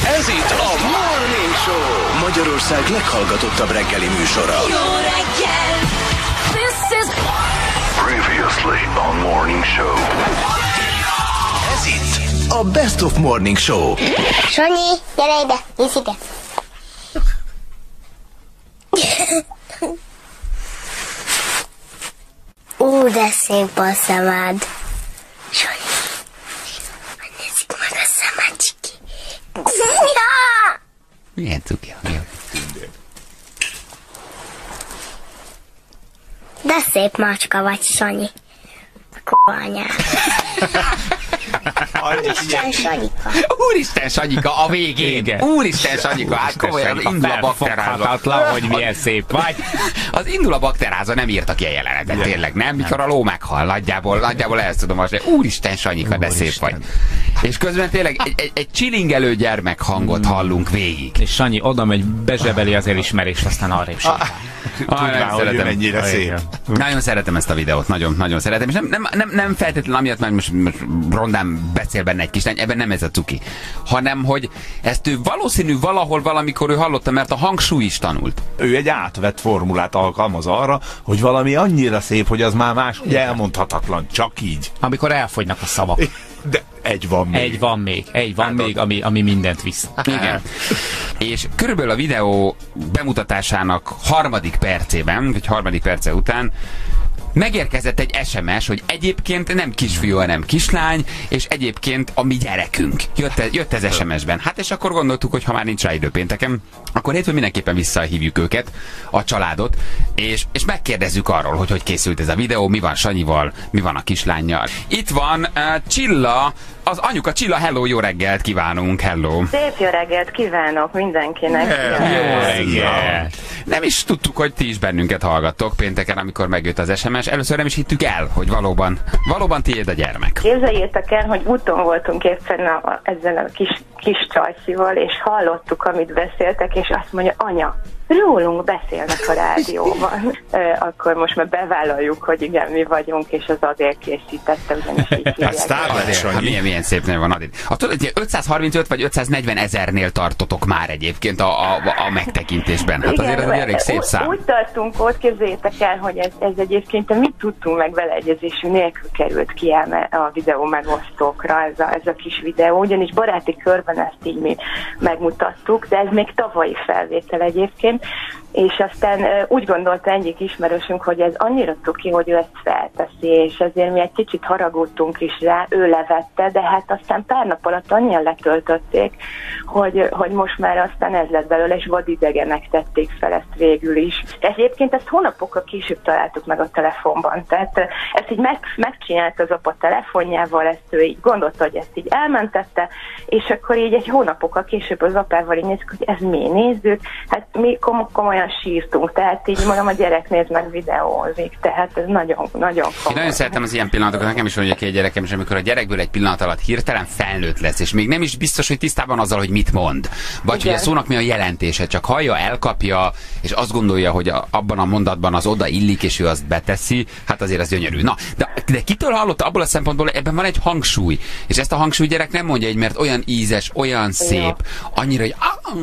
Ez itt a Morning Show, Magyarország leghallgatottabb reggeli műsora. Jó reggel! This is... Previously on Morning Show. Ez itt a Best of Morning Show. Sanyi, gyere ide, nézz ide. De szép a szemed. Sanyi, nézzük meg a szemecski. Milyen cuki? De szép macska vagy, Sanyi. K***anyád. Úristen, Sanyika. Úristen, Sanyika, a végén. Úristen, Sanyika, hát komolyan indul a bakteráza. Hogy milyen szép vagy. Az indul a bakteráza, nem írta ki a jelenetet, tényleg, nem? Mikor a ló meghal, nagyjából ezt tudom most, úristen, Sanyika, de szép vagy. És közben tényleg egy csilingelő gyermek hangot hallunk végig. És Sanyi oda megy, bezsebeli az elismerést, aztán arrébb sétál. Tudván, hogy mennyire szép. Nagyon szeretem ezt a videót, nagyon szeretem. És nem feltétlenül amiatt, mert most rondán beszél benne egy kislány, ebben nem ez a cuki. Hanem, hogy ezt ő valószínű valahol valamikor ő hallotta, mert a hangsúly is tanult. Ő egy átvett formulát alkalmaz arra, hogy valami annyira szép, hogy az már más, ugye elmondhatatlan, csak így. Amikor elfogynak a szavak. De egy van még. Egy van még, ami mindent visz. Igen. És körülbelül a videó bemutatásának harmadik perce után megérkezett egy SMS, hogy egyébként nem kisfiú, hanem kislány, és egyébként a mi gyerekünk. Jött ez SMS-ben. Hát és akkor gondoltuk, hogy ha már nincs rá idő pénteken, akkor hétfőn mindenképpen visszahívjuk őket, a családot, és megkérdezzük arról, hogy készült ez a videó, mi van Sanyival, mi van a kislánnyal. Itt van Csilla, az anyuka. Csilla, hello, jó reggelt kívánunk, hello. Szép jó reggelt kívánok mindenkinek. Jó reggelt. Nem is tudtuk, hogy ti is bennünket hallgattok pénteken, amikor megjött az SMS. Először nem is hittük el, hogy valóban tiéd a gyermek. Képzeljétek el, hogy úton voltunk éppen ezzel a kis csajszival, és hallottuk, amit beszéltek, és azt mondja, anya, rólunk beszélnek a rádióban. Akkor most már bevállaljuk, hogy igen, mi vagyunk, és az Adél készítette, ugyanis így hívják. Milyen szép név van Adél. Tudod, hogy 535 vagy 540 ezernél tartotok már egyébként a megtekintésben. Hát azért ez egy elég szép szám. Úgy tartunk ott, képzeljétek el, hogy ez egyébként mi tudtunk meg beleegyezésünk nélkül került ki a videó megosztókra, ez a kis videó, ugyanis baráti körben ezt így mi megmutattuk, de ez még tavalyi felvétel egyébként, és aztán úgy gondolta egyik ismerősünk, hogy ez annyira cuki, hogy ő ezt felteszi, és ezért mi egy kicsit haragudtunk is rá, ő levette, de hát aztán pár nap alatt annyian letöltötték, hogy most már aztán ez lett belőle, és vadidegenek tették fel ezt végül is. Egyébként ezt hónapokkal később találtuk meg a telefonban, tehát ezt így megcsinált az apa telefonjával, ezt ő így gondolta, hogy ezt így elmentette, és akkor így egy hónapokkal később az apával így nézzük, hogy ez mi, nézzük, hát mi komolyan sírtunk, tehát így magam a gyerek néz meg videózik, tehát ez nagyon komoly. Én nagyon szeretem az ilyen pillanatokat, nekem is van egy gyerekem, és amikor a gyerekből egy pillanat alatt hirtelen felnőtt lesz, és még nem is biztos, hogy tisztában azzal, hogy mit mond, vagy igen, hogy a szónak mi a jelentése, csak hallja, elkapja, és azt gondolja, hogy abban a mondatban az oda illik, és ő azt beteszi, hát azért az gyönyörű. Na, de kitől hallotta abból a szempontból, ebben van egy hangsúly, és ezt a hangsúly gyerek nem mondja egy, mert olyan ízes, olyan szép, annyira, hogy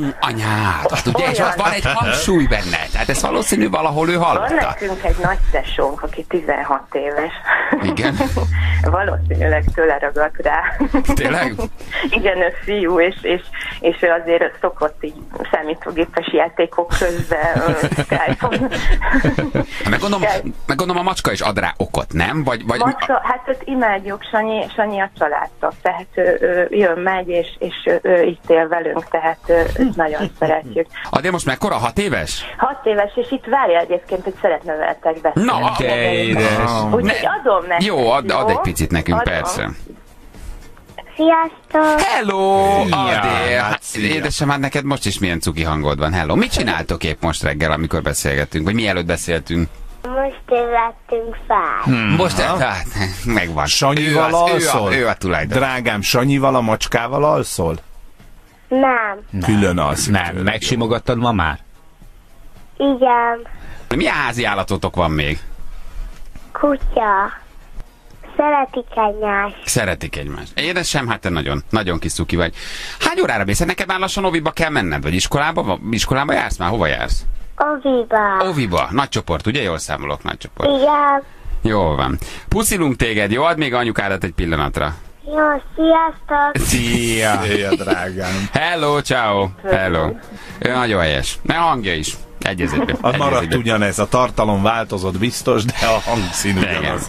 anyád, azt ugye, és van egy hangsúly benne, tehát ez valószínű valahol ő hallotta. Van nekünk egy nagy tesónk, aki 16 éves. Igen? Valószínűleg tőle ragadt rá. Tényleg? Igen, ő fiú, és ő azért szokott így számítógépes játékok közben Skype-on. Meggondolom, a macska is ad rá okot, nem? Vagy... Macska, hát őt imádjuk, Sanyi a családtag, tehát ő jön, megy, és ő itt él velünk, tehát őt nagyon szeretjük. De most mekkora? 6 éves? 6 éves, és itt várja egyébként, hogy szeretne veletek beszélni. Na, de édes! Úgyhogy adom neki. Jó, ad egy picit nekünk, persze. Sziasztok! Hello, Adél! Hát, édesem, hát neked most is milyen cuki hangod van. Hello. Mit csináltok épp most reggel, amikor beszélgettünk? Vagy mielőtt beszéltünk? Most ébredtünk fel. Most hát, megvan. Sanyival alszol? Ő a tulajdon. Drágám, Sanyival, a macskával alszol? Nem. Külön alszik. Nem, megsimogattad ma már? Igen. Milyen házi állatotok van még? Kutya. Szeretik egymást. Szeretik egymást. Édesem, hát te nagyon, nagyon kis cuki vagy. Hány órára mész? Neked már lassan oviba kell menned, vagy iskolába jársz már? Hova jársz? Oviba. Oviba. Nagy csoport, ugye? Jól számolok, nagy csoport. Igen. Jól van. Puszilunk téged, jó? Add még anyukádat egy pillanatra. Jó, sziasztok. Szia! Szia, drágám. Hello, ciao. Hello. Ő nagyon helyes. Ne hangja is. Egyezőbe. Az maradt ugyanez, a tartalom változott biztos, de a hangszín ugyanaz.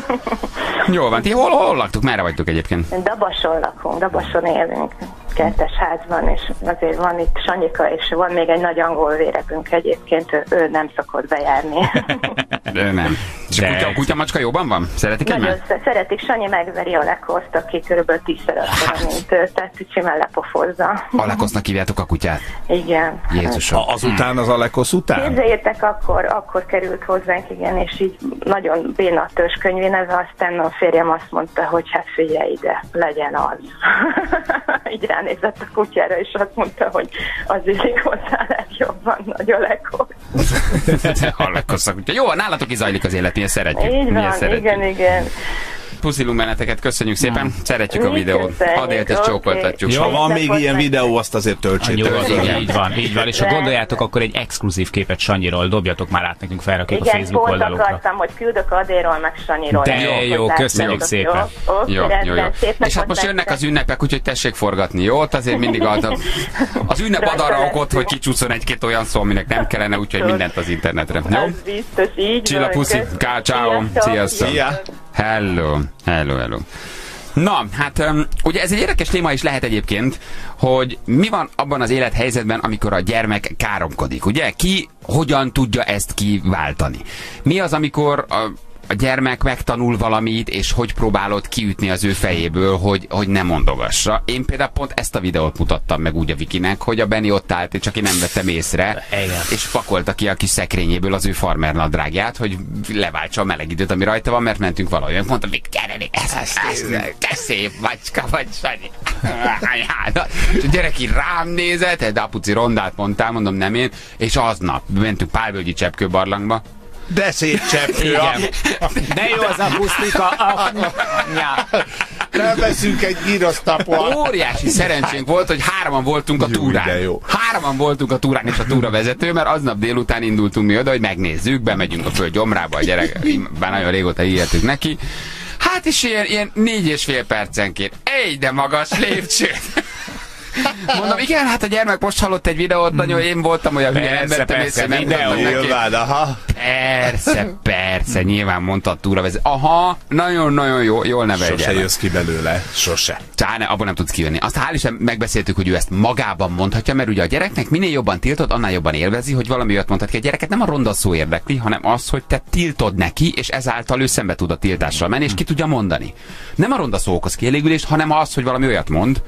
Jó van, ti hol laktuk? Merre vagytok egyébként? Dabason lakunk, Dabason élünk, kertes házban, és azért van itt Sanyika, és van még egy nagy angol vérekünk egyébként, ő nem szokott bejárni. De nem. És a kutya-macska jobban van? Szeretik Nagyon egymást? szeretik, Sanyi megveri a lekoszt, aki kb. 10-szer akkora, mint ő, tehát simán lepofozza. Alekosznak hívjátok a kutyát? Igen. Jézusom. Azután az Alekosz után? Képzeljétek, akkor került hozzánk, igen, és így nagyon béna a törzskönyvé neve, aztán a férjem azt mondta, hogy hát figyelj ide, legyen az. Így ránézett a kutyára, és azt mondta, hogy az illik hozzá legjobban, nagy a lekosz. Alekosz a kutya. Jó, nálatok is zajlik az élet, milyen szeretjük. Így Milyen van, szeretjük. igen. Puszilunk benneteket, köszönjük szépen, szeretjük a Mi videót. köszönjük, Adélt és oké. csókoltatjuk. Ha van még ilyen videó, azt azért töltsétek. Nyugodtan, így van. És ha gondoljátok, akkor egy exkluzív képet Sanyiról dobjatok már át nekünk, felrakjuk a Igen, Facebook pont oldalunkra. akartam, hogy küldök Adéról, meg Sanyiról. De jó, köszönjük szépen. Jó. És hát most jönnek az ünnepek, úgyhogy tessék forgatni, jó? Ott azért mindig az ünnep ad arra okot, hogy kicsúszson egy-két olyan szó, aminek nem kellene, úgyhogy mindent az internetre. Jó? Ez biztos, így Csilla, van. puszi, ciao, sziasztok. Szia. Hello. Na, hát ugye ez egy érdekes téma is lehet egyébként, hogy mi van abban az élethelyzetben, amikor a gyermek káromkodik, ugye? Ki hogyan tudja ezt kiváltani? Mi az, amikor a gyermek megtanul valamit, és hogy próbálod kiütni az ő fejéből, hogy ne mondogassa. Én például pont ezt a videót mutattam meg úgy a Vikinek, hogy a Benni ott állt, csak én nem vettem észre, és pakolta ki a kis szekrényéből az ő farmer nadrágját, hogy leváltsa a meleg időt, ami rajta van, mert mentünk valahol. Mondtam, Viki, gyere, te szép macska vagy, Sanyi. És a gyerek így rám nézett, de apuci rondát mondtál, mondom, nem én, és aznap mentünk Pálvölgyi cseppkőbarlangba. De szép cseppkő. De jó az akusztika. Nem veszünk egy gyrosztapot. Óriási szerencsénk volt, hogy hárman voltunk a túrán. Hárman voltunk a túrán és a túravezető, mert aznap délután indultunk mi oda, hogy megnézzük, bemegyünk a föld gyomrába, a gyerek, már nagyon régóta hihetünk neki. Hát is ilyen 4,5 percenként. De magas lépcsőt. Mondom, igen, hát a gyermek most hallott egy videót, nagyon én voltam olyan hülye ember, persze, videó. Persze, nyilván mondta a túravezető. Aha, nagyon-nagyon jól nevel Sose gyermek. jössz ki belőle. Sose. Abban nem tudsz kijönni. Azt hál' Isten megbeszéltük, hogy ő ezt magában mondhatja, mert ugye a gyereknek minél jobban tiltod, annál jobban élvezi, hogy valami olyat mondhat ki. A gyereket nem a ronda szó érdekli, hanem az, hogy te tiltod neki, és ezáltal ő szembe tud a tiltással menni, és ki tudja mondani. Nem a ronda szó okoz kielégülést, hanem az, hogy valami olyat mond,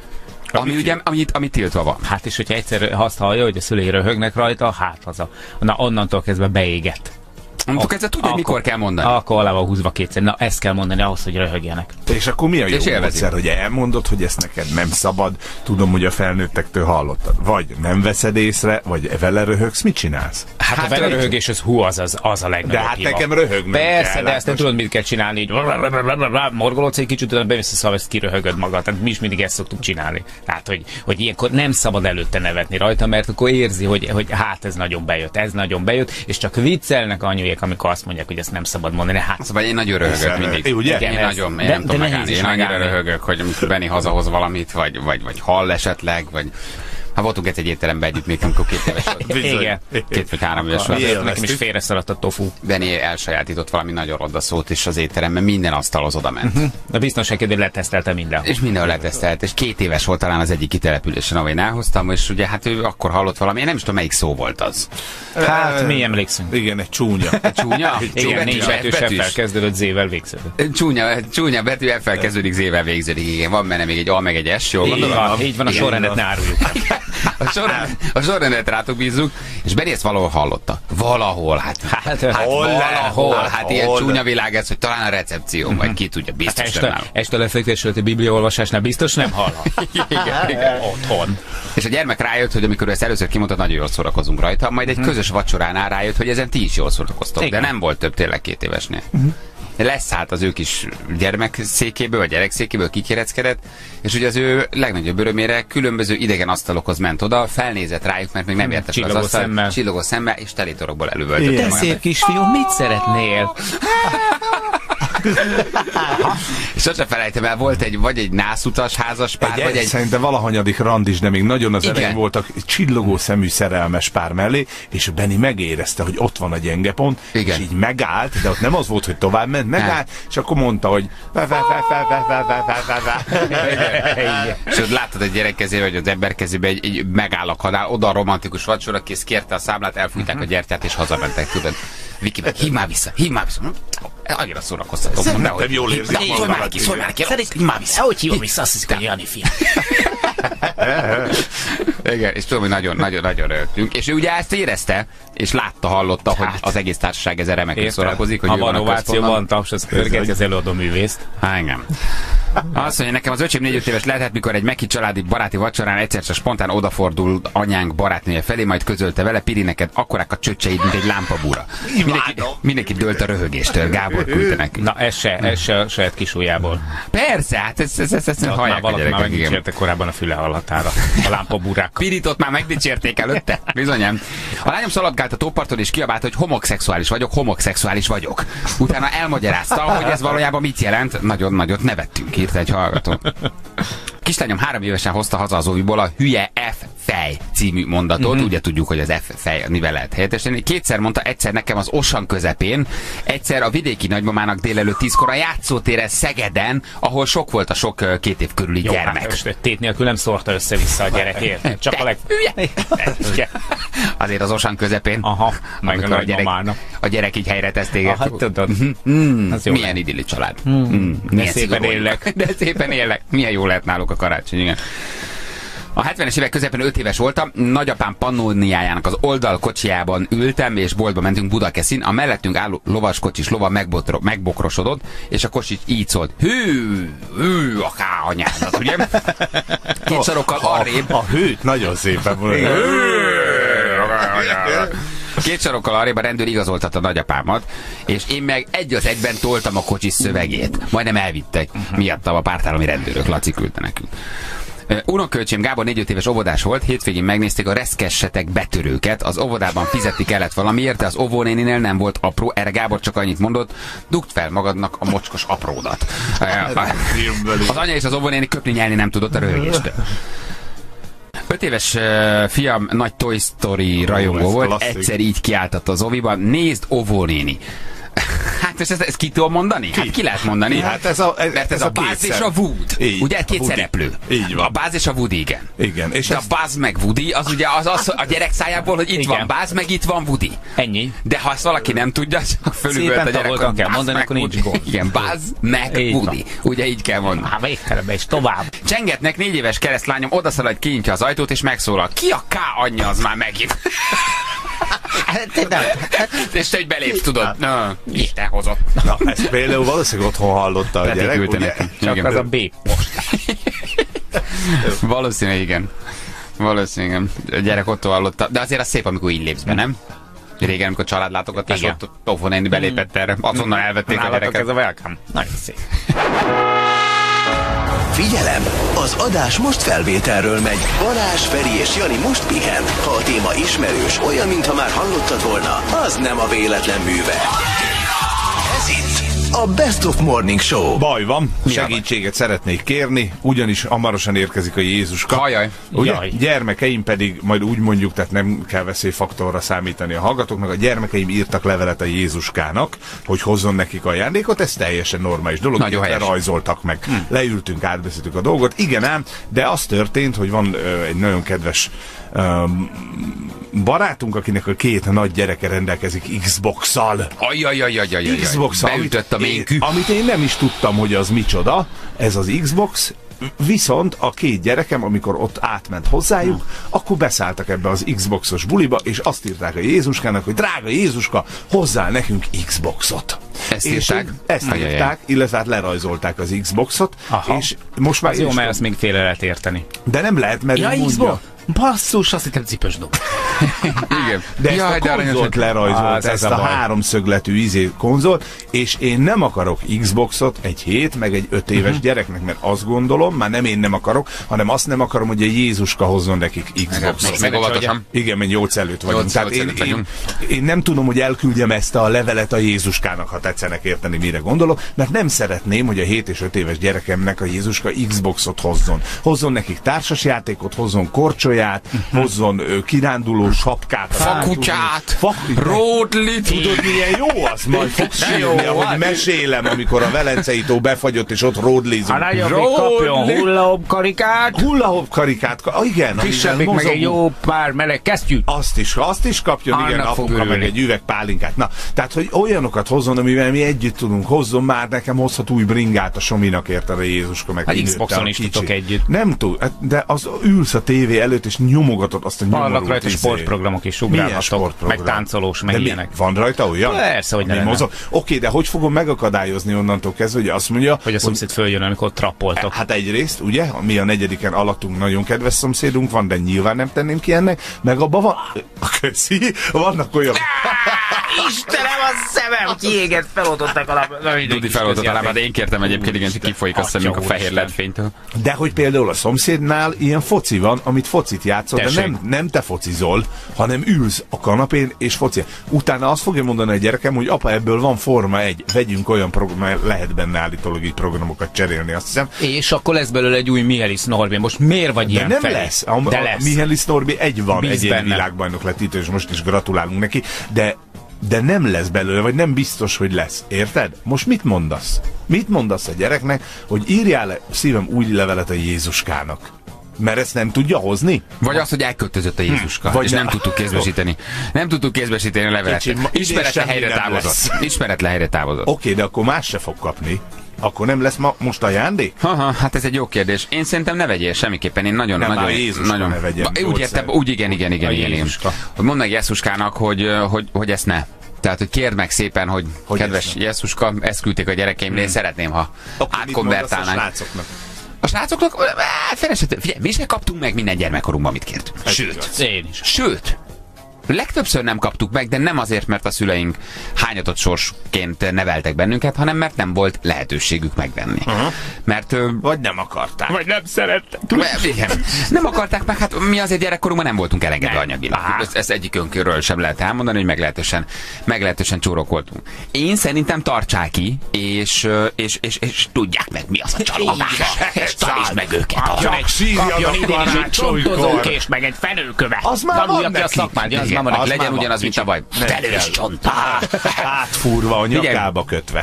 ami tiltva van. Hát és hogyha egyszer azt hallja, hogy a szülei röhögnek rajta, hát na onnantól kezdve beégett. Mondtuk, ezzel tudja, hogy mikor kell mondani. Akkor alá van húzva kétszer. Na, ezt kell mondani ahhoz, hogy röhögjenek. És akkor mi a jó élvezi. módszer, hogy elmondod, hogy ezt neked nem szabad, tudom, hogy a felnőttektől hallottad. Vagy nem veszed észre, vagy vele röhögsz, mit csinálsz? Hát a vele röhögés az az a legnagyobb De hát hiba. nekem röhögnem Persze, kell, de ezt nem most. tudod, mit kell csinálni, így morgolódsz egy kicsit, utána bemész a szavaszt, kiröhögöd magad. Tehát mi is mindig ezt szoktuk csinálni. Tehát, hogy ilyenkor nem szabad előtte nevetni rajta, mert akkor érzi, hogy hát ez nagyon bejött, és csak viccelnek anyujék, amikor azt mondják, hogy ezt nem szabad mondani. Hát, Szóval én nagyon röhögök mindig. Ugye? Én nem tudom megállni. Én annyira röhögök, hogy amikor Benni hazahoz valamit, vagy hall esetleg, vagy... Ha voltunk egy étteremben együtt, még amikor 2 éves volt. igen. 2 vagy 3 éves volt. Nekem is félreszaladt a tofu. Benni elsajátított valami nagyon ronda szót, és az étteremben minden asztalhoz oda ment. A biztonságkedvéért letesztelte minden. És mindenhol letesztelt, és 2 éves volt talán az egyik kitelepülésen, ahol én elhoztam, és ugye hát ő akkor hallott valami, én nem is tudom, melyik szó volt az. Hát mi emlékszünk. Igen, egy csúnya. Csúnya? Igen, 4 betűs F-fel kezdődött, Z-vel végződött. Csúnya betű, F-fel kezdődik, Z-vel végződik. Igen, van benne még egy A, meg egy S, jól gondolom? Így van, a sorrendet ne áruljuk. A sorrendet rátok bízzuk, és Benni ezt valahol hallotta. Valahol, hát valahol. Hát ilyen csúnya világ ez, hogy talán a recepción, vagy ki tudja, biztos nem áll. Este lefekvés előtt a bibliaolvasásnál biztos nem hallhat. Igen. Otthon. És a gyermek rájött, hogy amikor ezt először kimondta, nagyon jól szórakozunk rajta, majd egy közös vacsoránál rájött, hogy ezen ti is jól szórakoztok, de nem volt több tényleg 2 évesnél. leszállt az ő kis gyermekszékéből, vagy gyerekszékéből, kikéreckedett, és ugye az ő legnagyobb örömére különböző idegen asztalokhoz ment oda, felnézett rájuk, mert még nem értett az asztal, csillogó szemmel, és telétorokból elővöltött. Te szép kisfiú, mit szeretnél? És sose felejtem el, volt egy nászutas házas pár, vagy egy... Szerintem valahanyadik randis, de még nagyon az elején voltak csillogó szemű szerelmes pár mellé, és Benni megérezte, hogy ott van a gyenge pont, és így megállt, de ott nem az volt, hogy tovább ment, megállt, és akkor mondta, hogy és ott láttad egy gyerek kezébe, vagy az ember kezébe egy megáll a kanál, oda a romantikus vacsora, kész kérte a számlát, elfújták a gyertyát, és hazamentek, tudod. Viki meg, hívd már vissza. Annyira szórakoztatom. Szerintem jól érzik magam. Szólj már ki, hívd már vissza. Hogy hívom vissza, azt hiszik, hogy Jani fia. Igen, és tudom, hogy nagyon-nagyon rögtünk. És ő ugye ezt érezte, és látta, hallotta, hogy az egész társaság ezen remekül szórakozik. Ha van ovációban, taps, az pörgeti az előadó művészt. Engem. Azt mondja, nekem az öcsém 4-5 éves lehetett, mikor egy meki családi baráti vacsorán egyszer csak spontán odafordul anyánk barátnője felé, majd közölte vele, Piri, neked akkorák a csöccseid, mint egy lámpabúra. Mindenki dőlt a röhögéstől, Gábor küldte nekünk. Na, ez se a saját kisujjából. Persze, hát ezt hallják a gyerekek. Már megdicsérte korábban a füle hallatára, a lámpabúrák. Pirit ott már megdicsérték előtte, bizonyám. A lányom szaladgált a tóparton és kiabált, hogy homoszexuális vagyok. Utána elmagyarázta, hogy ez valójában mit jelent. Nagyon nagyot nevettünk, írta egy hallgató. Kislányom 3 évesen hozta haza az óviból a hülye F-fej című mondatot. Ugye tudjuk, hogy az F-fej mivel lehet helyettesíteni. 2-szer mondta, egyszer nekem az Osan közepén, egyszer a vidéki nagymamának délelőtt 10-kor a játszótéren Szegeden, ahol sok volt a sok 2 év körüli gyermek. Tét nélkül nem szórta össze-vissza a gyerekért. Csak a hülye. Azért az Osan közepén. Aha, meg a gyerek így helyre tesz téged. Hát tudod. Milyen idilli család. De szépen élek. De szépen élek. Milyen jó lehet náluk a karácsony, igen. A 70-es évek közepén 5 éves voltam, nagyapám pannóniájának az oldalkocsijában ültem, és boltba mentünk Budakeszin, a mellettünk álló lovaskocsis lova megbokrosodott, és a kocsis így szólt, hű, a káanyádat, ugye? 2 sarokkal arrébb. A hűt nagyon szépen volt. 2 sarokkal arrébb a rendőr igazoltatta a nagyapámat, és én meg egy az egyben toltam a kocsis szövegét. Majdnem elvittek miattam a pártállami rendőrök, Laci küldte nekünk. Unokkölcsém Gábor 4-5 éves óvodás volt, hétvégén megnézték a reszkessetek betörőket, az óvodában fizetni kellett valamiért, de az óvónéninél nem volt apró, erre Gábor csak annyit mondott, dugd fel magadnak a mocskos apródat. Az anya és az óvónéni köpni nyelni nem tudott a röhögéstől. 5 éves fiam nagy Toy Story rajongó volt, klasszik. Egyszer így kiáltott az óviban, nézd óvónéni. Hát ezt ki tudom mondani? Hát ki lehet mondani? Hát mert ez a Buzz és a Wood. Így, ugye 2 szereplő. Így van. A Buzz és a Woody, igen. Igen. És de a Buzz meg Woody, az ugye az a gyerek szájából, hogy itt van Buzz, meg itt van Woody. Ennyi. De ha ezt valaki nem tudja, csak fölülölt a gyerek, hogy kell mondani, akkor nincs gond. Igen, Buzz meg Woody. Ugye így kell mondani. Hát végtelenbe is tovább. Csengetnek 4 éves keresztlányom odaszalad, kinyitja az ajtót, és megszólal. Ki a K anyja az már megint? És te, hogy belépsz, tudod. Isten hozott. Na, ezt például valószínűleg otthon hallotta a gyerek, ugye? Csak igen, az a B most. Valószínűleg igen. Valószínűleg a gyerek otthon hallotta. De azért az szép, amikor így lépsz be, nem? Régen, amikor családlátogatás ott Tófonéni belépett erre. Azonnal elvették a gyereket. Ez a welcome. Nagyon szép. Figyelem! Az adás most felvételről megy. Balázs, Feri és Jani most pihen. Ha a téma ismerős, olyan, mintha már hallottad volna, az nem a véletlen műve. Ez itt a Best of Morning Show. Baj van, segítséget szeretnék kérni, ugyanis hamarosan érkezik a Jézuska. Hajaj. Ugye? Gyermekeim pedig, majd úgy mondjuk, tehát nem kell veszélyfaktorra számítani a hallgatóknak, a gyermekeim írtak levelet a Jézuskának, hogy hozzon nekik ajándékot, ez teljesen normális dolog. Nagyon helyes. Rajzoltak meg. Leültünk, átbeszéltük a dolgot. Igen ám, de az történt, hogy van egy nagyon kedves barátunk, akinek a 2 nagy gyereke rendelkezik Xbox-szal. Xbox-szal. Beütött a ménkű. Amit én nem is tudtam, hogy az micsoda, ez az Xbox, viszont a 2 gyerekem, amikor ott átment hozzájuk, akkor beszálltak ebbe az Xboxos buliba, és azt írták a Jézuskának, hogy drága Jézuska, hozzá nekünk Xboxot. Ezt írták? Ezt írták, illetve hát lerajzolták az Xboxot, és most már... Az jó, mert ezt még félre lehet érteni. De nem lehet, mert mondja... Basszus, azt hittem cipős dob. Igen. De ezt a konzolt lerajzolt, ezt a háromszögletű konzolt, és én nem akarok Xboxot egy 7 meg egy 5 éves gyereknek, mert azt gondolom, már nem én nem akarok, hanem azt nem akarom, hogy a Jézuska hozzon nekik Xboxot. Meg óvatosan. Igen, mert 8 előtt vagyunk. Tehát én nem tudom, hogy elküldjem ezt a levelet a Jézuskának, ha tetszenek érteni, mire gondolok, mert nem szeretném, hogy a 7 és 5 éves gyerekemnek a Jézuska Xboxot hozzon. Hozzon nekik társasjátékot, hozzon korcsolyát, hozzon kiránduló sapkát, fakutyát, ródlit. Tudod, milyen jó az? Majd fogsz sírni, ahogy mesélem, amikor a Velencei tó befagyott, és ott ródlizunk. A nagyobbik kapjon hullahop karikát. Hullahop karikát, igen. Kisebbik meg egy jó pár meleg kesztyűt. Azt is kapjon, igen, apuka meg egy üveg pálinkát. Na, tehát, hogy olyanokat hozzon, amivel mi együtt tudunk, hozzon már, nekem hozhat új bringát a Sominak, érted, a Jézuska meg. A Xboxon is tudtok együtt. Nem tud, de az ülsz a tévé előtt, és nyomogatod azt a nyomorult. Vannak rajta sportprogramok is, ugrálhatok, meg táncolós, meg ilyenek. Van rajta olyan? Persze, hogy nem. Oké, de hogy fogom megakadályozni onnantól kezdve, hogy azt mondja, hogy a szomszéd följön, amikor trappoltok. Hát egyrészt, ugye, mi a 4-en alattunk nagyon kedves szomszédunk van, de nyilván nem tenném ki ennek, meg abban van, köszi, vannak olyan... Istenem, a szemem kiégett, feloldottak a lábát. Dudi feloldott a lábát, de én kértem egyébként, igen, hogy kifolyik a szemünk a fehér ledfénytől. De hogy például a szomszédnál ilyen foci van, amit focit játszol, de nem te focizol, hanem ülsz a kanapén és foci. Utána azt fogja mondani a gyerekem, hogy apa, ebből van Forma 1, vegyünk olyan programot, lehet benne állítólag így programokat cserélni, azt hiszem. És akkor lesz belőle egy új Mihelis Norbi. Most miért vagy ilyen nem lesz. De lesz. Mihelis Norbi van, egyéni világbajnok lett itt, és most is gratulálunk neki, de nem lesz belőle, vagy nem biztos, hogy lesz. Érted? Most mit mondasz? Mit mondasz a gyereknek, hogy írjál le, szívem, új levelet a Jézuskának? Mert ezt nem tudja hozni? Vagy az, hogy elköltözött a Jézuska, és nem tudtuk kézbesíteni. Nem tudtuk kézbesíteni a levelet. Ismeretlen helyre távozott. Oké, de akkor más se fog kapni. Akkor nem lesz most ajándék? Hát ez egy jó kérdés. Én szerintem ne vegyél semmiképpen. Én nagyon... Ne vegyem. Úgy értem, úgy igen. Hogy mondd meg Jézuskának, hogy ezt ne. Tehát, hogy kérd meg szépen, hogy kedves Jézuska, ezt küldték a gyerekeimre, én szeretném, ha átkonvertálnánk. A srácoknak, figyelj, mi se kaptunk meg minden gyermekkorunkban, mit kért. Sőt, legtöbbször nem kaptuk meg, de nem azért, mert a szüleink hányatott sorsként neveltek bennünket, hanem mert nem volt lehetőségük megvenni. Mert... Vagy nem akarták. Vagy nem szerettek. Igen. Nem akarták meg, hát mi azért gyerekkorunkban nem voltunk elengedve anyagilag. Ezt egyikünkről sem lehet elmondani, hogy meglehetősen csórok voltunk. Én szerintem tartsák ki, és tudják meg, mi az a csalódás. És tanítsd meg őket. Kapjon idén is egy csontozókést, meg egy fenőkövet. Az már van neki. Legyen ugyanaz, mint a baj. Felős csont. Átfúrva a nyakába kötve.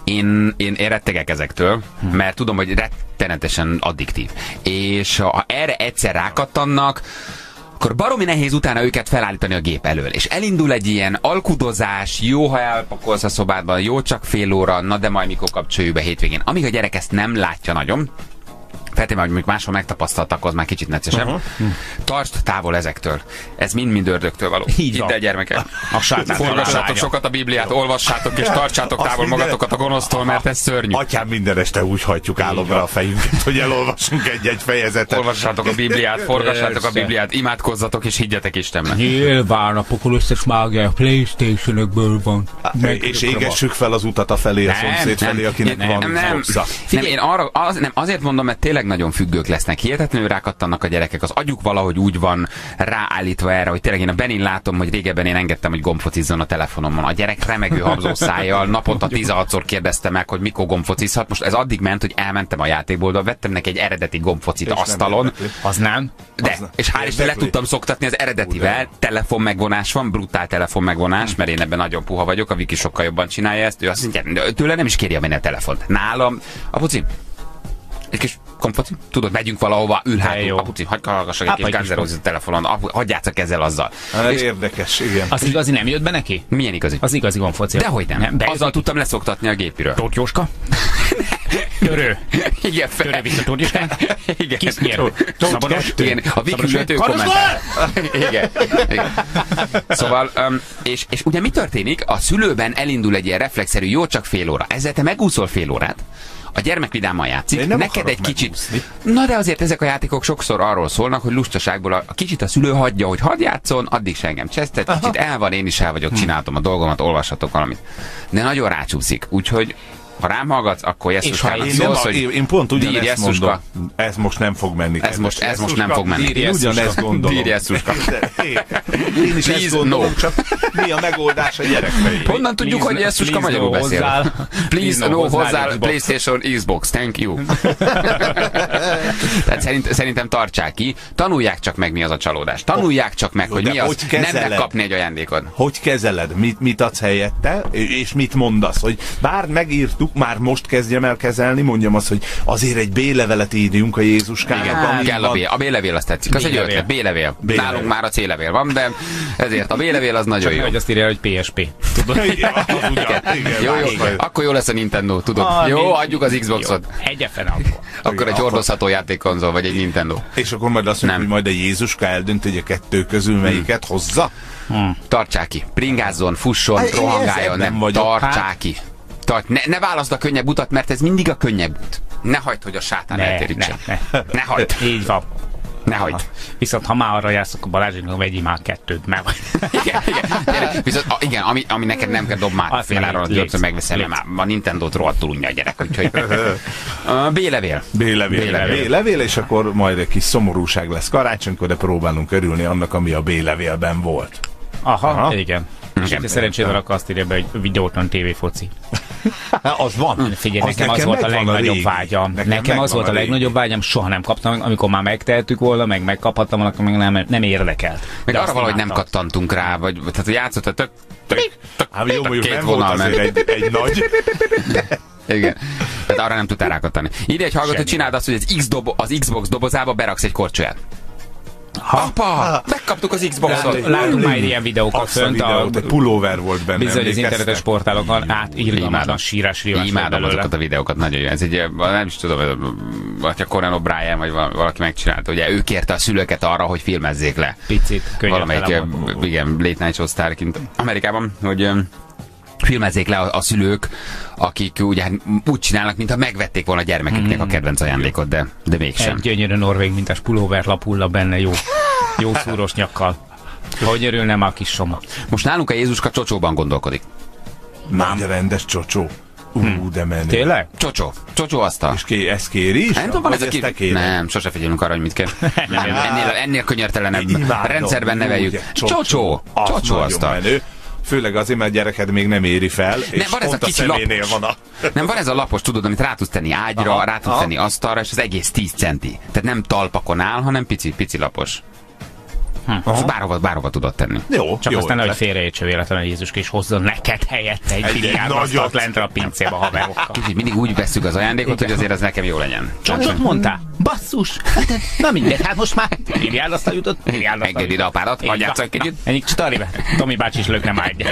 Én rettegek ezektől, mert tudom, hogy rettenetesen addiktív. És ha erre egyszer rákattannak, akkor baromi nehéz utána őket felállítani a gép elől. És elindul egy ilyen alkudozás, jó, ha elpakolsz a szobádban, jó, csak fél óra, na de majd mikor kapcsoljuk be hétvégén. Amíg a gyerek ezt nem látja nagyon, feltétlenül, hogy máshol megtapasztaltak, az már kicsit neccesebb. Tartsd távol ezektől. Ez mind ördögtől való. Hidd el, gyermekek. Forgassátok sokat a Bibliát, olvassátok és tartsátok távol magatokat a gonosztól, mert ez szörnyű. Atyám, minden este úgy hajtjuk álomra a fejünket, hogy elolvassunk egy-egy fejezetet. Olvassátok a Bibliát, forgassátok a Bibliát, imádkozzatok és higgyetek Istenben. Nyilván a pokolosztes mágia PlayStation-ökből van. És égessük fel az utat a felé, a szomszéd felé, akinek van. Én azért mondom, mert tényleg nagyon függők lesznek. Hihetetlenül rákattannak a gyerekek. Az agyuk valahogy úgy van ráállítva erre, hogy tényleg én a Benin látom, hogy régebben én engedtem, hogy gombfocizzon a telefonomon. A gyerek remegő habzó szájjal naponta 16-szor kérdezte meg, hogy mikor gombfocizhat. Most ez addig ment, hogy elmentem a játékboltba, vettem neki egy eredeti gombfocit asztalon. Az nem? De, és hál' Isten le tudtam szoktatni az eredetivel. Telefon megvonás van, brutál telefon megvonás, mert én ebben nagyon puha vagyok, a Viki sokkal jobban csinálja ezt. Ő azt mondja, tőle nem is kéri a telefont. Nálam, apuci, egy kis komfoci, tudod, megyünk valahova, ül hátul, apuci, hagyd hallgassak egy kis Guns a telefonon, hadd játsszak ezzel azzal. És érdekes, igen. Az igazi nem jött be neki? Milyen igazi? Az igazi gomfoci. Dehogy nem. Azzal tudtam leszoktatni a gépiről. Tóth Jóska? Törő. Igen, Törő vissza Tóriskán. Igen. Kis nyer. Szabados. Igen, a Wiki kommentál. Igen. Igen. Szóval, és ugye mi történik? A szülőben elindul egy ilyen reflexzerű, jó, csak fél óra. Ezzel te megúszol fél órát, a gyermek vidáman játszik, neked egy kicsit... megúszni. Na de azért ezek a játékok sokszor arról szólnak, hogy lustaságból a kicsit a szülő hagyja, hogy hadd játszon, addig se engem csesztet, kicsit el van, én is el vagyok, csináltam a dolgomat, olvashatok valamit. De nagyon rácsúszik, úgyhogy ha rám hallgatsz, akkor Jesszuskának szólsz, hogy én pont dír ugyanezt Jesszuska. mondom. Ez most nem fog menni. Ez most nem fog menni. Én ugyanezt gondolom. Dír Jesszuska. Én is ezt gondolom, csak mi a megoldás a gyerek fején? Honnan tudjuk, hogy Jesszuska magyarul beszél? Please no hozzá Xbox. PlayStation Xbox, thank you. Tehát szerintem tartsák ki, tanulják csak meg, mi az a csalódás. Tanulják csak meg, hogy de mi az hogy nem kezeled? megkapni egy ajándékot. Hogy kezeled? Mit adsz helyette? És mit mondasz? Hogy bár megírtuk, már most kezdjem el kezelni, mondjam azt, hogy azért egy B-levelet írjunk a Jézuskának. Igen, kell a B-levél, azt tetszik. Az egy ötlet, B-levél. B-levél. Nálunk már a C-levél van, de ezért a B-levél az nagyon jó. Hogy azt írja, hogy PSP. Tudod? Jó, akkor jó lesz a Nintendo, tudod. Jó, adjuk az Xboxot. Egyefen akkor. Akkor egy hordozható játékkonzol, vagy egy Nintendo. És akkor majd azt mondjuk, Nem. hogy majd a Jézuska eldönt, hogy a kettő közül melyiket hozza. Tartsák ki. Bringázzon, fusson, Én rohangáljon, ebben nem. vagyok. Tartsák ki. Ne válaszd a könnyebb utat, mert ez mindig a könnyebb út. Ne hagyd, hogy a sátán eltérítsen. Ne hagyd. Így van. Ne hagyd. Viszont ha már arra jársz, akkor Balázsinak vegyél már kettőt, mert vagy. Igen. Viszont, igen, ami neked nem kell, dob már Azt fél áron, légy, hogy megveszem, mert már a Nintendo-t rohadtul unja a gyerek, úgyhogy... B-levél. B-levél, és akkor majd egy kis szomorúság lesz karácsonykor, de próbálunk örülni annak, ami a B-levélben volt. Aha. Igen. És Igen. te szerencsével akkor azt írja be, hogy videótlan tévéfoci. Az van. Figyelj, nekem az volt a megvan legnagyobb régi. vágyam. Nekem az megvan volt a régi. legnagyobb vágyam, soha nem kaptam meg, amikor már megtehettük volna, meg megkaphattam volna, akkor meg nem érdekelt. Meg De arra azt valahogy nem imádtam. kattantunk rá, vagy tehát játszott tök Hát jó, mondjuk két nem volt vonal azért egy nagy... igen. Tehát arra nem tudtál rákattani. Ide egy hallgató, Semmi. csináld azt, hogy az Xbox dobozába beraksz egy korcsolyát. Apa! Megkaptuk az Xboxot! Látunk már ilyen videókat Azt a fönt, videót, egy pulóver volt benne. bizony az emlékeztek? internetes portálokon átírgalmatlan sírás Imádom azokat a videókat, nagyon jó. Ez egy, nem is tudom, vagy a Conan O'Brien, vagy valaki megcsinálta, ugye ő kérte a szülőket arra, hogy filmezzék le. Picit, Valamelyik, könnyebb igen, late night show sztárként Amerikában, hogy filmezzék le a szülők, akik ugye úgy csinálnak, mintha megvették volna a gyermeküknek a kedvenc ajándékot, de mégsem. egy gyönyörű norvég mintás pulóver lapulla benne, jó szúros nyakkal. Hogy örülne már a kis Soma. Most nálunk a Jézuska csocsóban gondolkodik. Nagy rendes csocsó. De menő. Tényleg? Csocsó asztal. És ezt kéri is? Nem tudom, van ez a Vagy ki... ezt te kéred? Nem, sose figyelünk arra, hogy mit kell. Nem, ennél könyörtelenebb Imádom. rendszerben Jó, neveljük. ugye, Csocsó nagyon asztal. menő. Főleg azért, mert a gyereked még nem éri fel, és van ez pont a a kicsi szeménél lapos. van a... Nem, van ez a lapos, tudod, amit rá tudsz tenni ágyra, rá tudsz tenni asztalra, és az egész 10 centi. Tehát nem talpakon áll, hanem pici lapos. Azt bárhova tudod tenni. Jó, Csak jó aztán nehogy ötlet. félreértse véletlenül Jézus, és hozzon neked helyette egy Egy biliárdasztalt nagyot. lentre a pincébe a haverokkal. Kicsit mindig úgy veszük az ajándékot, hogy azért ez nekem jó legyen. Csontot mondtál? Basszus! Na mindegy, hát most már biliárdasztal jutott. Engedd ide apádat, hagyjátsz egy kicsit. Ennyi staribe. Tomi bácsi is lökne már egyet.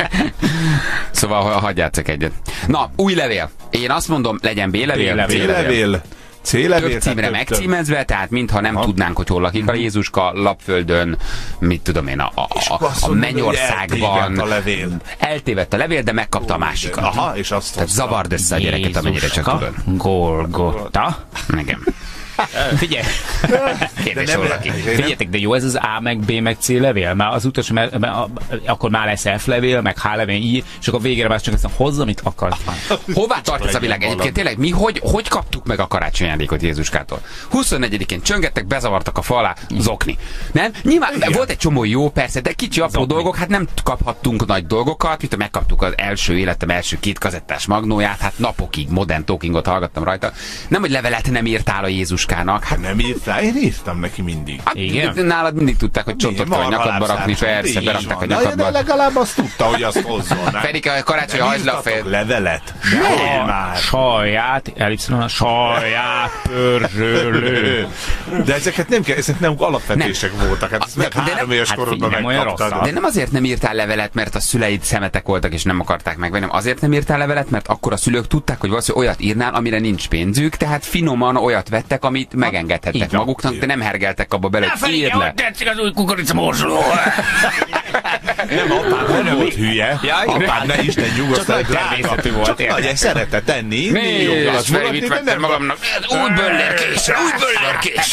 Szóval hagyjátszok egyet. Na, új levél. Én azt mondom, legyen B-levél, B-levél. C-levél. C-levél. Több címre megcímezve, tehát mintha nem tudnánk, hogy hol lakik a Jézuska, Lapföldön, mit tudom én, a Mennyországban. A levél. Eltévedt a levél, de megkapta a másikat. Aha, és azt Tehát hozta. zavard össze a gyereket, amennyire csak tudod. Golgotta. Igen. Figyelj! Kérdés nem- róla ki. Figyeljetek, de jó ez az A, meg B, meg C levél? Mert az utolsó, mert akkor már lesz F levél, meg H levél, I, és akkor végére már csak azt mondom, hozz, amit akarsz. Hová tartasz a világ? Egyébként tényleg mi hogy kaptuk meg a karácsonyi ajándékot Jézuskától? 24-én csöngettek, bezavartak a fa alá, zokni. Nem? Nyilván volt egy csomó jó, persze, de kicsi apró dolgok, hát nem kaphattunk nagy dolgokat, mint megkaptuk az életem első 2 kazettás magnóját, hát napokig Modern Talkingot hallgattam rajta. Nem, hogy levelet nem írtál a Jézuskának, Jézuskának. Hát nem írtál, én írtam neki mindig. Hát, Igen? nálad mindig tudták, hogy csontot kell a nyakadba rakni, persze, berakták a nyakadba. De legalább azt tudta, hogy azt hozzon. Ferike, a karácsony hagyd le a fejed. Levelet. Nem már. Saját, a saját pörzsölő. De ezeket nem kell, ezek nem alapvetések voltak. Hát ezt meg De 3 éves korodban figyelj, olyan megkaptad. rosszat. De nem azért nem írtál levelet, mert a szüleid szemetek voltak és nem akarták megvenni, hanem azért nem írtál levelet, mert akkor a szülők tudták, hogy valószínűleg olyat írnál, amire nincs pénzük, tehát finoman olyat vettek, amit megengedhettek így van. maguknak, de nem hergeltek abba bele, hogy írd le. tetszik az új kukoricamorzsoló. Nem, apám nem volt hülye. Ja, igen. Apám ne Isten nyugosztal, Csak nagy természetű volt, Csak érted? nagy szeretett enni, inni, Nézd, jobbra Feri, mit vettem magamnak? Úgy böllerkés, úgy böllerkés.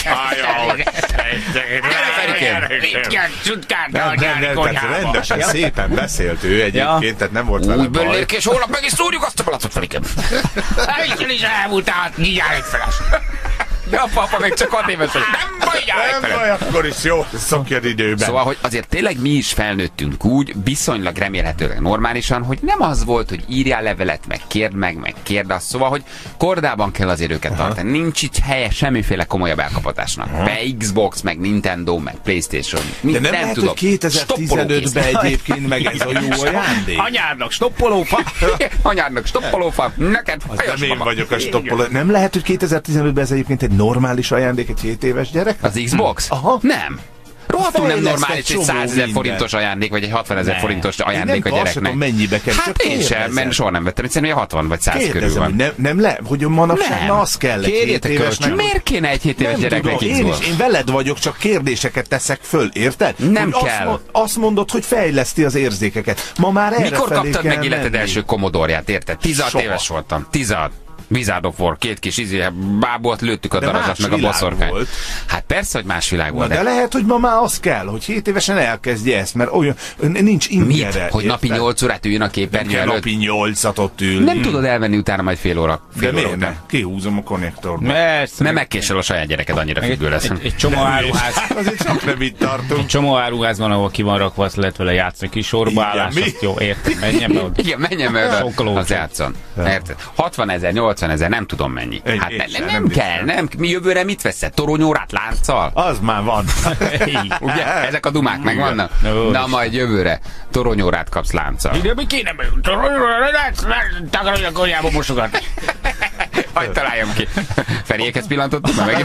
Nem, tehát rendesen, szépen beszélt ő egyébként, tehát nem volt vele Úgy baj. böllerkés, holnap meg is szúrjuk azt a palacot, Ferikem. Egyszer is elmúltál, nyígyál egy feles. De apa még csak 6 éves vagy. Nem baj, Nem baj, akkor is jó, szokjad időben. Szóval, hogy azért tényleg mi is felnőttünk úgy, viszonylag remélhetőleg normálisan, hogy nem az volt, hogy írjál levelet, meg kérd azt. Szóval, hogy kordában kell azért őket tartani. Nincs itt helye semmiféle komolyabb elkapatásnak. Be Xbox, meg Nintendo, meg PlayStation. De nem lehet, tudom. hogy 2015-ben egyébként meg ez a jó ajándék. Anyádnak stoppolófa. Anyádnak stoppolófa, neked Az hajos nem én baba. vagyok a stoppoló. Nem lehet, hogy 2015-ben ez egyébként egy normális ajándék egy 7 éves gyerek? Az Xbox? Aha. Nem. Rohadtul nem Fejleszt normális egy egy 100 csomó 000 mindent. forintos ajándék, vagy egy 60 000 forintos Én ajándék a nem gyereknek. tudom, mennyibe kerül, Hát csak én sem, kérdezem. mert soha nem vettem, egyszerűen 60 vagy 100 körül Kérdezem, van. hogy nem le, hogy manapság Nem. na az kell egy 7 Kérjétek évesnek. kölcsön. Miért kéne egy 7 éves Nem gyereknek tudom, én Xbox? is, én veled vagyok, csak kérdéseket teszek föl, érted? Nem Hogy kell. Azt mondod, hogy fejleszti az érzékeket. Ma már erre Mikor felé kaptad kell meg életed menni. első Commodore-ját, érted? 16 Soha. éves voltam. 16. Wizard of War, 2 kis bábot lőttük a De darazsat, más meg a világ boszorkány. volt. Hát persze, hogy más világ Na, volt. de lehet, hogy ma már az kell, hogy 7 évesen elkezdje ezt, mert olyan, nincs ingere. Mit? Hogy napi érted? 8 órát üljön a Nem képernyő kell előtt? napi 8-at ott ülni. Nem tudod elvenni utána majd fél óra. De Fél óra miért után. ne? Kihúzom a konnektort. Persze. Nem megkésel a saját gyereked, annyira függő lesz. Egy csomó áruház. Azért csak nem itt tartunk. Egy csomó áruház van, ahol ki van rakva, azt lehet vele játszani, kis sorbaállás, Igen, mi? azt jó, értem, menjen be oda. Igen, menjen be Sokkal oda, az olcsóbb. játszon. Érted? 60 000, 80 000, nem tudom mennyi. Hát Én sem, nem nem kell, hiszem. nem. Mi jövőre mit veszed? Toronyórát lánccal? Az már van. Ugye? Ezek a dumák megvannak? Ó, Na is. majd jövőre toronyórát kapsz lánccal. De mi kéne be? Takarolja a konyába mosogatni. Hagyd találjam ki. Feriékhez pillantottuk meg?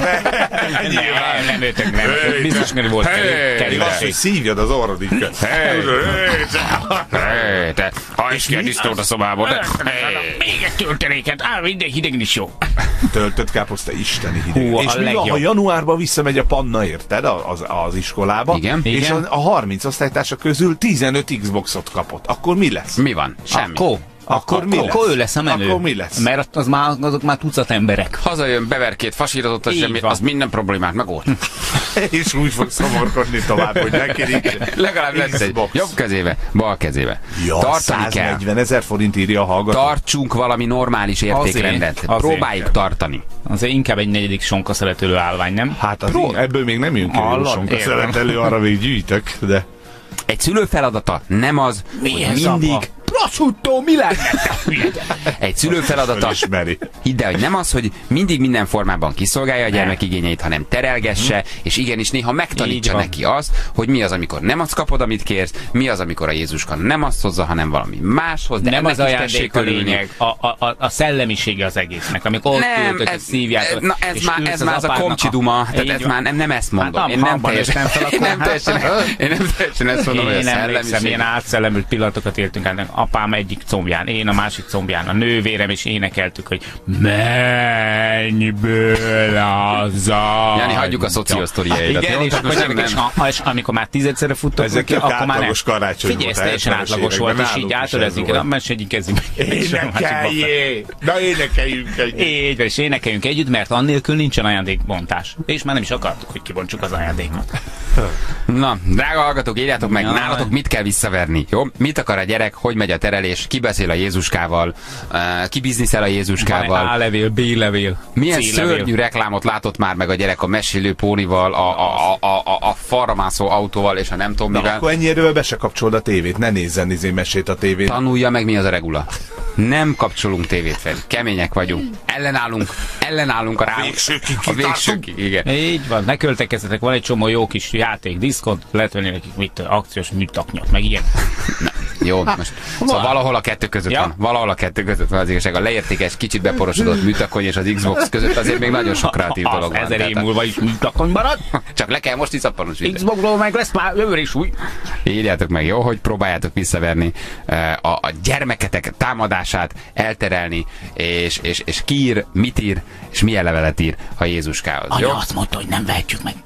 Nem jöttek, nem. Biztos, hogy volt Még azt, hogy szívjad az orrodikat. Hey, te hajts ki a disztót a szobából. Még egy tölteléket, minden hidegen is jó. Töltött káposzta isteni hideg. Hú, a És mi van, legjobb. ha januárban visszamegy a Panna, érted? Az iskolába. Igen. És Igen. a 30 osztálytársa közül 15 Xboxot kapott. Akkor mi lesz? Mi van? Semmi. Akkor mi lesz? Akkor ő lesz a menő. Akkor mi lesz? Mert azok már tucat emberek. Hazajön, bever 2 fasírozott, a Így semmi, van. az minden problémát megold. És úgy fog szomorkodni tovább, hogy neki nincs. Legalább lesz egy Xbox. jobb kezébe, bal kezébe. Ja, Tartani kell. 140 000 forint írja a hallgató. Tartsunk valami normális értékrendet. Azért. Próbáljuk tartani. Azért inkább egy negyedik sonka szeretőlő állvány, nem? Hát az ebből még nem jön ki, Hallod? Jósonka Értem. szeretelő, arra még gyűjtök, de... Egy szülő feladata nem az, hogy ez, mindig... apa? Prosciutto, mi lenne? Egy szülő feladata, Felismeri. hidd el, hogy nem az, hogy mindig minden formában kiszolgálja a gyermek igényeit, hanem terelgesse, és igenis néha Így megtanítsa van. neki azt, hogy mi az, amikor nem azt kapod, amit kérsz, mi az, amikor a Jézuska nem azt hozza, hanem valami máshoz, de Nem ennek az is ajándék tessék a örülni. lényeg, a szellemisége az egésznek, amikor ott Nem, ültök, ez, szívjátok, na, ez és már, ülsz ez az már az a apádnak komcsiduma, tehát Így ez van. már nem ezt mondom. Hát Én nem abban teljesen, nőttem fel, én nem akkor- teljesen ezt mondom, hogy a Én emlékszem, szellemiség. ilyen átszellemült pillanatokat éltünk át. Apám egyik combján, én a másik combján, a nővérem, és énekeltük, hogy mennyből az a... Jani, hagyjuk a szociosztoriaidat. Igen, jó? és, Tehát akkor, most nem- és amikor már 10-szerre futottunk Ezek ki, tök akkor már nem. átlagos karácsony Figyelj, ez volt, teljesen 70-es átlagos volt, években és így nálunk is átörezzük, ez a volt. másik egyik kezünkbe. Énekeljé! Na énekeljünk egy. Így van, és énekeljünk együtt, mert annélkül nincsen ajándékbontás. És már nem is akartuk, hogy kibontsuk az ajándékot. Na, drága hallgatók, írjátok meg, Jaj. nálatok mit kell visszaverni, jó? Mit akar a gyerek, hogy megy a terelés, ki beszél a Jézuskával, ki bizniszel a Jézuskával. A-levél, B-levél, Milyen C-levél. szörnyű reklámot látott már meg a gyerek a mesélő pónival, a falra mászó autóval, és a nem tudom Na, mivel. akkor ennyiről be se kapcsolod a tévét, ne nézzen mesét a tévét. Tanulja meg, mi az a regula. Nem kapcsolunk tévét fel. Kemények vagyunk. Ellenállunk a végsőkig. Igen. Így van, ne költekezzetek, van egy csomó jó kis játék, diszkont, lehet venni nekik akciós műtaknyat, meg ilyen. Jó, most szóval valahol a kettő között van. Valahol a kettő között van az igazság. A leértékes, kicsit beporosodott műtakony és az Xbox között azért még nagyon sok kreatív dolog van. 1000 év múlva is műtakony marad. Csak le kell most iszappanos videó. Xboxról meg lesz már jövőre is új. Írjátok meg, jó, hogy próbáljátok visszaverni a gyermeketek támadását, elterelni, és ki ír, mit ír, és milyen levelet ír a Jézuskához. Anya jó? azt mondta, hogy nem vehetjük meg.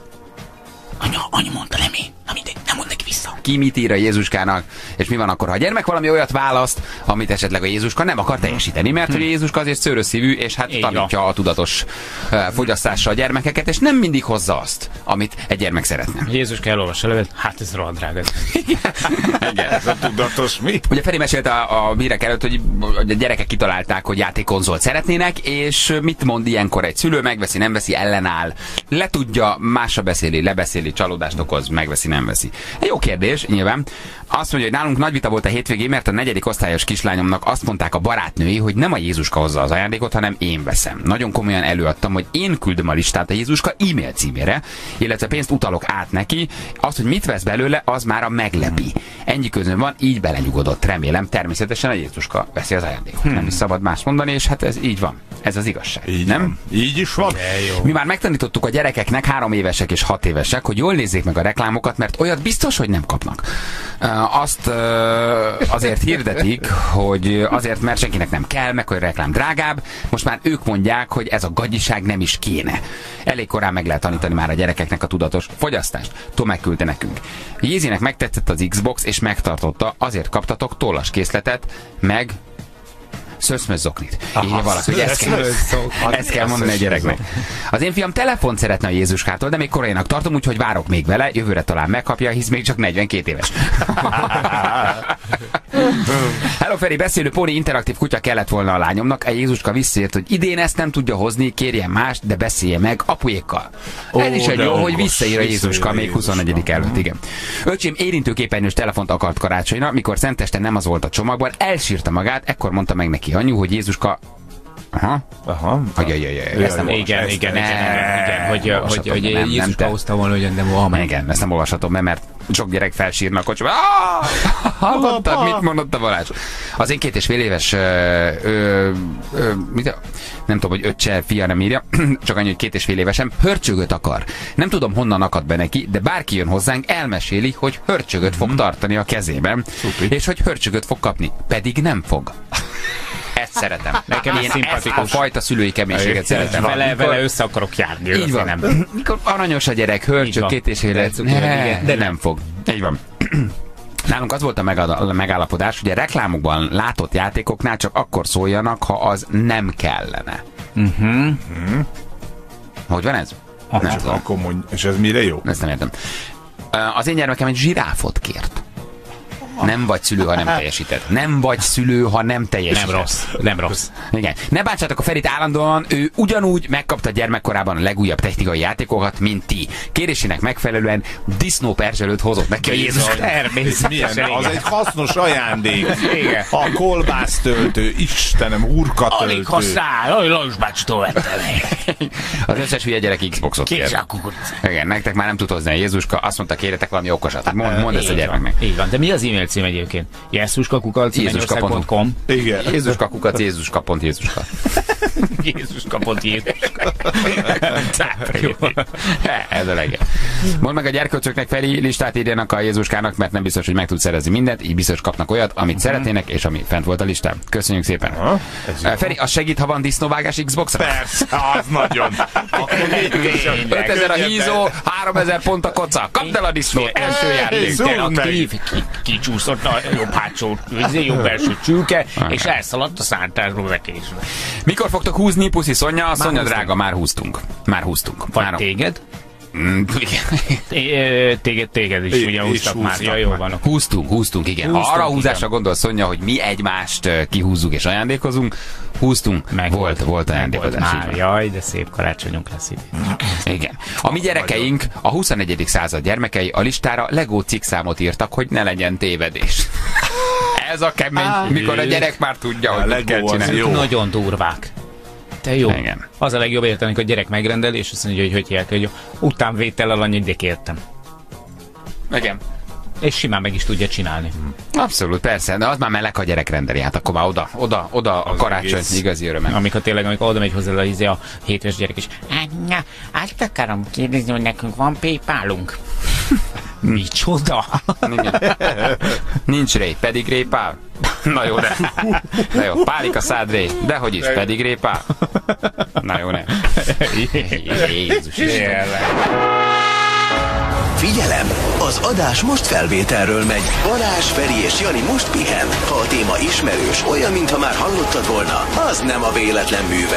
Anya mondta, nem én. Na mindegy, nem mond neki vissza. Ki mit ír a Jézuskának, és mi van akkor, ha a gyermek valami olyat választ, amit esetleg a Jézuska nem akar teljesíteni, mert hogy a Jézuska azért szőrös szívű, és hát tanítja a tudatos fogyasztásra a gyermekeket, és nem mindig hozza azt, amit egy gyermek szeretne. Jézuska elolvassa a levelet, hát ez rohadt drága. Igen, ez a tudatos mi? Ugye Feri mesélte a hírek előtt, hogy a gyerekek kitalálták, hogy játékkonzolt szeretnének, és mit mond ilyenkor egy szülő, megveszi, nem veszi, ellenáll, letudja, másra beszéli, lebeszéli, csalódást okoz, megveszi, nem veszi. Egy jó kérdés, nyilván. Azt mondja, hogy nálunk nagy vita volt a hétvégén, mert a 4. osztályos kislányomnak azt mondták a barátnői, hogy nem a Jézuska hozza az ajándékot, hanem én veszem. Nagyon komolyan előadtam, hogy én küldöm a listát a Jézuska e-mail címére, illetve pénzt utalok át neki. Azt, hogy mit vesz belőle, az már a meglepi. Ennyi közön van, így belenyugodott. Remélem, természetesen a Jézuska veszi az ajándékot. Nem is szabad más mondani, és hát ez így van. Ez az igazság. Így nem? Van. Így is van. Mi már megtanítottuk a gyerekeknek, 3 évesek és 6 évesek, hogy jól nézzék meg a reklámokat, mert olyat biztos, hogy nem kapnak. Azt azért hirdetik, hogy azért, mert senkinek nem kell, meg hogy a reklám drágább. Most már ők mondják, hogy ez a gagyiság nem is kéne. Elég korán meg lehet tanítani már a gyerekeknek a tudatos fogyasztást. Tom megküldte nekünk. Jézinek megtetszett az Xbox, és megtartotta, azért kaptatok tollas készletet, meg szöszmözzoknit. Írja valaki, hogy ezt kell mondani a gyereknek. Az én fiam telefont szeretne a Jézuskától, de még korának tartom, úgyhogy várok még vele, jövőre talán megkapja, hisz még csak 42 éves. Hello Feri, beszélő póni interaktív kutya kellett volna a lányomnak. A Jézuska visszaért, hogy idén ezt nem tudja hozni, kérjen mást, de beszélje meg apujékkal. Ez is egy jó, hogy visszaír a Jézuska még 21. előtt, igen. Öcsém érintőképernyős telefont akart karácsonyra, mikor szenteste nem az volt a csomagban, elsírta magát, ekkor mondta meg neki anyu, hogy Jézuska hogy Jézuska hozta volna, hogy nem volna. Igen, ezt nem olvashatom be, mert sok gyerek felsírna a kocsiba. Hallottad, mit mondott a Balázs? Az én 2,5 éves nem tudom, hogy öccse, fia nem írja, csak annyi, hogy 2,5 évesem, hörcsögöt akar. Nem tudom, honnan akad be neki, de bárki jön hozzánk, elmeséli, hogy hörcsögöt fog tartani a kezében, és hogy hörcsögöt fog kapni, pedig nem fog. Ezt szeretem. Nekem én ezt a fajta szülői keménységet szeretem. Vele össze akarok járni. Így van. Nem. Mikor aranyos a gyerek, hörcsög, 2,5 éves, de nem fog. Így van. Nálunk az volt a megállapodás, hogy a reklámokban látott játékoknál csak akkor szóljanak, ha az nem kellene. Hogy van ez? Akkor mondj, és ez mire jó? Ezt nem értem. Az én gyermekem egy zsiráfot kért. Nem vagy szülő, ha nem teljesíted. Nem vagy szülő, ha nem teljesíted. Nem rossz. Nem rossz. Igen. Ne bántsátok a Ferit állandóan, ő ugyanúgy megkapta gyermekkorában a legújabb technikai játékokat, mint ti. Kérésének megfelelően disznóperzselőt hozott neki a Jézus. Természetesen. Az egy hasznos ajándék. Igen. A kolbásztöltő, Istenem, hurkatöltő. Alig használ, hogy Lajos bácsitól vettem meg. Az összes hülye gyerek Xboxot kér. Igen, nektek már nem tud hozni a Jézuska, azt mondta, kérjetek valami okosat. Mondd ezt a gyermeknek. Így van, de mi az e-mail cím egyébként? Jézuska.com. Igen. Jézuska.com. Jézuska. Ez a legjobb. Mondd meg a gyerkőcöknek, Feri, listát írjanak a Jézuskának, mert nem biztos, hogy meg tud szerezni mindent, így biztos kapnak olyat, amit szeretnének, és ami fent volt a listán. Köszönjük szépen. Feri, az segít, ha van disznóvágás Xbox-ra? Persze, az nagyon. 5000 a hízó, 3000 pont a koca. Kapd el a disznót, első játék. Aktív, kicsúszott a jobb hátsó, jobb első csülke, és elszaladt a szántásról vetésre. Mikor fogtok húzni, puszi Szonya? Szonya drága, már húztunk. Vagy téged? Téged is ugye húztak már. Ja, jó van. Húztunk, igen. Ha arra húzásra gondol Szonya, hogy mi egymást kihúzzuk és ajándékozunk, húztunk, meg volt ajándékozás. Jaj, de szép karácsonyunk lesz itt. Igen. A mi gyerekeink, a 21. század gyermekei a listára Lego cikkszámot írtak, hogy ne legyen tévedés. ez a kemény, mikor a gyerek már tudja, hogy mit kell csinálni. Jó. Nagyon durvák. Te jó. Igen. Az a legjobb érteni, hogy a gyerek megrendel, és azt mondja, hogy hívják, hogy utánvétellel annyit, de kértem. Igen. És simán meg is tudja csinálni. Abszolút, persze, de az már meleg, a gyerek rendeli, hát akkor már oda a karácsony igazi öröme. Amikor oda megy hozzá a 7 éves gyerek is. Anya, azt akarom kérdezni, hogy nekünk van PayPal-unk. Micsoda? Nincs ré, pedig répál. Na jó, de. Na jó, pálik a szád ré, de hogy is, pedig répál. Na jó, ne. Jézus Isten. Figyelem! Az adás most felvételről megy. Balázs, Feri és Jani most pihen. Ha a téma ismerős, olyan, mintha már hallottad volna, az nem a véletlen műve.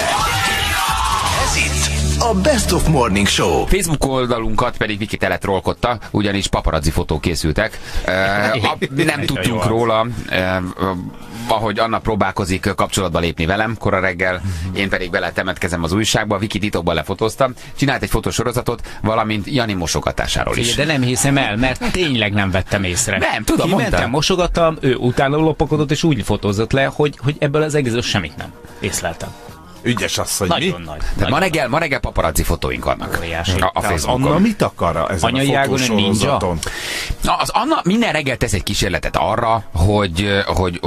Ez itt a Best of Morning Show. Facebook oldalunkat pedig Viki teletrollkodta, ugyanis paparazzi fotók készültek. Nem tudtunk róla, ahogy Anna próbálkozik kapcsolatba lépni velem kora reggel, én pedig vele temetkezem az újságba, Viki titokban lefotóztam, csinált egy fotósorozatot, valamint Jani mosogatásáról is. De nem hiszem el, mert tényleg nem vettem észre. Nem, tudom, mondtam. Mosogattam, ő utána lopakodott, és úgy fotózott le, hogy ebből az egészből semmit nem észleltem. Ügyes asszony, Nagyon mi? nagy. Tehát ma reggel paparazzi fotóink vannak. Óriási. A Az Facebookon. Anna mit akar ezen Anyai a ágon fotósorozaton? Az Anna minden reggel tesz egy kísérletet arra, hogy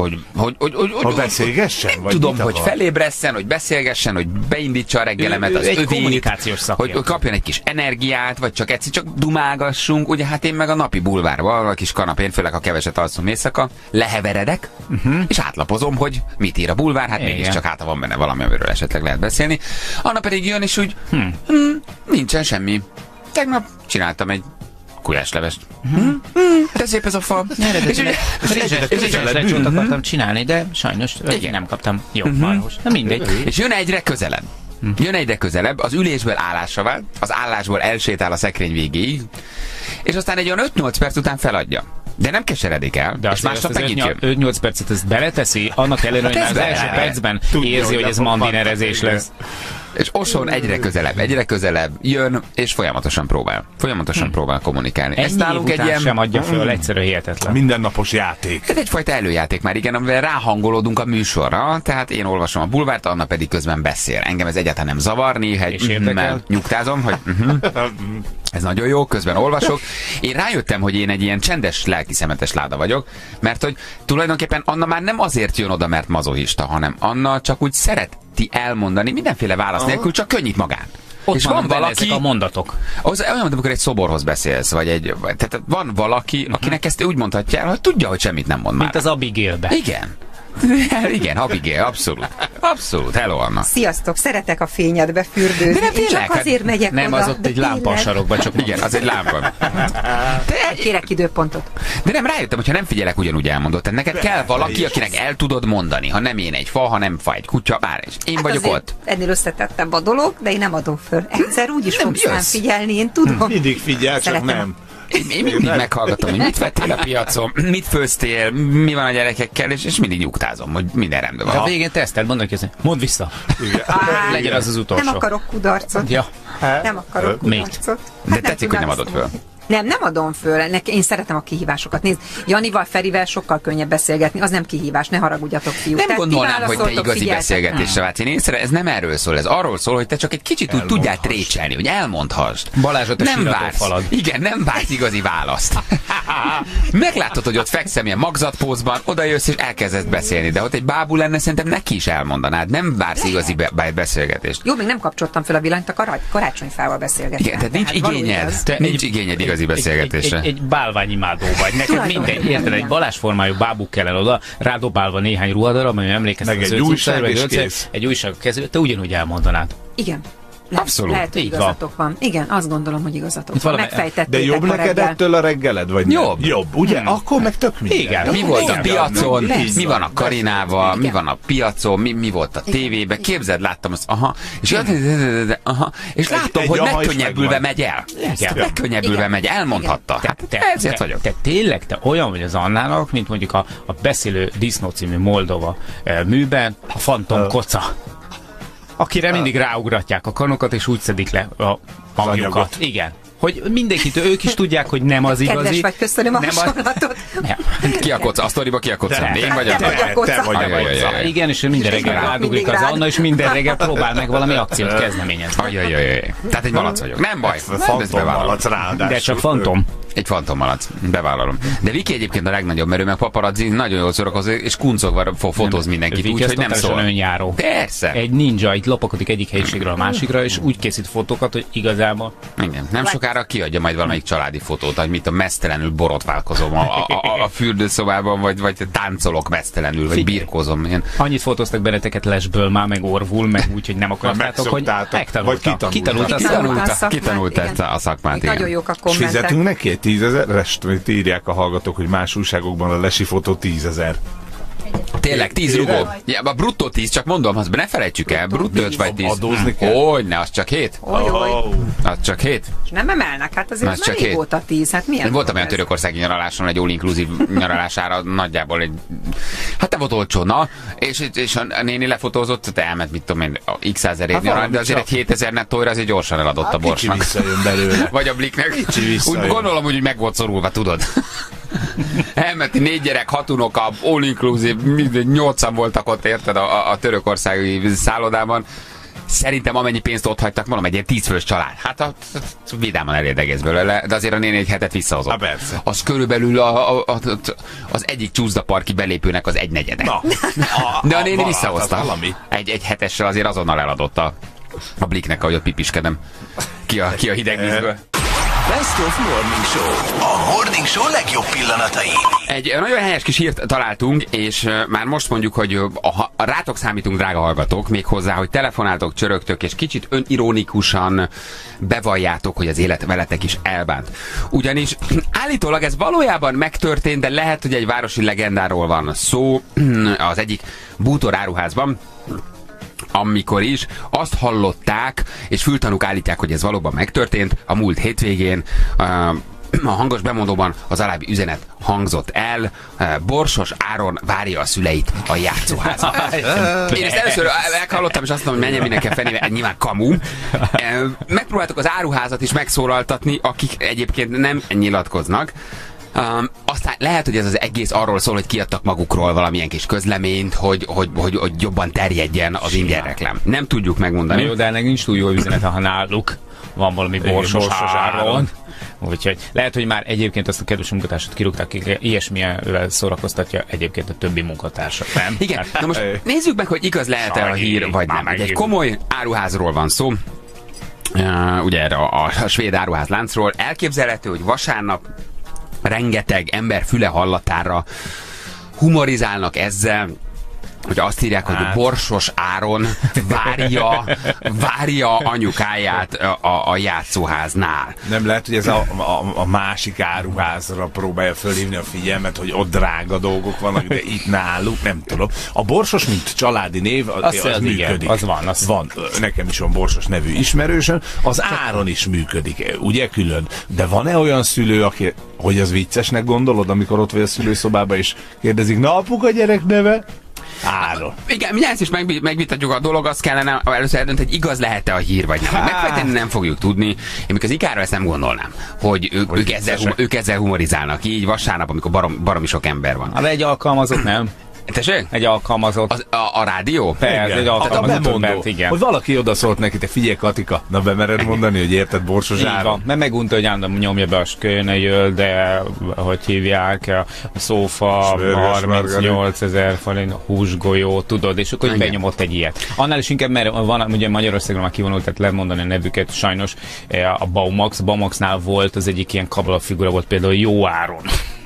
beszélgessen? Nem Vagy tudom, mit hogy akar? felébressen, hogy beszélgessen, hogy beindítsa a reggelemet, az Ő egy övét, kommunikációs szakértő. hogy kapjon egy kis energiát, vagy csak egyszer csak dumálgassunk. Ugye hát én meg a napi bulvárban, a kis kanapén, főleg ha keveset alszom éjszaka, leheveredek, és átlapozom, hogy mit ír a bulvár, hát Igen. mégiscsak hát van benne valami, amiről esetleg lehet beszélni. Anna pedig jön, és úgy, nincsen semmi. Tegnap csináltam egy gulyáslevest. De szép ez a fa. Rizslecsót akartam csinálni, de sajnos nem kaptam jó marhos. Na mindegy. És jön egyre közelebb. Jön egyre közelebb, az ülésből állásra vált, az állásból elsétál a szekrény végéig, és aztán egy olyan 5-8 perc után feladja. De nem keseredik el, De és másnap megint jön. 5-8 percet ezt beleteszi, annak ellenére, hogy már az első percben érzi, hogy ez mandinerezés lesz. És Oson egyre közelebb jön, és folyamatosan próbál kommunikálni. Ennyi év után sem adja föl, egyszerűen hihetetlen. Mindennapos játék. Ez egyfajta előjáték már, igen, amivel ráhangolódunk a műsorra, tehát én olvasom a bulvárt, Anna pedig közben beszél. Engem ez egyáltalán nem zavar, néha mert nyugtázom, hogy ez nagyon jó, közben olvasok. Én rájöttem, hogy én egy ilyen csendes, lelkismeretes láda vagyok, mert hogy tulajdonképpen Anna már nem azért jön oda, mert mazohista, hanem Anna csak úgy szereti elmondani mindenféle válasz nélkül, csak könnyít magán. Ott és van valaki ezek a mondatok. Az olyan, amikor egy szoborhoz beszélsz, vagy tehát van valaki, akinek ezt úgy mondhatja el, hogy tudja, hogy semmit nem mond már. Mint az Abigailbe. Igen. Igen, Abigail, abszolút. Abszolút, hello Anna. Sziasztok, szeretek a fényedbe fürdőzni. De nem Én tényleg, csak azért megyek Nem, oda. az ott egy lámpa a sarokban, csak Igen, az egy lámpa. Kérek időpontot. De nem rájöttem, hogyha nem figyelek, ugyanúgy elmondott. Tehát neked kell valaki, akinek el tudod mondani. Ha nem én egy fa, ha nem fa egy kutya, bár is. Én vagyok azért ott. Ennél összetettebb a dolog, de én nem adom föl. Egyszer úgyis Nem fogsz rám jössz. figyelni, én tudom. Mindig figyel, csak Szeretem. nem. Én mindig meghallgatom, hogy mit vettél a piacon, mit főztél, mi van a gyerekekkel, és mindig nyugtázom, hogy minden rendben De a van. végén teszteld, mondd neki, mondd vissza. Legyen az utolsó. Nem akarok kudarcot. Ja. Nem akarok Mit? kudarcot. De tetszik, hogy nem adod föl. Nem adom föl. Én szeretem a kihívásokat. Nézd, Janival, Ferivel sokkal könnyebb beszélgetni. Az nem kihívás, ne haragudjatok, fiúk. Nem Tehát ti gondolnám, hogy te válaszoltok, igazi figyeltek. beszélgetésre váltsz. Én észre, ez nem erről szól, ez arról szól, hogy te csak egy kicsit úgy tudjál trécselni, hogy elmondhassd. Balázsot a nem sírató vársz. falad. Igen, nem vársz igazi választ. Meglátod, hogy ott fekszem ilyen magzatpózban, oda jössz és elkezdesz beszélni, de ott egy bábú lenne, szerintem neki is elmondanád. Nem vársz igazi beszélgetést. Jó, még nem kapcsoltam fel a villanyt, a karácsonyfával beszélgetni. Igen, tehát nincs igényed. Nincs igényed igazi beszélgetésre. Egy bálványimádó vagy. Neked Tulajdonképpen mindegy, érted, igen. egy Balázs formájú bábuk kellene oda, rádobálva néhány ruhadarab, ami emlékeztet Meg az egy ő újság, cuccára, és meg kész. egy újság a kezébe, te ugyanúgy elmondanád. Igen. Abszolút. Lehet, hogy Így van. igazatok van. Igen, azt gondolom, hogy igazatok Itt van. valami- Megfejtettétek De jobb ma neked reggel. ettől a reggeled, vagy Jobb. nem? Jobb, ugye? Akkor meg tök minden. Igen. Mi volt a piacon, Persze. mi van a Karinával, mi Igen. van a piacon, mi volt a tévében, képzeld, láttam azt, és látom, egy hogy aha is megkönnyebbülve megvan. megy el. Igen. Megkönnyebbülve Igen. megy, elmondhatta. Hát ezért vagyok. Te tényleg, te olyan vagy az Annának, mint mondjuk a beszélő disznó című Moldova műben a Fantom Koca, akire mindig ráugratják a kanokat, és úgy szedik le a hangjukat. anyagot. Igen. Hogy mindenkitől, ők is tudják, hogy nem az igazi. Kedves vagy, köszönöm a nem hasonlatot. Ki a koca? A sztoriba ki a koca? Én vagy a... Te vagy a koca. Te vagy a Ajajajaj. koca. Igen, és ő minden reggel rádugrik az Anna, és minden reggel próbál meg valami akciót kezdeményezni. Ajajajaj. Tehát egy malac vagyok. Nem baj. Ezt bevállalom. Fantommalac ráadásul. De csak fantom. Egy fantommalac. Bevállalom. De Viki egyébként a legnagyobb merő, meg paparazzi nagyon jól szórakozik, és kuncogva fotóz mindenkit, Viki úgyhogy nem totálisan szól. önjáró. Persze. Egy ninja itt lopakodik egyik helyiségről a másikra, és úgy készít fotókat, hogy igazából Igen. Nem sokára kiadja majd valamelyik családi fotót, hogy mit a mesztelenül borotválkozom a fürdőszobában, vagy táncolok mesztelenül, vagy birkózom. Ilyen. annyit fotóztak benneteket lesből már, meg orvul, meg úgy, hogy nem akartátok, hogy megszoktátok. Vagy Kitanulta ezt a szakmát. Még nagyon jók a És kommentek. fizetünk neki egy 10 000-est, írják a hallgatók, hogy más újságokban a lesi fotó 10 000. Tényleg, 10 rugó. Ja, a bruttó 10, csak mondom, azt ne felejtsük el, bruttó 5 vagy 10. Adózni kell? Hogyne, az csak 7? Az csak 7? És nem emelnek, hát azért Az az csak már hét. régóta 10, hát milyen? Én voltam olyan ez? törökországi nyaraláson, egy all-inclusive nyaralására nagyjából egy... Hát nem volt olcsó, na, és a néni lefotózott, te elment, mit tudom én, x ezerért nyaralni, de azért egy 7000 nettóra azért gyorsan eladott a Kicsi Borsnak. visszajön belőle. Vagy a Bliknek. Kicsi visszajön. Úgy gondolom, hogy meg volt szorulva, tudod. Elmenti 4 gyerek, 6 unoka, all inclusive, 8-an voltak ott, érted, a törökországi szállodában. Szerintem amennyi pénzt ott hagytak, mondom, egy ilyen 10 fős család. Hát vidáman elérdegész belőle, de azért a néni egy hetet visszahozott. Persze. Az körülbelül az egyik csúszdaparki belépőnek az 1/4. Na, De a néni visszahozta. az valami. Egy hetessel azért azonnal eladott a Bliknek, ahogy ott pipiskedem. Ki a hideg vízből. Best of Morning Show. A Morning Show legjobb pillanatai. Egy nagyon helyes kis hírt találtunk, és már most mondjuk, hogy rátok számítunk, drága hallgatók, még hozzá, hogy telefonáltok, csörögtök, és kicsit önironikusan bevalljátok, hogy az élet veletek is elbánt. Ugyanis állítólag ez valójában megtörtént, de lehet, hogy egy városi legendáról van szó. Az egyik bútoráruházban, amikor is azt hallották, és fültanúk állítják, hogy ez valóban megtörtént, a múlt hétvégén a hangos bemondóban az alábbi üzenet hangzott el: Borsos Áron várja a szüleit a játszóházban. Én ezt először meghallottam, és azt mondom, hogy menjen mindenki fenébe, nyilván kamu. Megpróbáltuk az áruházat is megszólaltatni, akik egyébként nem nyilatkoznak. Aztán lehet, hogy ez az egész arról szól, hogy kiadtak magukról valamilyen kis közleményt, hogy jobban terjedjen az ingyen reklám. Nem tudjuk megmondani. jó, de ennek nincs túl jó üzenete, ha náluk van valami borsos áron. Úgyhogy lehet, hogy már egyébként azt a kedves munkatársat kirúgták, akik ilyesmivel szórakoztatja egyébként a többi munkatársat, nem? Igen, na most nézzük meg, hogy igaz lehet-e a hír, vagy nem. Egy komoly áruházról van szó. Ugye erre a svéd áruházláncról. Elképzelhető, hogy vasárnap rengeteg ember füle hallatára humorizálnak ezzel, hogy azt írják, hogy Borsos Áron várja anyukáját a játszóháznál. Nem lehet, hogy ez a másik áruházra próbálja fölhívni a figyelmet, hogy ott drága dolgok vannak, de itt náluk, nem tudom. A Borsos, mint családi név, az működik. Igen, az van. Van. Nekem is van Borsos nevű ismerősöm. Az Áron is működik, ugye külön. De van-e olyan szülő, aki, hogy az viccesnek gondolod, amikor ott vagy a szülőszobában, és kérdezik, na apuka gyerek neve? Áron. Igen, mi ezt is megvitatjuk, a dolog, azt kellene először eldönteni, hogy igaz lehet-e a hír, vagy nem. Megfelelően nem fogjuk tudni. Én még az Ikára ezt nem gondolnám, hogy ők ezzel humorizálnak így vasárnap, amikor baromi sok ember van. Hát egy alkalmazott nem. Tessék? Egy alkalmazott. A rádió? Persze, egy A alkalmazott bemondó, embert, igen. hogy valaki odaszólt neki, te figyelj Katika, na bemered mondani, hogy érted Borsos Így Áron? van, mert megunta, hogy állandóan nyomja be a skőnejöl, de hogy hívják, a szófa, Smörgős 38 000 forint, húsgolyó, tudod, és akkor benyomott egy ilyet. Annál is inkább, mert van, ugye Magyarországon már kivonult, tehát lemondani a nevüket, sajnos a Baumaxnál volt az egyik ilyen kabalafigura, volt például Jó Áron.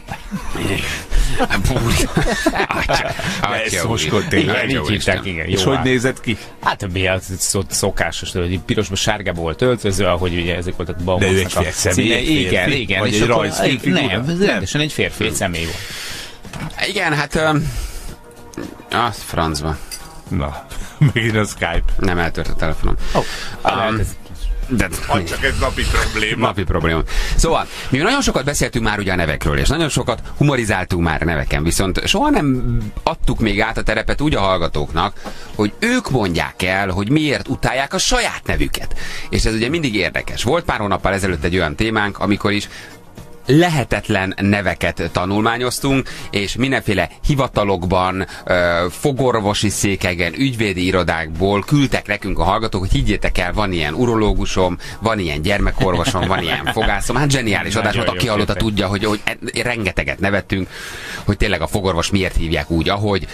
Tényleg. Így hívták, igen. És hogy nézett ki? Hát mi az szokásos, hogy pirosba, sárgába volt öltözve, ahogy ugye ezek voltak De ő Baumaxnak egy személy, igen. Vagy És egy akkor- rajzfilmfigura? Nem, rendesen egy férfi, egy személy volt. Igen, hát... Az francba. Na, megint a Skype. Nem eltört a telefonom. Csak ez napi probléma. Napi probléma. Szóval, mi nagyon sokat beszéltünk már ugye a nevekről, és nagyon sokat humorizáltunk már neveken, viszont soha nem adtuk még át a terepet úgy a hallgatóknak, hogy ők mondják el, hogy miért utálják a saját nevüket. És ez ugye mindig érdekes. Volt pár hónappal ezelőtt egy olyan témánk, amikor is lehetetlen neveket tanulmányoztunk, és mindenféle hivatalokban, fogorvosi székeken, ügyvédi irodákból küldtek nekünk a hallgatók, hogy higgyétek el, van ilyen urológusom, van ilyen gyermekorvosom, van ilyen fogászom. Hát zseniális adás volt, aki hallotta tudja, hogy rengeteget nevettünk, hogy tényleg a fogorvos miért hívják úgy, ahogy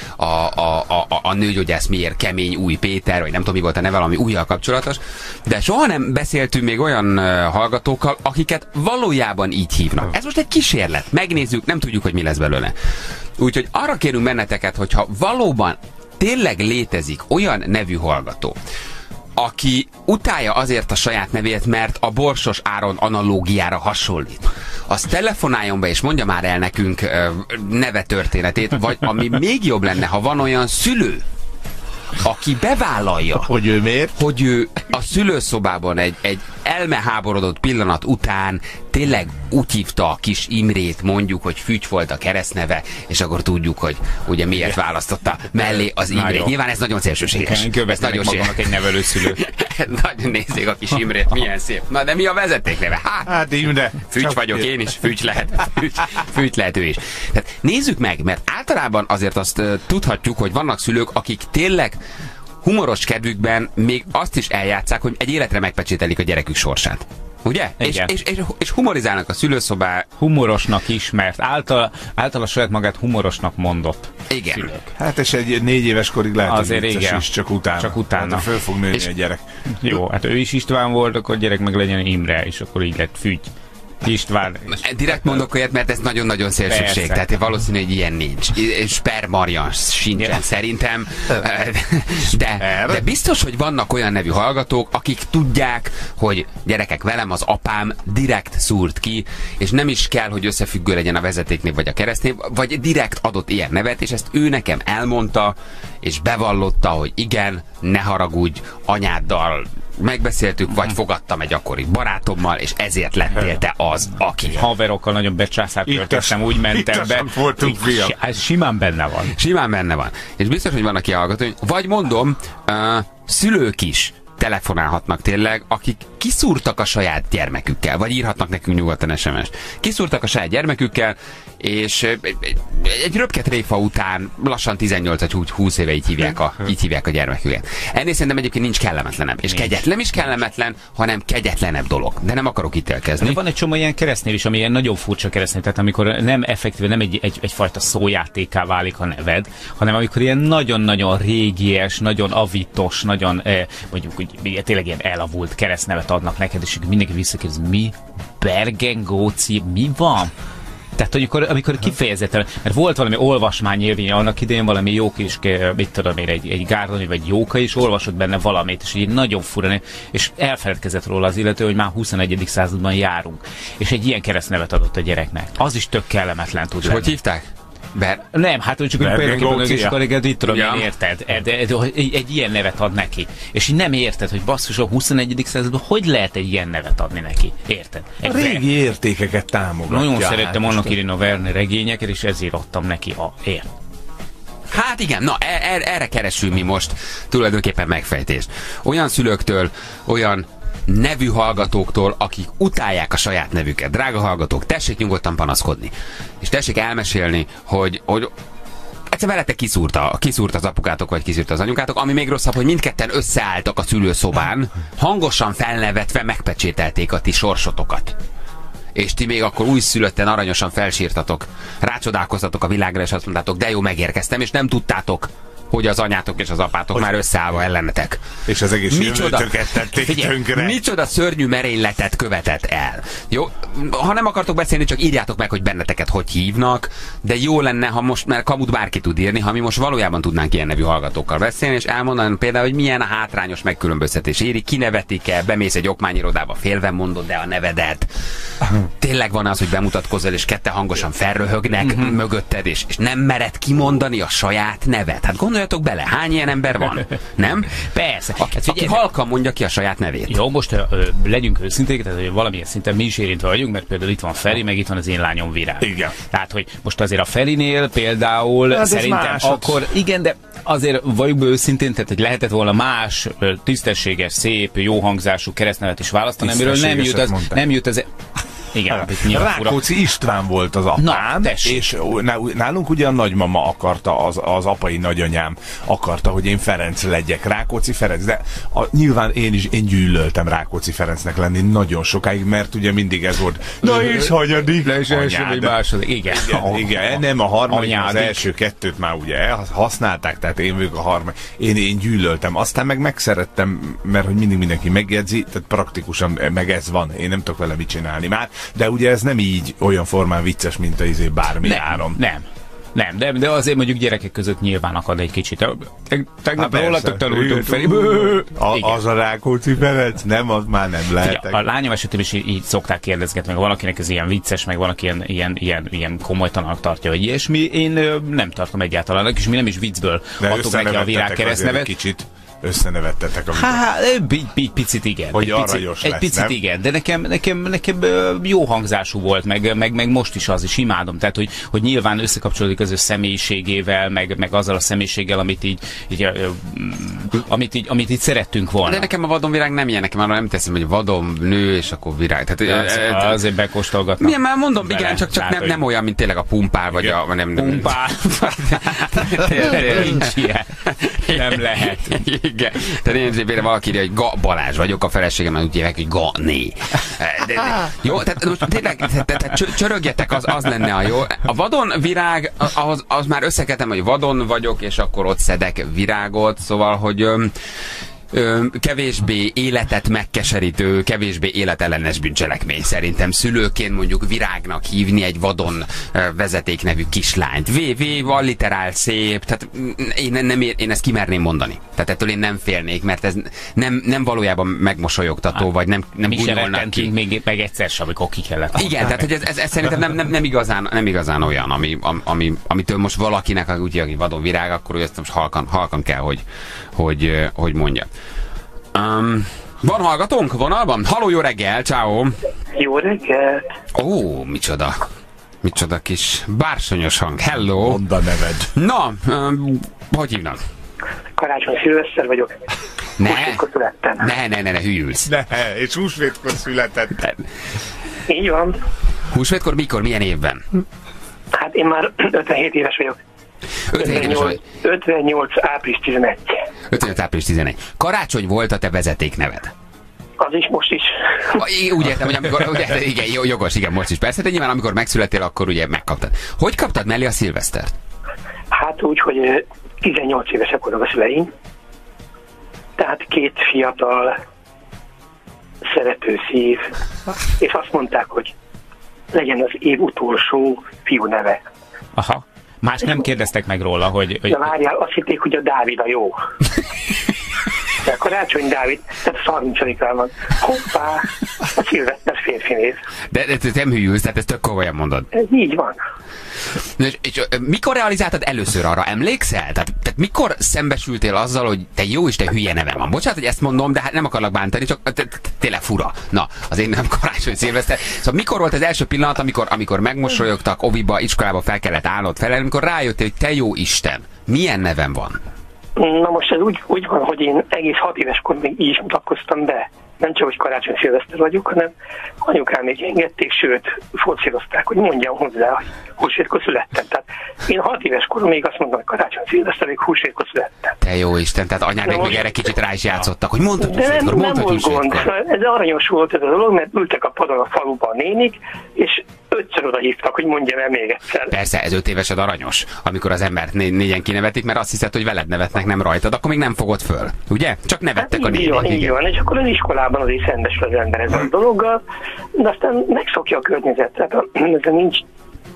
a nőgyógyász miért Kemény Új Péter, vagy nem tudom mi volt a neve, ami újjal kapcsolatos, de soha nem beszéltünk még olyan hallgatókkal, akiket valójában így hívnak. Ez most egy kísérlet. Megnézzük, nem tudjuk, hogy mi lesz belőle. Úgyhogy arra kérünk benneteket, hogyha valóban tényleg létezik olyan nevű hallgató, aki utálja azért a saját nevét, mert a Borsos Áron analógiára hasonlít, az telefonáljon be és mondja már el nekünk neve történetét, vagy ami még jobb lenne, ha van olyan szülő, aki bevállalja, hogy ő miért? Hogy ő a szülőszobában egy elmeháborodott pillanat után tényleg úgy hívta a kis Imrét, mondjuk, hogy Fügy volt a keresztneve, és akkor tudjuk, hogy ugye miért választotta mellé az Imrét. Nyilván ez nagyon szélsőséges. Ez nagyon magamnak egy nevelőszülő. Nagyon nézzék a kis Imrét, milyen szép. Na de mi a vezetékneve? Hát Imre. Fügy vagyok én is, Fügy lehet ő is. Tehát nézzük meg, mert általában azért azt tudhatjuk, hogy vannak szülők, akik tényleg humoros kedvükben még azt is eljátszák, hogy egy életre megpecsételik a gyerekük sorsát. Ugye? És humorizálnak a szülőszobá. Humorosnak ismert. Által a saját magát humorosnak mondott. Igen. Szülők. Hát és egy 4 éves korig lehet, azért hogy igen. is, csak utána. Csak utána. Hát, föl fog nőni a gyerek. Jó, hát ő is István volt, akkor gyerek meg legyen Imre, és akkor így lett Fügy. István. Direkt mondok olyat, mert ez nagyon-nagyon szélsőség. Persze. Tehát valószínű, hogy ilyen nincs. Per Marian sincsen szerintem. De biztos, hogy vannak olyan nevű hallgatók, akik tudják, hogy gyerekek, velem az apám direkt szúrt ki, és nem is kell, hogy összefüggő legyen a vezetéknév vagy a keresztnév, vagy direkt adott ilyen nevet, és ezt ő nekem elmondta, és bevallotta, hogy igen, ne haragudj, anyáddal megbeszéltük, vagy fogadtam egy akkori barátommal, és ezért lettél te az, aki. Haverokkal nagyon becsászártörtettem, úgy mentem be. Voltunk, fiam. Ez simán benne van. Simán benne van. És biztos, hogy vannak ilyen hallgatók, vagy mondom, szülők is telefonálhatnak tényleg, akik kiszúrtak a saját gyermekükkel, vagy írhatnak nekünk nyugodtan SMS-t. Kiszúrtak a saját gyermekükkel, és egy röpke tréfa után lassan 18 vagy 20 éve így hívják a gyermeküket. Ennél szerintem egyébként nincs kellemetlenebb. És nem is kellemetlen, hanem kegyetlenebb dolog. De nem akarok ítélkezni. De van egy csomó ilyen keresztnév is, ami ilyen nagyon furcsa keresztnév, tehát amikor nem effektíve, nem egyfajta szójátékká válik a neved, hanem amikor ilyen nagyon-nagyon régies, nagyon avitos, nagyon mondjuk úgy, tényleg ilyen elavult keresztnevet adnak neked, és mindenki visszakérdez, mi? Bergengóci, mi van? Tehát, amikor kifejezetten, mert volt valami olvasmányélmény annak idején, valami jó kis, mit tudom én, egy gárdoni vagy jóka, és olvasott benne valamit, és így nagyon furán, és elfeledkezett róla az illető, hogy már 21. században járunk. És egy ilyen keresztnevet adott a gyereknek. Az is tök kellemetlen tud lenni. Hogy hívták? Nem, hát csak például is akkor itt tudom, ja. én érted. Egy ilyen nevet ad neki. És így nem érted, hogy basszus, a 21. században hogy lehet egy ilyen nevet adni neki? Érted? A régi értékeket támogatja. Nagyon szerettem annak Irina Werner regényeket, és ezért adtam neki Hát igen, na erre keresünk mi most tulajdonképpen megfejtést. Olyan szülőktől, olyan nevű hallgatóktól, akik utálják a saját nevüket. Drága hallgatók, tessék nyugodtan panaszkodni. És tessék elmesélni, hogy egyszer veletek kiszúrt az apukátok, vagy kiszúrt az anyukátok, ami még rosszabb, hogy mindketten összeálltak a szülőszobán, hangosan felnevetve megpecsételték a ti sorsotokat. És ti még akkor újszülötten aranyosan felsírtatok, rácsodálkoztatok a világra, és azt mondtátok, de jó, megérkeztem, és nem tudtátok, hogy az anyátok és az apátok már összeállva ellenetek. És az egész jövőtöket tették tönkre. Micsoda szörnyű merényletet követett el. Jó, ha nem akartok beszélni, csak írjátok meg, hogy benneteket hogy hívnak, de jó lenne, ha most, mert kamut bárki tud írni, ha mi most valójában tudnánk ilyen nevű hallgatókkal beszélni, és elmondani például, hogy milyen a hátrányos megkülönböztetés éri, kinevetik-e, bemész egy okmányirodába, félve mondod de a nevedet. Tényleg van az, hogy bemutatkozol, és kette hangosan felröhögnek mögötted, és nem mered kimondani a saját nevet. Hát gondolj Gondoljatok bele, hány ilyen ember van? Nem? Persze. Aki halkan mondja ki a saját nevét. Jó, most legyünk őszinték, tehát hogy valamilyen szinten mi is érintve vagyunk, mert például itt van Feri, meg itt van az én lányom Virág. Igen. Tehát, hogy most azért a Ferinél például szerintem akkor, igen, de azért vagyunk be őszintén, tehát hogy lehetett volna más tisztességes, szép, jó hangzású keresztnevet is választani, amiről nem jut az igen, Rákóczi István volt az apám, és nálunk ugye a nagymama akarta, az apai nagyanyám akarta, hogy én Ferenc legyek, Rákóczi Ferenc, de nyilván én gyűlöltem Rákóczi Ferencnek lenni nagyon sokáig, mert ugye mindig ez volt, na és hanyadik? Második, igen, nem a harmadik, az első kettőt már ugye használták, tehát én vagyok a harmadik. Én gyűlöltem, aztán meg megszerettem, mert hogy mindig mindenki megjegyzi, tehát praktikusan meg ez van, én nem tudok vele mit csinálni már. De ugye ez nem így olyan formán vicces, mint az bármi áron. Nem, de azért mondjuk gyerekek között nyilván akad egy kicsit. Tegnap rólatok tanultunk fel. Az a Rákóczi Ferenc? Nem, az már nem lehetek. A lányom esetében is így szokták kérdezgetni, meg valakinek ez ilyen vicces, meg valaki ilyen komolytalanak tartja, hogy ilyesmi. Én nem tartom egyáltalán, és mi nem is viccből adtuk neki a Virág keresztnevet. Kicsit összenevettetek, egy picit igen. Hogy aranyos lesz, picit nem? igen, de nekem jó hangzású volt, meg most is az is imádom. Tehát, hogy nyilván összekapcsolódik az ő személyiségével, meg azzal a személyiséggel, amit így szerettünk volna. De nekem a vadonvirág nem ilyen, nekem arra nem teszem, hogy vadon nő, és akkor virág. Tehát, azért bekóstolgatnak. Milyen, már mondom, igen, csak nem olyan, mint tényleg a pumpál, vagy a... Pumpál. Nincs ilyen. Nem lehet. Igen. Tehát én például valaki írja, hogy Balázs vagyok, a feleségemmel úgy hívják, hogy Gané. Jó, tehát most tényleg csörögjetek, az lenne a jó. A vadonvirág, az már összeketem, hogy vadon vagyok, és akkor ott szedek virágot, szóval, hogy kevésbé életet megkeserítő, kevésbé életellenes bűncselekmény szerintem szülőként mondjuk virágnak hívni egy vadon vezetéknevű kislányt. Alliterál szép, tehát én ezt kimerném mondani. Tehát ettől én nem félnék, mert ez nem valójában megmosolyogtató, vagy nem gúnyolnak ki. Még egyszer sem, amikor ki kellett. Igen, tehát hogy ez szerintem nem igazán olyan, amitől most valakinek úgy vadon virág, akkor ezt most halkan kell, hogy mondja. Van hallgatónk vonalban? Halló, jó reggel, ciao. Jó reggel. Ó, micsoda kis bársonyos hang. Hello. Mondd a neved. Na, hogy hívnak? Karácsony Szilveszter vagyok. Ne, hülyülsz. És húsvétkor született. Így van. Húsvétkor mikor, milyen évben? Hát én már 57 éves vagyok. 58 április 11. 58 április 11. Karácsony volt a te vezetékneved? Az is, most is. Úgy értem, hogy amikor, igen, jogos, igen, most is persze, de nyilván amikor megszülettél, akkor ugye megkaptad. Hogy kaptad mellé a Szilvesztert? Hát úgy, hogy 18 évesek voltak a szüleim. Tehát két fiatal, szerető szív, és azt mondták, hogy legyen az év utolsó fiú neve. Aha. Más nem kérdeztek meg róla, hogy... De várjál, azt hitték, hogy a Dávid a jó. De Karácsony Dávid, tehát 30-án van. Hoppá, a Szilveszter férfi név. De nem hülyülsz, tehát ezt tök komolyan mondod. Ez így van. És mikor realizáltad először arra? Emlékszel? Tehát mikor szembesültél azzal, hogy te jó Isten hülye nevem van? Bocsánat, hogy ezt mondom, de hát nem akarlak bántani, csak tényleg fura. Na, az én nem Karácsony Szilveszter. Szóval mikor volt az első pillanat, amikor megmosolyogtak, oviba, iskolába fel kellett állnod fel, amikor rájöttél, hogy te jó Isten, milyen nevem van? Na most ez úgy van, hogy én egész 6 éveskor még így is mutatkoztam be. Nem csak, hogy Karácsony Szilveszter vagyok, hanem anyukám még engedték, sőt, forszírozták, hogy mondjam hozzá, hogy húsvétkor születtem. Tehát én 6 éves korom még azt mondom, hogy Karácsony Szilveszter, még húsvétkor születtem. Te jó Isten, tehát anyád még erre kicsit rá is játszottak, hogy mondtad húsvétkor, mondtad húsvétkor. Ez aranyos volt ez a dolog, mert ültek a padon a faluban a nénik, és 5-ször oda hívtak, hogy mondjam el még egyszer. Persze, ez 5 évesed aranyos, amikor az embert négyen kinevetik, mert azt hiszed, hogy veled nevetnek, nem rajtad, akkor még nem fogod föl. Ugye? Csak nevettek hát a nénik. Így van, és akkor az iskolában azért szembesül az ember ezzel a dologgal, de aztán megszokja a környezetet, ezzel nincs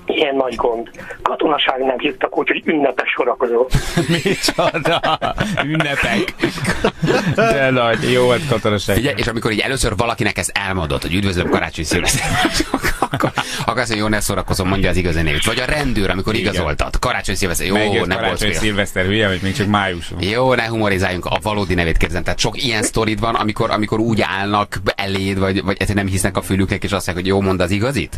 ilyen nagy gond. Katonaságnál hívtak úgy, hogy ünnepes sorakozó. Micsoda? Ünnepek. De nagy, jó volt katonaság. Figyelj, és amikor így először valakinek ezt elmondott, hogy üdvözlöm Karácsony Szilveszter, akkor azt mondja, jó, ne szórakozom, mondja az igazi névét. Vagy a rendőr, amikor igazoltad. Karácsony Szilveszter, jó, megjött ne Karácsony Szilveszter, hülye, vagy még csak május. Jó, ne humorizáljunk, a valódi nevét kérdezem. Tehát sok ilyen sztorid van, amikor úgy állnak eléd, vagy nem hisznek a fülüknek, és azt mondják, hogy jó, mondd az igazit?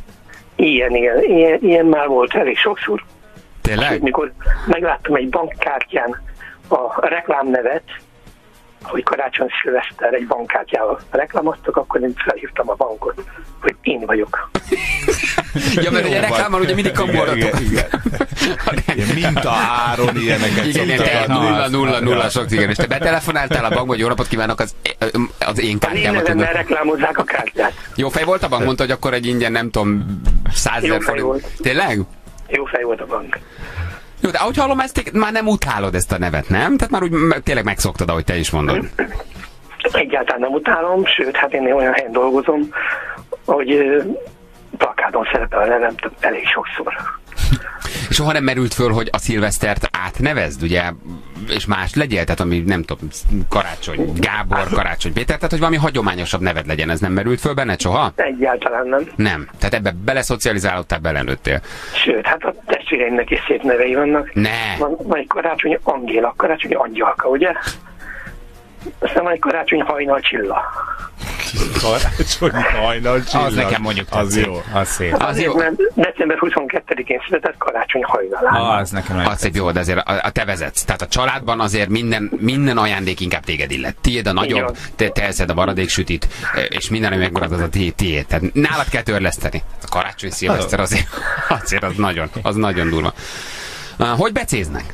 Ilyen már volt elég sokszor. Tényleg? Sőt, mikor megláttam egy bankkártyán a reklámnevet, hogy Karácsony Szilveszter egy bankkártyával reklámoztak, akkor én felhívtam a bankot, hogy én vagyok. Ja, mert ugye reklámmal ugye mindig kamuadatok. Ilyen mintaáron ilyeneket szoktak. 0-0-0 sok, igen. És te betelefonáltál a bankba, hogy jó napot kívánok, az én kártyámat. Én reklámozzák a kártyát. Jó fej volt a bank? Mondta, hogy akkor egy ingyen, nem tudom, 100 000 forint. Tényleg? Jó fej volt a bank. Jó, de ahogy hallom, ezt már nem utálod ezt a nevet, nem? Tehát már úgy tényleg megszoktad, ahogy te is mondod. Egyáltalán nem utálom, sőt, hát én olyan helyen dolgozom, hogy plakáton szerepel a nevem elég sokszor. És soha nem merült föl, hogy a Szilvesztert átnevezd, ugye, és más legyél, tehát ami nem tudom, Karácsony Gábor, Karácsony Péter, tehát hogy valami hagyományosabb neved legyen, ez nem merült föl benned soha? Egyáltalán nem. Nem, tehát ebbe beleszocializálódtál, belenőttél. Sőt, hát a testvéreimnek is szép nevei vannak. Ne! Van egy Karácsony Angéla, Karácsony Angyalka, ugye? Aztán van egy Karácsony Hajnal Csilla. Karácsony Hajnal Csilla. Az nekem mondjuk az jó. Az szép. Az jó. Mert december 22-én született Karácsony Hajnalán. Az nekem nagyon az szép, jó, de azért a te vezetsz. Tehát a családban azért minden ajándék inkább téged illet. Tiéd a nagyobb, te eszed a maradéksütit, és minden, ami megmarad, az a tiéd. Tehát nálad kell törleszteni. A Karácsony Szilveszter azért az nagyon durva. Hogy becéznek?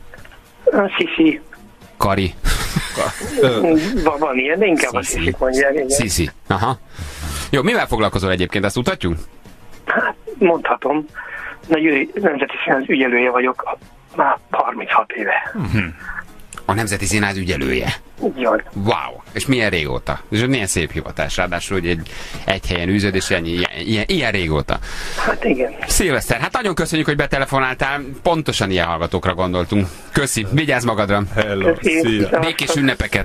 Sisi. Kari. Van ilyen, de inkább a Sisi mondják. Sisi. Aha. Jó, mivel foglalkozol egyébként, azt tudhatjuk? Hát, mondhatom. Nemzeti Színház ügyelője vagyok már 36 éve. A Nemzeti Színház ügyelője. Jaj. Wow. És milyen régóta? És milyen szép hivatás, ráadásul, hogy egy helyen űzöd, és ilyen régóta. Hát igen. Szilveszter, hát nagyon köszönjük, hogy betelefonáltál. Pontosan ilyen hallgatókra gondoltunk. Köszi, vigyázz magadra. Hello, szia. Békés ünnepeket.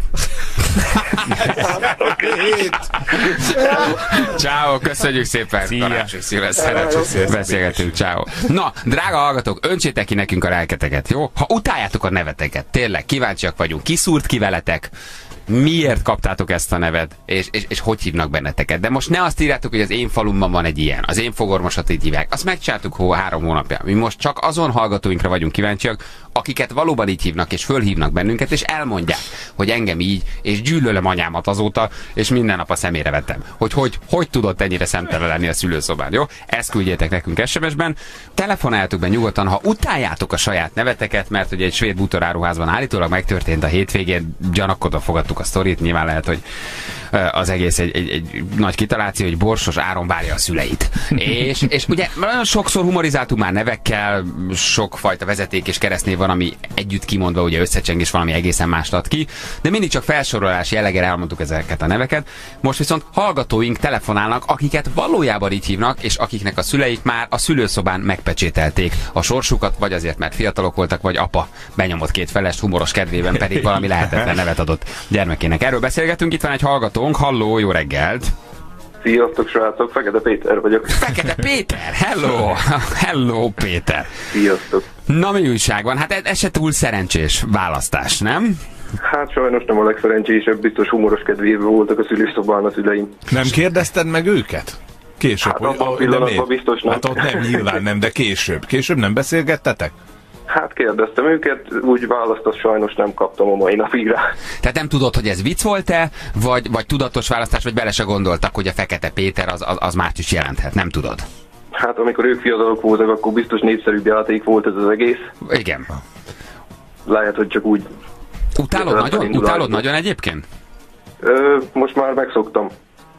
Ciao, köszönjük szépen. Karácsony Szilveszter. Beszélgetünk, ciao. Na, drága hallgatók, öntsétek ki nekünk a lelketeket, jó? Ha utáljátok a neveteket, tényleg kíváncsiak vagyunk, ki szúrt ki veletek, miért kaptátok ezt a nevet, és hogy hívnak benneteket. De most ne azt írjátok, hogy az én falumban van egy ilyen, az én fogormosat így hívják. Azt megcsináltuk 3 hónapja. Mi most csak azon hallgatóinkra vagyunk kíváncsiak, akiket valóban így hívnak, és fölhívnak bennünket, és elmondják, hogy engem így, és gyűlölöm anyámat azóta, és minden nap a szemére vettem. Hogy tudott ennyire szemtelen lenni a szülőszobán, jó? Ezt küldjétek nekünk SMS-ben. Telefonáljátok be nyugodtan, ha utáljátok a saját neveteket, mert ugye egy svéd bútoráruházban állítólag megtörtént a hétvégén, gyanakodva fogadtuk a sztorit, nyilván lehet, hogy az egész egy nagy kitaláció, hogy Borsos Áron várja a szüleit. és ugye nagyon sokszor humorizáltunk már nevekkel, sokfajta vezeték és keresztnév van, ami együtt kimondva ugye összecseng, és valami egészen mást ad ki, de mindig csak felsorolás jelleggel elmondtuk ezeket a neveket. Most viszont hallgatóink telefonálnak, akiket valójában így hívnak, és akiknek a szüleik már a szülőszobán megpecsételték a sorsukat, vagy azért, mert fiatalok voltak, vagy apa benyomott 2 felest humoros kedvében, pedig valami lehetetlen nevet adott gyermekének. Erről beszélgetünk, itt van egy hallgatónk. Halló, jó reggelt! Sziasztok, srácok, Fekete Péter vagyok. Fekete Péter, hello! Hello, Péter! Sziasztok! Na, mi újság van? Hát ez se túl szerencsés választás, nem? Hát sajnos nem a legszerencsésebb, biztos humoros kedvéből voltak a szülőszobán a szüleim. Nem kérdezted meg őket? Később, hát abban a pillanatban biztos nem. Hát ott nem, nyilván nem, de később. Később nem beszélgettetek? Hát kérdeztem őket, úgy választ sajnos nem kaptam a mai napig rá. Tehát nem tudod, hogy ez vicc volt-e, vagy tudatos választás, vagy bele se gondoltak, hogy a Fekete Péter az mást is jelenthet, nem tudod? Hát amikor ők fiatalok voltak, akkor biztos népszerűbb játék volt ez az egész. Igen. Lehet, hogy csak úgy... Utálod nagyon? Utálod nagyon egyébként? Most már megszoktam.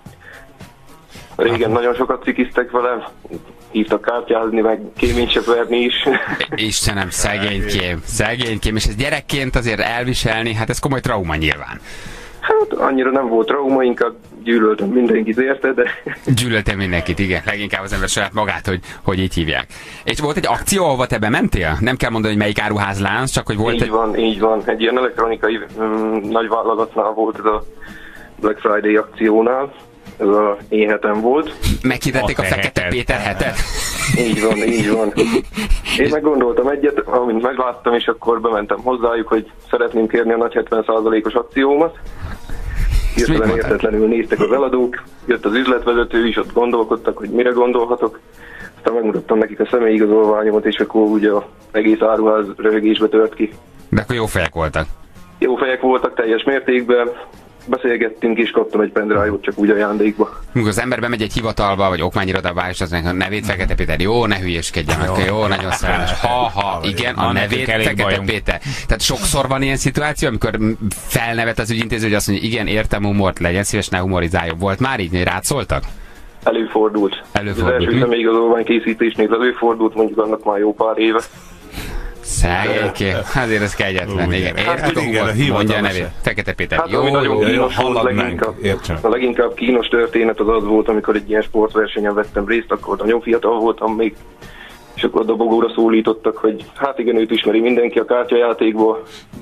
Régen nagyon sokat cikiztek vele, hívtak kártyázni, meg kéményse verni is. Istenem, szegénykém, és ez gyerekként azért elviselni, hát ez komoly trauma nyilván. Hát annyira nem volt trauma, inkább gyűlöltem mindenkit érte, de... Gyűlöltem mindenkit, igen. Leginkább az ember saját magát, hogy így hívják. És volt egy akció, ahova te bementél? Nem kell mondani, hogy melyik áruházlánc, csak hogy volt így van. Egy ilyen elektronikai nagy vállalatnál volt ez a Black Friday akciónál. Ez a éheten volt. Meghirdették a Fekete Péter hetet? Így van. Én meg gondoltam egyet, amint megláttam, és akkor bementem hozzájuk, hogy szeretném kérni a nagy 70%-os akciómat. Hirtelen értetlenül néztek az eladók, jött az üzletvezető is, ott gondolkodtak, hogy mire gondolhatok. Aztán megmutattam nekik a személyigazolványomat, és akkor ugye az egész áruház röhögésbe tört ki. De akkor jó fejek voltak. Jó fejek voltak teljes mértékben. Beszélgettünk, és kaptam egy pendrive-ot csak úgy ajándékba. Amikor az ember bemegy egy hivatalba, vagy okmányirodába, és az a nevét Fekete Péter, jó, ne hülyéskedjen, jó, nagyon szerelmes. Igen, a nevét Fekete Péter. Tehát sokszor van ilyen szituáció, amikor felnevet az ügyintéző, hogy azt mondja, igen, értem humort, legyen szíves, ne humorizáljon. Volt már így, hogy rád szóltak? Előfordult. Az első személyigazolvány készítésnél előfordult, mondjuk annak már jó pár éve. Szegényké, azért ez kegyetlen. Igen, értük a humort, mondja a nevét. Fekete Péter. Hát, ami nagyon kínos volt, a leginkább kínos történet az volt, amikor egy ilyen sportversenyen vettem részt, akkor nagyon fiatal voltam még, és akkor a dobogóra szólítottak, hogy hát igen, őt ismeri mindenki a kártyajátékból.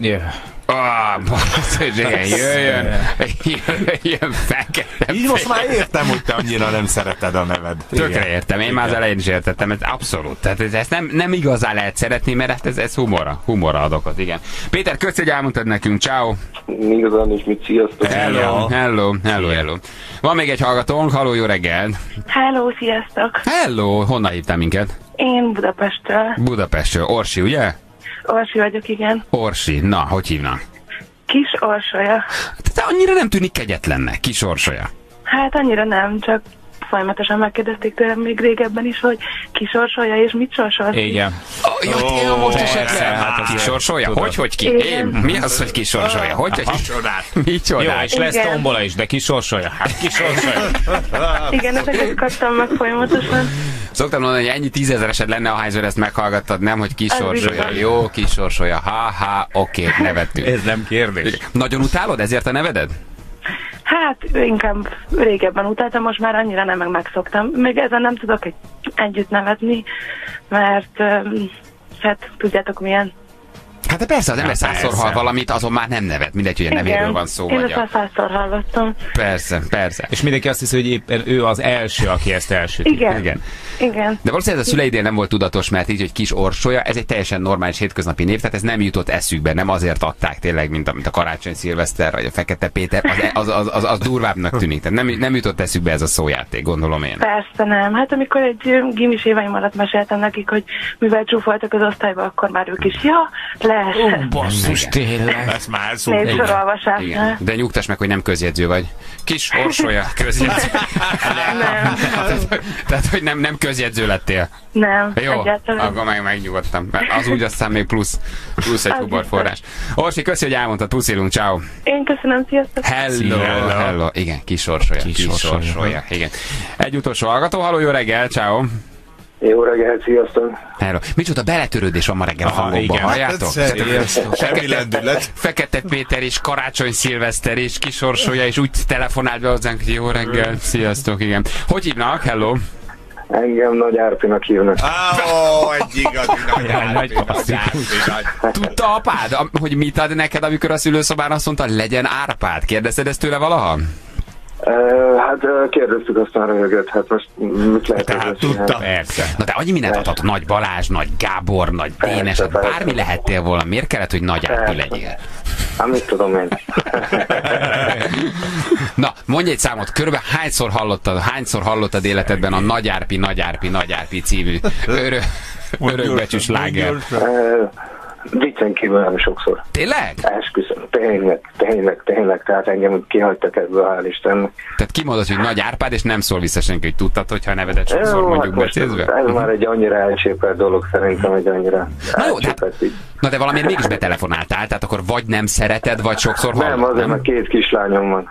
Jöjjön Fekete. Így most már értem, hogy te annyira nem szereted a neved. Tökre értem, én már az elején is értettem, ez abszolút. Tehát ezt nem igazán lehet szeretni, mert ez humorra ad okot, igen. Péter, kösz, hogy elmondtad nekünk, ciao. Igazán is mit, sziasztok. Hello. Van még egy hallgatónk, halló, jó reggelt. Hello, sziasztok. Hello, honnan hívtál minket? Én Budapestről. Orsi, ugye? Orsi vagyok, igen. Orsi, na, hogy hívnak? Kis Orsolya. De annyira nem tűnik kegyetlennek, Kis Orsolya. Hát annyira nem, csak folyamatosan megkérdezték tőlem még régebben is, hogy ki sorsolja és mit sorsolsz. Igen. Most esetleg ki sorsolja? Hogy ki? Én? Mi az, hogy ki sorsolja? Micsodát? Jó, és lesz tombola is, de ki sorsolja? Hát ki sorsolja? Igen, ezeket kaptam meg folyamatosan. Szoktam mondani, hogy ennyi 10 000-esed lenne, ahányszor ezt meghallgattad, nem, hogy ki sorsolja. Jó, ki sorsolja. Oké, nevettünk. Ez nem kérdés. Nagyon utálod ezért a nevedet? Hát inkább régebben utáltam, most már annyira nem megszoktam. Még ezen nem tudok együtt nevetni, mert hát tudjátok milyen. Hát de persze, az ember 100-szor hall valamit, azon már nem nevet, mindegy, hogy a nevéről van szó. Én ezt 100-szor hallottam. Persze. És mindenki azt hiszi, hogy éppen ő az első, aki ezt elsüti. Igen. De valószínűleg a szüleidnél nem volt tudatos, mert így, hogy Kis Orsolya, ez egy teljesen normális hétköznapi név, tehát ez nem jutott eszükbe, nem azért adták tényleg, mint a Karácsony Szilveszter, vagy a Fekete Péter, az durvábbnak tűnik. Tehát nem jutott eszükbe ez a szójáték, gondolom én. Persze nem. Hát amikor egy gimis éveim alatt meséltem nekik, hogy mivel csúfoltak az osztályba, akkor már ők is, basszus, tényleg. Ez már szó. Népsorolvasásnál. De nyugtass meg, hogy nem közjegyző vagy. Kis Orsolya közjegyző. Nem. Tehát, hogy nem közjegyző lettél. Nem, jó, egyáltalán. akkor megnyugodtam. Mert az úgy aztán még plusz egy huborforrás. Orsi, köszi, hogy elmondtad, puszilunk, ciao. Én köszönöm, sziasztok. Hello. Igen, Kis Orsolya. Igen. Egy utolsó hallgató, halló, jó reggel, ciao. Jó reggelt, sziasztok! Hello. Micsoda beletörődés van ma reggel a hangokban, halljátok? Semmi lendület. Fekete Péter és Karácsony Szilveszter és Kis Orsolya, és úgy telefonált be hozzánk, hogy jó reggel, sziasztok, igen. Hogy hívnak? Hello? Engem Nagy Árpinak hívnak. Egy igazi Nagy Árpi. Tudta apád, hogy mit ad neked, amikor a szülőszobán azt mondta, legyen Árpád? Kérdezted ezt tőle valaha? Hát kérdeztük, aztán röhögött, hát most mit lehet ezzel tudta. Na de annyi mindent adhat, Nagy Balázs, Nagy Gábor, Nagy Dénes, bármi lehettél volna, miért kellett, hogy Nagy Árpi legyél? Hát mit tudom én. Na, mondj egy számot, körülbelül hányszor hallottad életedben a Nagy Árpi című örökbecsű sláger? Viccen kívül nem sokszor. Tényleg? Esküszöm, tényleg, tehát engem kihagytak ebből, hál' Istennek. Tehát kimondod, hogy Nagy Árpád, és nem szól vissza senki, hogy tudtad, hogyha a nevedet sokszor mondjuk becézve? Ez már egy annyira elcsépelt dolog, szerintem egy annyira elcsépelt. Na de valamiért mégis betelefonáltál, tehát akkor vagy nem szereted, vagy sokszor hallod. Nem, azért, mert 2 kislányom van.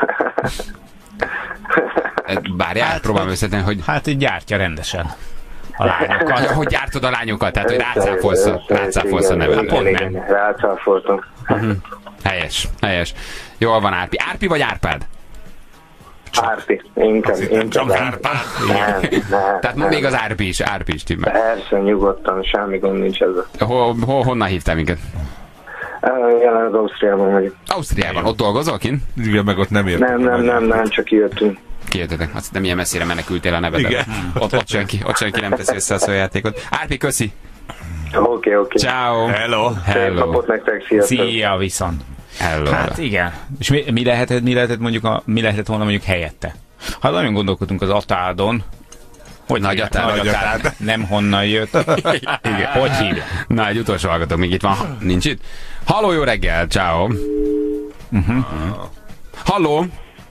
Próbálom összetenni, hogy... Hát így gyártja rendesen. A lányokat. Hogy gyártod a lányokat? Tehát, hogy rácáfolsz a nevet. Pont nem. Rácáfoltam. Helyes. Jól van, Árpi. Árpi vagy Árpád? Árpi. Inkább Árpád. Tehát ma még az Árpi is timmel. Persze, nyugodtan, semmi gond nincs ezzel. Honnan hívtál minket? Jelenleg Ausztriában vagyok. Ausztriában. Ott dolgozol kint? Igen, meg ott nem értem. Nem, csak kijöttünk. Kijöttetek. Azt nem ilyen messzire menekültél a nevedet. Ott senki nem teszi össze a szójátékot. Árpi, köszi! Oké. Ciao. Hello. Szép napot nektek, sziasztok! Szia, viszont. Hello. Hát igen. És mi lehetett volna mondjuk helyette? Hát nagyon gondolkodtunk az Atádon. Hogy Nagy Atád. Nem honnan jött. Igen. Hogy hívja? Na, egy utolsó hallgatók, még itt van. Nincs itt? Halló, jó reggel, ciao. Halló.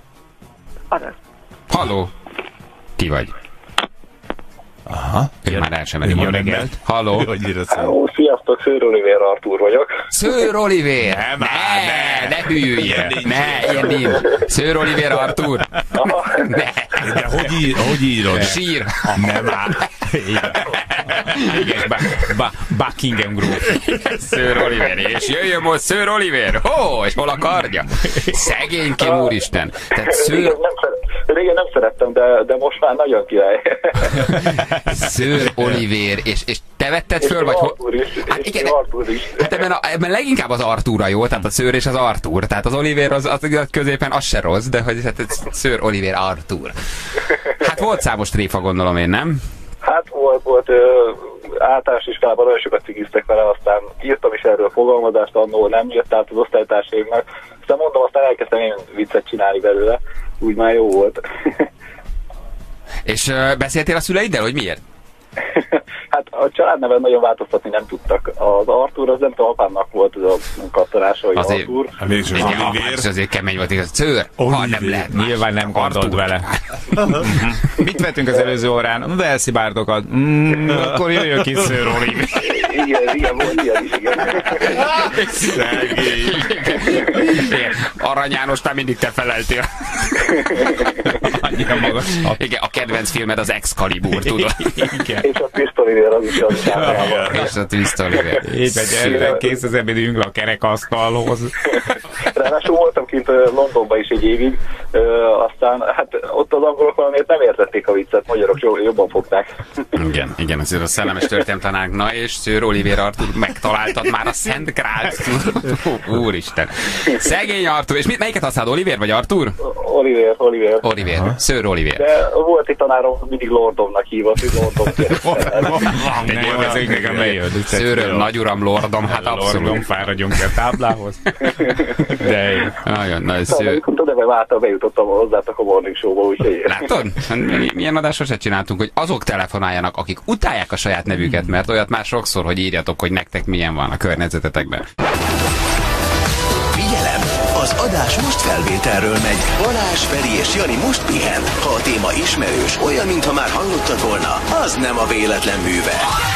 Halló. Ki vagy? Aha. Ő már el sem meri. Jó reggelt. Halló. Sziasztok, Szőr Olivér Artúr vagyok. Szőr Olivér! Ne hűljél! Ilyen nincs. Szőr Olivér Artúr? De hogy írod? Sír. Nem áll. Igen, Buckingham Group. Szőr Olivér. És jöjjön most Szőr Olivér. És hol a kardja? Szegénykém, úristen. Tehát Régen nem szerettem, de most már nagyon király. Szőr Olivér, és te vetted föl, vagy Artúr is. Hát igen, Artúr is. Hát ebben leginkább az Artúra jó, tehát a Szőr és az Artúr. Tehát az Olivér az középen az se rossz, de hogy hát Szőr Olivér Artúr. Hát volt számos tréfa, gondolom én, nem? Hát volt általános iskolában nagyon sokat cikiztek vele, aztán írtam is erről fogalmazást, annól nem jött át az osztálytársaimnak. Aztán mondom, aztán elkezdtem én viccet csinálni belőle, úgy már jó volt. És beszéltél a szüleiddel, hogy miért? Hát a családneven nagyon változtatni nem tudtak. Az Artúr, az nem tudom, apámnak volt ez a kattanása, hogy azért, Artúr. Azért kemény volt, igaz. Szőr, nem lehet. Nyilván nem gondolt vele. Mit vettünk az előző órán? Velszi bárdokat. Akkor jöjjön ki Szőr Olivér. Igen, volt ilyen is, igen. Arany Jánosnál mindig te feleltél. Annyira magas. Igen, a kedvenc filmed az Excalibur, tudod? Igen. És a Twist Oliver az is az általában. És a Twist Oliver. Éppen kész az ebéd ülünk le a kerekasztalhoz. Ráadásul voltam kint Londonban is egy évig, aztán hát ott az angolok valamiért nem értették a viccet, magyarok jobban fogták. Igen, azért a szellemes történelemtanánk. Na és Szőr Olivér Artúr, megtaláltad már a Szent Grált. Úristen. Szegény Artúr. És melyiket használod, Olivér vagy Artúr? Olivér. Szőr Olivér. De volt egy tanárom, mindig Lordomnak hívott, hogy Lordom. Egy élvezőknek bejön. Szőröm, nagyuram, Lordom, hát abszolút. Lordom, fáradjunk a táblához. De nagyon nagy Szőr. De váltal bejutottam hozzátok a Morning Show-ba, úgyhogy... Látod? Milyen adásra se csináltunk, hogy azok telefonáljanak, akik utálják a saját nevüket, mert olyat már sokszor, hogy írjatok, hogy nektek milyen van a környezetetekben. Figyelem! Az adás most felvételről megy. Balázs, Feri és Jani most pihen. Ha a téma ismerős, olyan, mintha már hallottad volna, az nem a véletlen műve.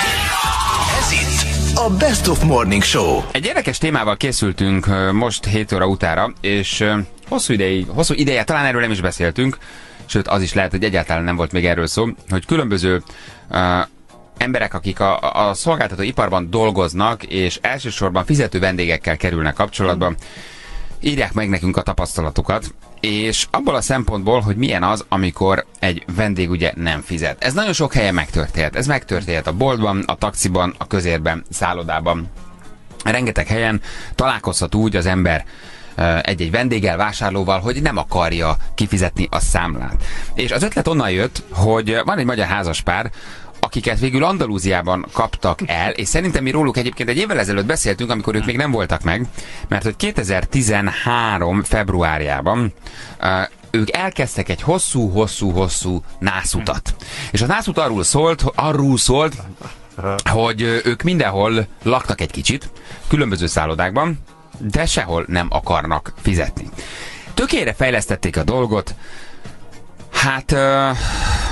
Ez itt a Best of Morning Show. Egy érdekes témával készültünk most 7 óra utára, és hosszú ideje, talán erről nem is beszéltünk, sőt az is lehet, hogy egyáltalán nem volt még erről szó, hogy különböző emberek, akik a szolgáltató iparban dolgoznak, és elsősorban fizető vendégekkel kerülnek kapcsolatba, írják meg nekünk a tapasztalatukat, és abból a szempontból, hogy milyen az, amikor egy vendég ugye nem fizet. Ez nagyon sok helyen megtörténhet. Ez megtörténhet a boltban, a taxiban, a közérben, szállodában. Rengeteg helyen találkozhat úgy az ember egy-egy vendéggel, vásárlóval, hogy nem akarja kifizetni a számlát. És az ötlet onnan jött, hogy van egy magyar házaspár, akiket végül Andalúziában kaptak el, és szerintem mi róluk egyébként egy évvel ezelőtt beszéltünk, amikor ők még nem voltak meg, mert hogy 2013. februárjában ők elkezdtek egy hosszú nászutat. És a nászut arról szólt, hogy ők mindenhol laknak egy kicsit, különböző szállodákban, de sehol nem akarnak fizetni. Tökére fejlesztették a dolgot, hát...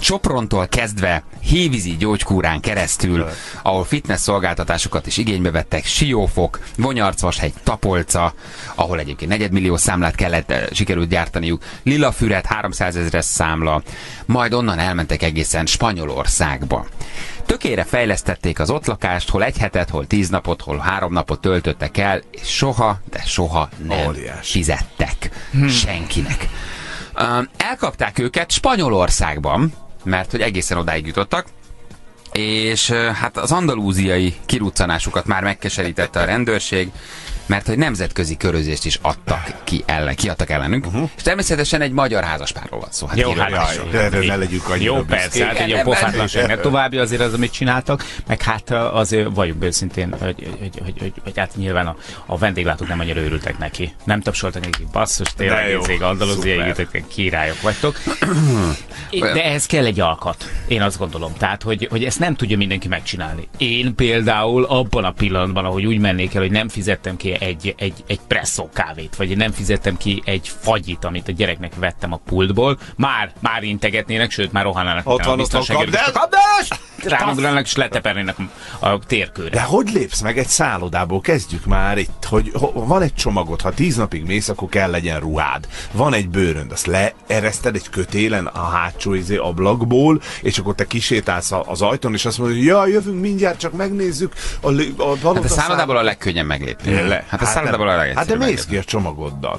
Soprontól kezdve hévízi gyógykúrán keresztül, ahol fitness szolgáltatásokat is igénybe vettek, Siófok, Vonyarcvashegy, Tapolca, ahol egyébként 4 millió számlát sikerült gyártaniuk, Lilafüred 300 000-es számla, majd onnan elmentek egészen Spanyolországba. Tökére fejlesztették az ott lakást, hol 1 hetet, hol 10 napot, hol 3 napot töltöttek el, és soha, de soha nem fizettek senkinek. Elkapták őket Spanyolországban, mert hogy egészen odáig jutottak, és hát az andalúziai kiruccanásukat már megkeserítette a rendőrség, mert hogy nemzetközi körözést is kiadtak ellenük, és természetesen egy magyar házaspárról van szó. Hát jó, ne legyünk annyira jó, persze, hát egy pofátlanság, ne további azért az, amit csináltak, meg hát azért vagyunk őszintén, hogy hát nyilván a vendéglátók nem annyira örültek neki. Nem tapsoltak neki, basszus, tényleg andalúziai királyok vagytok. De ehhez kell egy alkat, én azt gondolom. Tehát, hogy ezt nem tudja mindenki megcsinálni. Én például abban a pillanatban, ahogy úgy mennék el, hogy nem fizettem ki egy presszó kávét, vagy nem fizettem ki egy fagyit, amit a gyereknek vettem a pultból, már integetnének, sőt, már rohannának. Ott van, rámugranak, és letepernének a térkőre. De hogy lépsz meg egy szállodából? Kezdjük már itt, hogy van egy csomagod, ha 10 napig mész, akkor kell legyen ruhád. Van egy bőrönd, azt leereszted egy kötélen a hátsó ablakból, és akkor te kisétálsz az ajtón, és azt mondod, hogy ja, jövünk mindjárt, csak megnézzük hát a szállodából a legkönnyebb meglépni. Hát a szállodából a legegyszerűbb. Hát de mész ki a csomagoddal.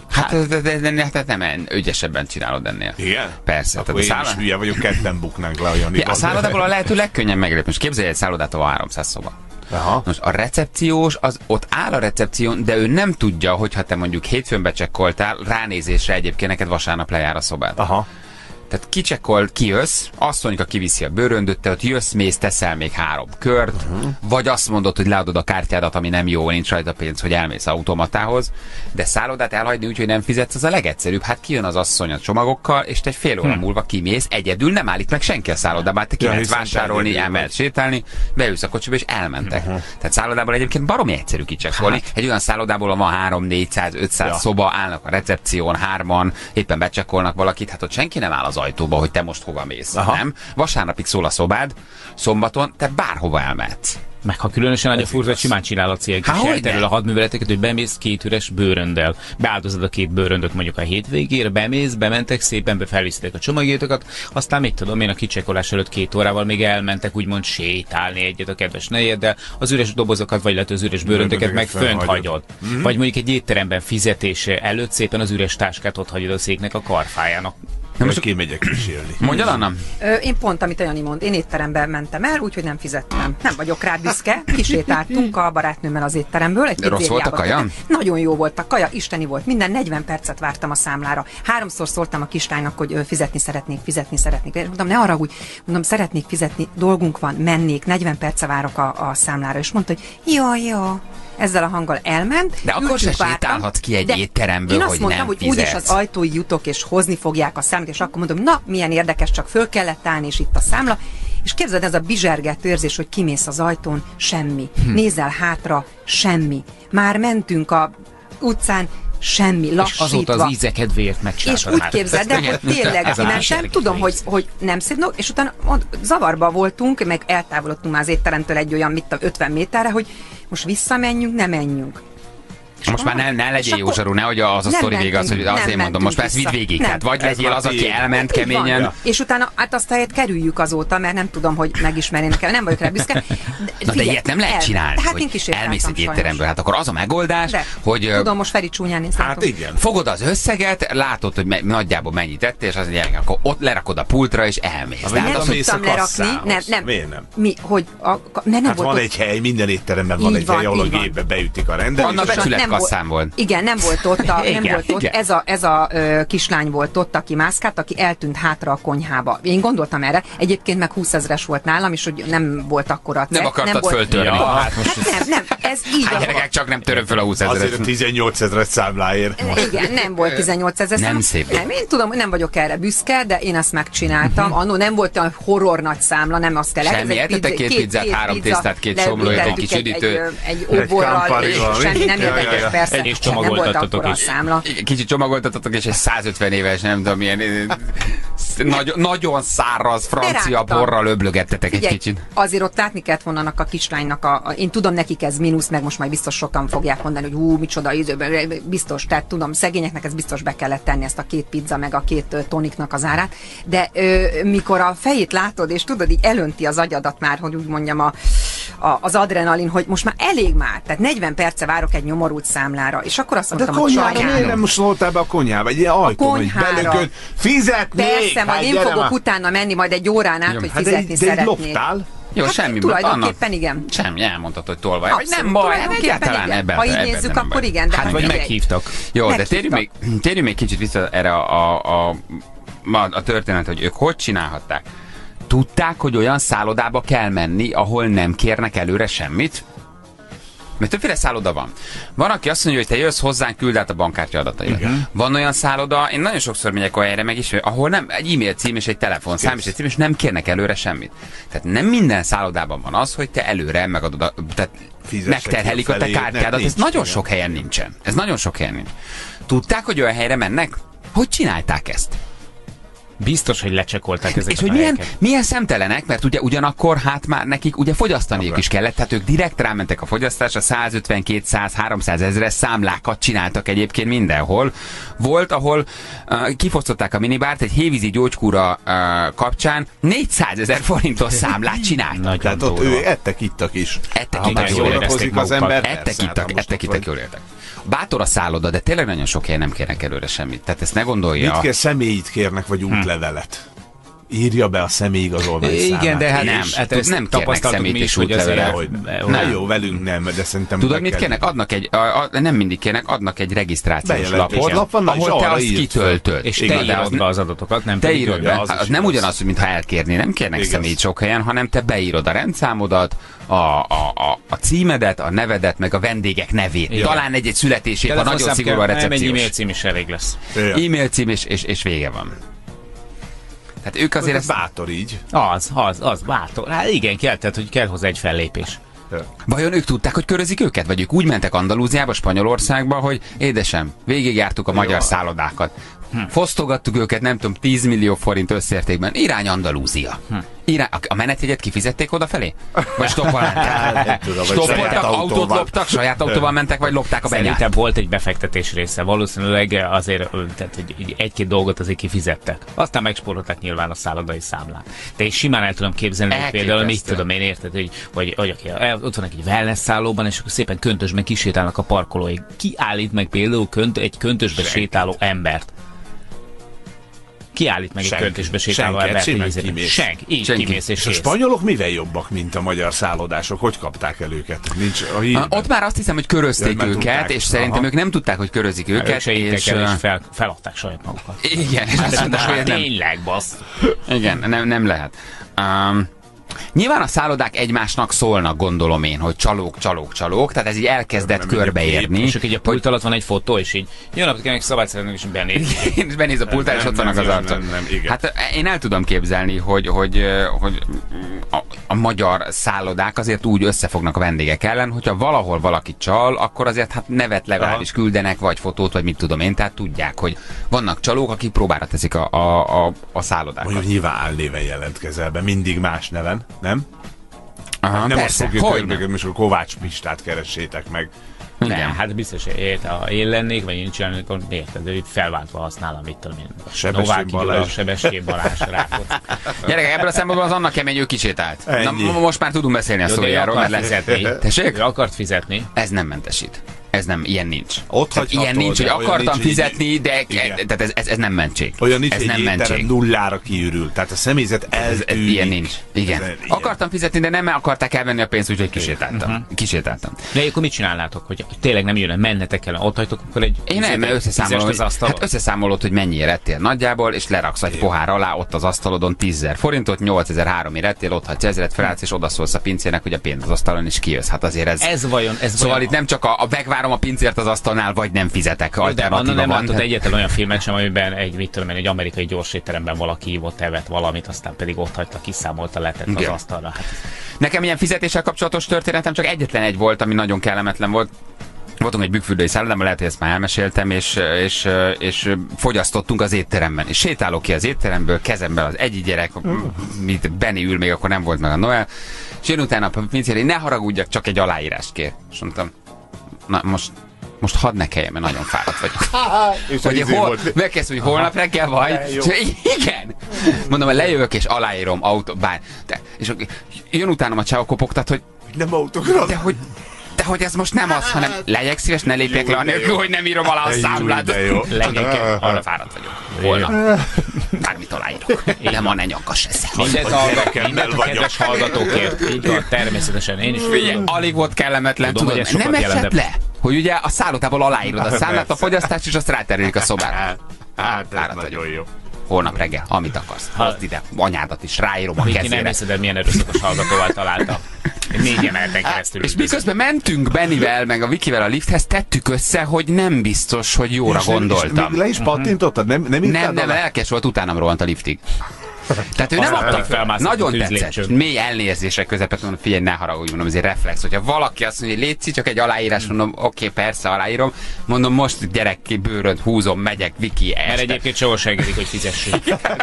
Hát nem ügyesebben csinálod ennél. Igen? Persze. Akkor én is hülye vagyok, ketten buknánk le olyan. A szállodából a lehető legkönnyebb meglépni. Most képzelj egy szállodát, ahol 300 szoba. Aha. Most a recepciós, az ott áll a recepción, de ő nem tudja, hogyha te mondjuk hétfőn becsekkoltál, ránézésre egyébként neked vasárnap lejár a szobád. Aha. Tehát kicsekkol, kijössz, asszonyka kiviszi a bőröndöt, te ott jössz, mész, teszel még 3 kört, vagy azt mondod, hogy leadod a kártyádat, ami nem jó, nincs rajta pénz, hogy elmész automatához, de szállodát elhagyni úgy, hogy nem fizetsz, az a legegyszerűbb. Hát kijön az asszony a csomagokkal, és te egy fél óra múlva kimész, egyedül nem állít meg senki a szállodába, hát te kimehetsz vásárolni, elmehetsz sétálni, beülsz a kocsiba, és elmentek. Tehát szállodából egyébként baromi egyszerű kicsekkolni. Egy olyan szállodából van 300, 400, 500 szoba, állnak a recepción, 3-an, éppen becsekkolnak valakit, hát ott senki nem áll az ajtóba, hogy te most hova mész. Nem? Vasárnapig szól a szobád, szombaton te bárhova elmehetsz. Meg ha különösen nagy a furcsa, simán csinálhatsz ilyen kis elterül a hadműveleteket, hogy bemész 2 üres bőrönddel. Beáldozod a 2 bőröndöt mondjuk a hétvégére, bementek, szépen felviszitek a csomagjétokat, aztán mit tudom én, a kicsekolás előtt 2 órával még elmentek úgymond sétálni egyet a kedves nejeddel, az üres dobozokat, vagy lehet az üres bőröndöket meg fönt hagyod. Vagy mondjuk egy étteremben fizetése előtt szépen az üres táskát ott hagyod a széknek a karfájának. Most kimegyek kísérni. Mondjad, Anna? Én pont, amit a Jani mond, én étteremben mentem el, úgyhogy nem fizettem. Nem vagyok rá büszke, kisétáltunk a barátnőmmel az étteremből. Rossz volt a kaja? Nagyon jó volt a kaja, isteni volt. Minden 40 percet vártam a számlára. 3-szor szóltam a kislánynak, hogy fizetni szeretnék. És mondtam, ne haragudj, mondom, szeretnék fizetni, dolgunk van, mennék, 40 perce várok a számlára. És mondta, hogy jó. Ezzel a hanggal elment. De akkor se sétálhatsz ki egy étteremből, én azt mondtam, hogy úgyis az ajtóig jutok, és hozni fogják a számlát, és akkor mondom, na, milyen érdekes, csak föl kellett állni, és itt a számla. És képzeld, ez a bizsergető érzés, hogy kimész az ajtón, semmi. Nézel hátra, semmi. Már mentünk a utcán, semmi, lassítva. És azóta az íze kedvéért megcsináltad. És úgy képzeld, de hogy tényleg nem tudom, hogy nem szép, és utána zavarba voltunk, meg eltávolodtunk már az étteremtől egy olyan, 50 méterre, hogy most visszamenjünk, nem menjünk. Most már ne legyél jó zsarú, nehogy az a sztori vége az, hogy azért mondom, most már ezt vidd végig. Tehát vagy legyél az, aki elment keményen. És utána hát azt helyet kerüljük azóta, mert nem tudom, hogy megismernének el, nem vagyok rá büszke. De ilyet nem lehet csinálni, hogy elmész egy étteremből. Hát akkor az a megoldás, hogy... Tudom, most Feri csúnyán néz. Hát igen. Fogod az összeget, látod, hogy nagyjából mennyit tettél, és azt mondják, akkor ott lerakod a pultra, és elmész. Nem tudtam lerakni. Nem. Miért nem? Mi, hogy... Hát van egy hely, minden étteremben van egy hely, ahol a gépbe beütik a rendelést. Kasszám volt. Igen, nem volt ott, ez a kislány volt ott, aki mászkált, aki eltűnt hátra a konyhába. Én gondoltam erre, egyébként meg 20 000-es volt nálam, és hogy nem volt akkora. Nem akartad föltörni. Hát nem, ez így. Hát gyerekek, csak nem töröm föl a 20 000-et. Azért a 18 000-es számláért. Igen, nem volt 18 000. Nem szép. Nem, én tudom, nem vagyok erre büszke, de én ezt megcsináltam. Annó nem volt olyan horror nagy számla, nem azt kell. Semmi, ettetek 2 pizzát, 3 tésztát, 2 somlót, egy kis üdítő. Egy óborral, semmi nem érdekes, persze. És csomagoltattatok is. Kicsit csomagoltattatok, és egy 150 éves, nem tudom milyen nagyon száraz francia borral öblögettetek egy kicsit. Azért ott látni kellett volna annak a kislánynak, én tudom, nekik ez mínusz, meg most majd biztos sokan fogják mondani, hogy micsoda időben, biztos, tehát tudom, szegényeknek ez biztos be kellett tenni ezt a 2 pizza, meg a 2 toniknak az árát, de mikor a fejét látod, és tudod, így elönti az agyadat már, hogy úgy mondjam, az adrenalin, hogy most már elég már, tehát 40 perce várok egy nyomorult számlára, és akkor azt mondtam, hogy sajnálom. Miért nem szóltál be a konyhába? Egy ilyen ajtón, hogy belökön, fizetnék! Persze, majd én fogok utána menni majd egy órán át, hogy fizetni szeretnék. Loptál? Jó, hát semmi. Tulajdonképpen igen. Semmi, elmondtad, hogy tolvaj. Vagy nem baj, egyáltalán ebben. Ha így nézzük, akkor igen. De hát vagy meghívtak. Jó, de térjünk még kicsit vissza erre a történet, hogy ők hogy csinálhatták. Tudták, hogy olyan szállodába kell menni, ahol nem kérnek előre semmit? Mert többféle szálloda van. Van, aki azt mondja, hogy te jössz hozzánk, küld át a bankkártya adataidat. Van olyan szálloda, én nagyon sokszor megyek olyan helyre meg is, ahol nem egy e-mail cím és egy telefonszám és egy cím, és nem kérnek előre semmit. Tehát nem minden szállodában van az, hogy te előre megadod, tehát megterhelik a te kártyádat. Ez nagyon sok helyen nincsen. Ez nagyon sok helyen nincs. Tudták, hogy olyan helyre mennek? Hogy csinálták ezt? Biztos, hogy lecsekolták ezeket. És hogy milyen szemtelenek, mert ugye ugyanakkor hát már nekik ugye fogyasztaniuk is kellett, tehát ők direkt rámentek a fogyasztásra, 150, 200, 300 ezres számlákat csináltak egyébként mindenhol. Volt, ahol kifosztották a minibárt, egy hévízi gyógykúra kapcsán 400 000 forintos számlát csinált. Tehát ott ettek, ittak is. Ettek, jól érezték az ember. Ettek, jól értek. Bátor a szálloda, de tényleg nagyon sok helyen nem kérnek előre semmit. Tehát ezt ne gondolja. Mit kell, személyit kérnek, vagy útlevelet? Írja be a személyigazolvány számát. Igen, de hát nem kérnek személyt és útlevelet. Na jó, velünk nem, de szerintem tudod, mit kérnek? Adnak nem mindig kérnek, adnak egy regisztrációs lapot, ahol te azt kitöltöd. És te írod be az adatokat, nem te írod be. Az nem ugyanaz, hogy mintha elkérni, nem kérnek személyt sok helyen, hanem te beírod a rendszámodat, a címedet, a nevedet, meg a vendégek nevét. Igen. Talán egy születését, ha nagyon szigorú a recepciós. Egy e-mail cím is elég lesz. E-mail cím és vége van. Hát ők azért ez bátor így. Az bátor. Hát igen, tehát hogy kell hozzá egy fellépés. Vajon ők tudták, hogy körözik őket? Vagy ők úgy mentek Andalúziába, Spanyolországba, hogy édesem, végigjártuk a magyar szállodákat. Fosztogattuk őket, nem tudom, 10 millió forint összértékben. Irány Andalúzia. A menetjegyet kifizették odafelé? Vagy stoppolták? Stoppoltak, autót loptak, saját autóval mentek, vagy lopták a benyát? Szerintem volt egy befektetés része. Valószínűleg azért tehát, egy-két dolgot azért kifizettek. Aztán megspórolták nyilván a szállodai számlát. De én simán el tudom képzelni, hogy például mit tudom én, érted, hogy ott vannak egy wellness szállóban, és akkor szépen köntösben kisétálnak a parkolóig. Ki állít meg például egy köntösbe sétáló embert? Kiállít meg egy köntösbe sétáló embert. Senki. Így kimész és a spanyolok mivel jobbak, mint a magyar szállodások? Hogy kapták el őket? Ott már azt hiszem, hogy körözték őket, és szerintem ők nem tudták, hogy körözik őket. És feladták saját magukat. Igen. Tényleg, bassz. Igen, nem lehet. Nyilván a szállodák egymásnak szólnak, gondolom én, hogy csalók, tehát ez így elkezdett körbeérni. És így a pult alatt van egy fotó, és így jó napot kérnek, szabad szeretnék, és benéz a pultál, és ott vannak az arcok. Hát én el tudom képzelni, hogy a magyar szállodák azért úgy összefognak a vendégek ellen, hogyha valahol valaki csal, akkor azért hát nevet legalábbis küldenek, vagy fotót, vagy mit tudom én, tehát tudják, hogy vannak csalók, akik próbára teszik a szállodákat. Mondjuk nyilván álnéven jelentkezel be, mindig más neven. Nem? Aha, nem persze, azt fogja körbeködni, és akkor Kovács Pistát keressétek meg. Nem, hát biztos, ha én lennék, vagy én csinálnék, akkor érted, hogy felváltva használom, mit tudom én. Nováky Gyula, Sebestyén Balázs, Rákóczi. Gyerekek, ebből a szempontból az annak kemény, ő kisétált. Na, most már tudunk beszélni a sztoriáról, mert lesz. Tessék? Ő akart fizetni. Ez nem mentesít. Ez nem, ilyen nincs. Ilyen nincs, hogy akartam fizetni, de tehát ez nem mentség. Olyan nincs, hogy egy étterem nullára kiürül. Tehát a személyzet eltűnik. Ilyen nincs. Igen. Akartam fizetni, de nem akarták elvenni a pénzt, úgyhogy kisétáltam. De akkor mit csinálnátok, hogy tényleg nem jönne, mennetek el, ott hagytok, akkor egy... Én nem, összeszámolod, hogy mennyire ettél nagyjából, és leraksz egy pohár alá, ott az asztalodon 10 000 forintot, 8003-ért ettél, ott hagysz 1000-et, felállsz, és odaszólsz a pincének, hogy a pénz az asztalon is kijössz. Hát azért ez szóval itt nem csak a megvárom a pincért az asztalnál, vagy nem fizetek. Alternatíva nem látod egyetlen olyan filmet sem, amiben egy amerikai gyorsétteremben valaki hívott, evett valamit, aztán pedig ott hagyta, kiszámolta, letett az asztalra. Hát. Nekem ilyen fizetéssel kapcsolatos történetem csak egyetlen egy volt, ami nagyon kellemetlen volt. voltunk egy bükkfürdői szállodában, lehet, hogy ezt már elmeséltem, és fogyasztottunk az étteremben. És sétálok ki az étteremből, kezemben az egyik gyerek, mint Benni ül, még akkor nem volt meg a Noel, és jön utána a pincér, ne haragudjak, csak egy aláírást kér. És mondtam, na most hadd ne kelljen, mert nagyon fáradt vagyok. Hogy megkezdsz, hogy holnap reggel vagy? Igen! Mondom, hogy lejövök és aláírom és jön utánam a csáva kopogtat, hogy nem autograf. De hogy ez most nem az, hanem legyek szíves, ne lépjek le anélkül, hogy nem írom alá a számlát. Leginkább arra fáradt vagyok. Holnap. Bármit aláírok. De ma ne nyakass ezzel. Mindent a kedves hallgatókért. Így van, természetesen. Én is figyelj, alig volt kellemetlen, tudod, nem esett le, hogy ugye a szállodából aláírod a számlát, a fogyasztást, és azt ráterülik a szobára. Hát ez nagyon jó. Holnap reggel, amit akarsz. Hozd ide, anyádat is, ráírom a kezére. Miki, nem eszed, milyen erőszakos hallgatóval találta. 4 emeleten keresztül. És miközben mentünk Bennivel, meg a Vikivel a lifthez, tettük össze, hogy nem biztos, hogy jóra gondoltam. És le is pattintottad? Nem, lelkes volt, utánam rohant a liftig. Tehát ő nem adta fel, nagyon tetszett. Mély elnézések közepet mondom, figyelj, ne haragudj, mondom, ezért reflex. Hogyha valaki azt mondja, hogy létszik, csak egy aláírás, mondom, oké, persze, aláírom. Mondom, most gyerek ki bőrönt húzom, megyek, Viki, mert egyébként soha se engedik, hogy fizessünk.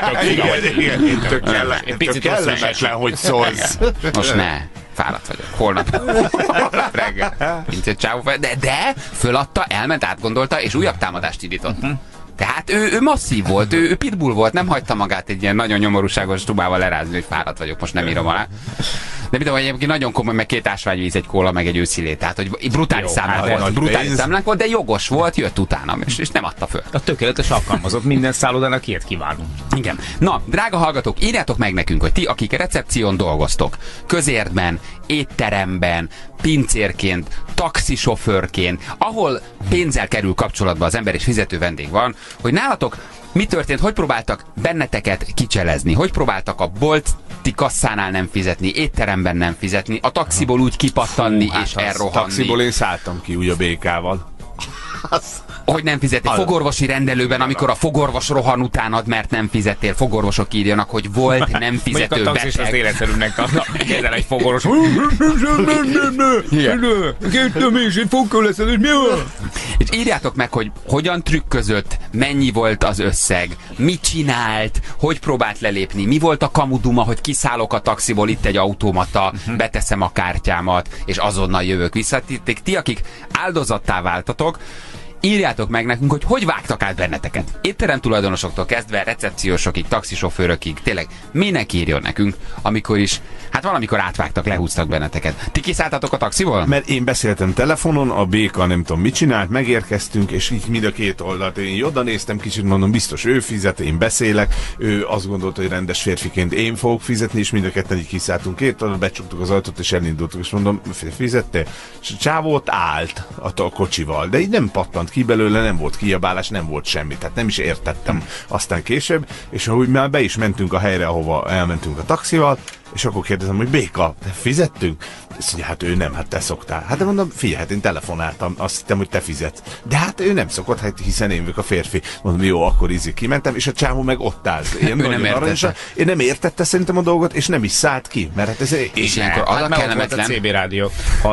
Tök kellemetlen, hogy szólsz. Most ne. Fáradt vagyok. Holnap reggel. De föladta, elment, átgondolta, és újabb támadást indított. Tehát ő masszív volt, ő pitbull volt, nem hagyta magát egy ilyen nagyon nyomorúságos tubával lerázni, hogy fáradt vagyok, most nem írom alá. De mit egyébként nagyon komoly, meg 2 ásványvíz, egy kóla, meg egy őszilé. Tehát, hogy brutális számlánk volt, de jogos volt, jött utánam, és nem adta föl. A tökéletes alkalmazott, minden szállodának ilyet kívánunk. Igen. Na, drága hallgatók, írjátok meg nekünk, hogy ti, akik recepción dolgoztok, közértben, étteremben, pincérként, taxisofőrként, ahol pénzzel kerül kapcsolatba az ember és fizető vendég van, hogy nálatok mi történt, hogy próbáltak benneteket kicselezni, hogy próbáltak a bolti kasszánál nem fizetni, étteremben nem fizetni, a taxiból úgy kipattanni és elrohanni. Taxiból én szálltam ki úgy a békával. Hogy nem fizettél fogorvosi rendelőben, amikor a fogorvos rohan utánad, mert nem fizettél. Fogorvosok írjanak, hogy volt nem fizető beteg. Mondjuk a taxis az életszerűnek kezdel egy fogorvos. És írjátok meg, hogy hogyan trükközött, mennyi volt az összeg, mit csinált, hogy próbált lelépni, mi volt a kamuduma, hogy kiszállok a taxiból, itt egy automata, beteszem a kártyámat, és azonnal jövök vissza. Ti, akik áldozattá váltatok, írjátok meg nekünk, hogy vágtak át benneteket. Étterem tulajdonosoktól kezdve, recepciósokig, taxisofőrökig, tényleg minek írjon nekünk, amikor is, hát valamikor átvágtak, lehúztak benneteket. Ti kiszálltatok a taxiból? Mert én beszéltem telefonon, a béka nem tudom mit csinált, megérkeztünk, és így mind a két oldalt. Én oda néztem, kicsit mondom, biztos ő fizet, én beszélek, ő azt gondolta, hogy rendes férfiként én fogok fizetni, és mind a ketten így kiszálltunk két oldalt, becsuktuk az ajtót, és elindultuk, és mondom, fizettél? És a csávó ott állt a kocsival, de így nem pattant ki belőle, nem volt kiabálás, nem volt semmi, tehát nem is értettem. Aztán később, és ahogy már be is mentünk a helyre, ahova elmentünk a taxival, és akkor kérdezem, hogy béka, te fizettünk? Azt mondja, hát ő nem, hát te szoktál. Hát de mondom, figyelj, hát én telefonáltam, azt hittem, hogy te fizetsz. De hát ő nem szokott, hát hiszen én vagyok a férfi. Mondom, jó, akkor kimentem, és a csávó meg ott állt. Én nem értette szerintem a dolgot, és nem is szállt ki, mert hát ez és ilyenkor az a kellemetlen. A CB rádió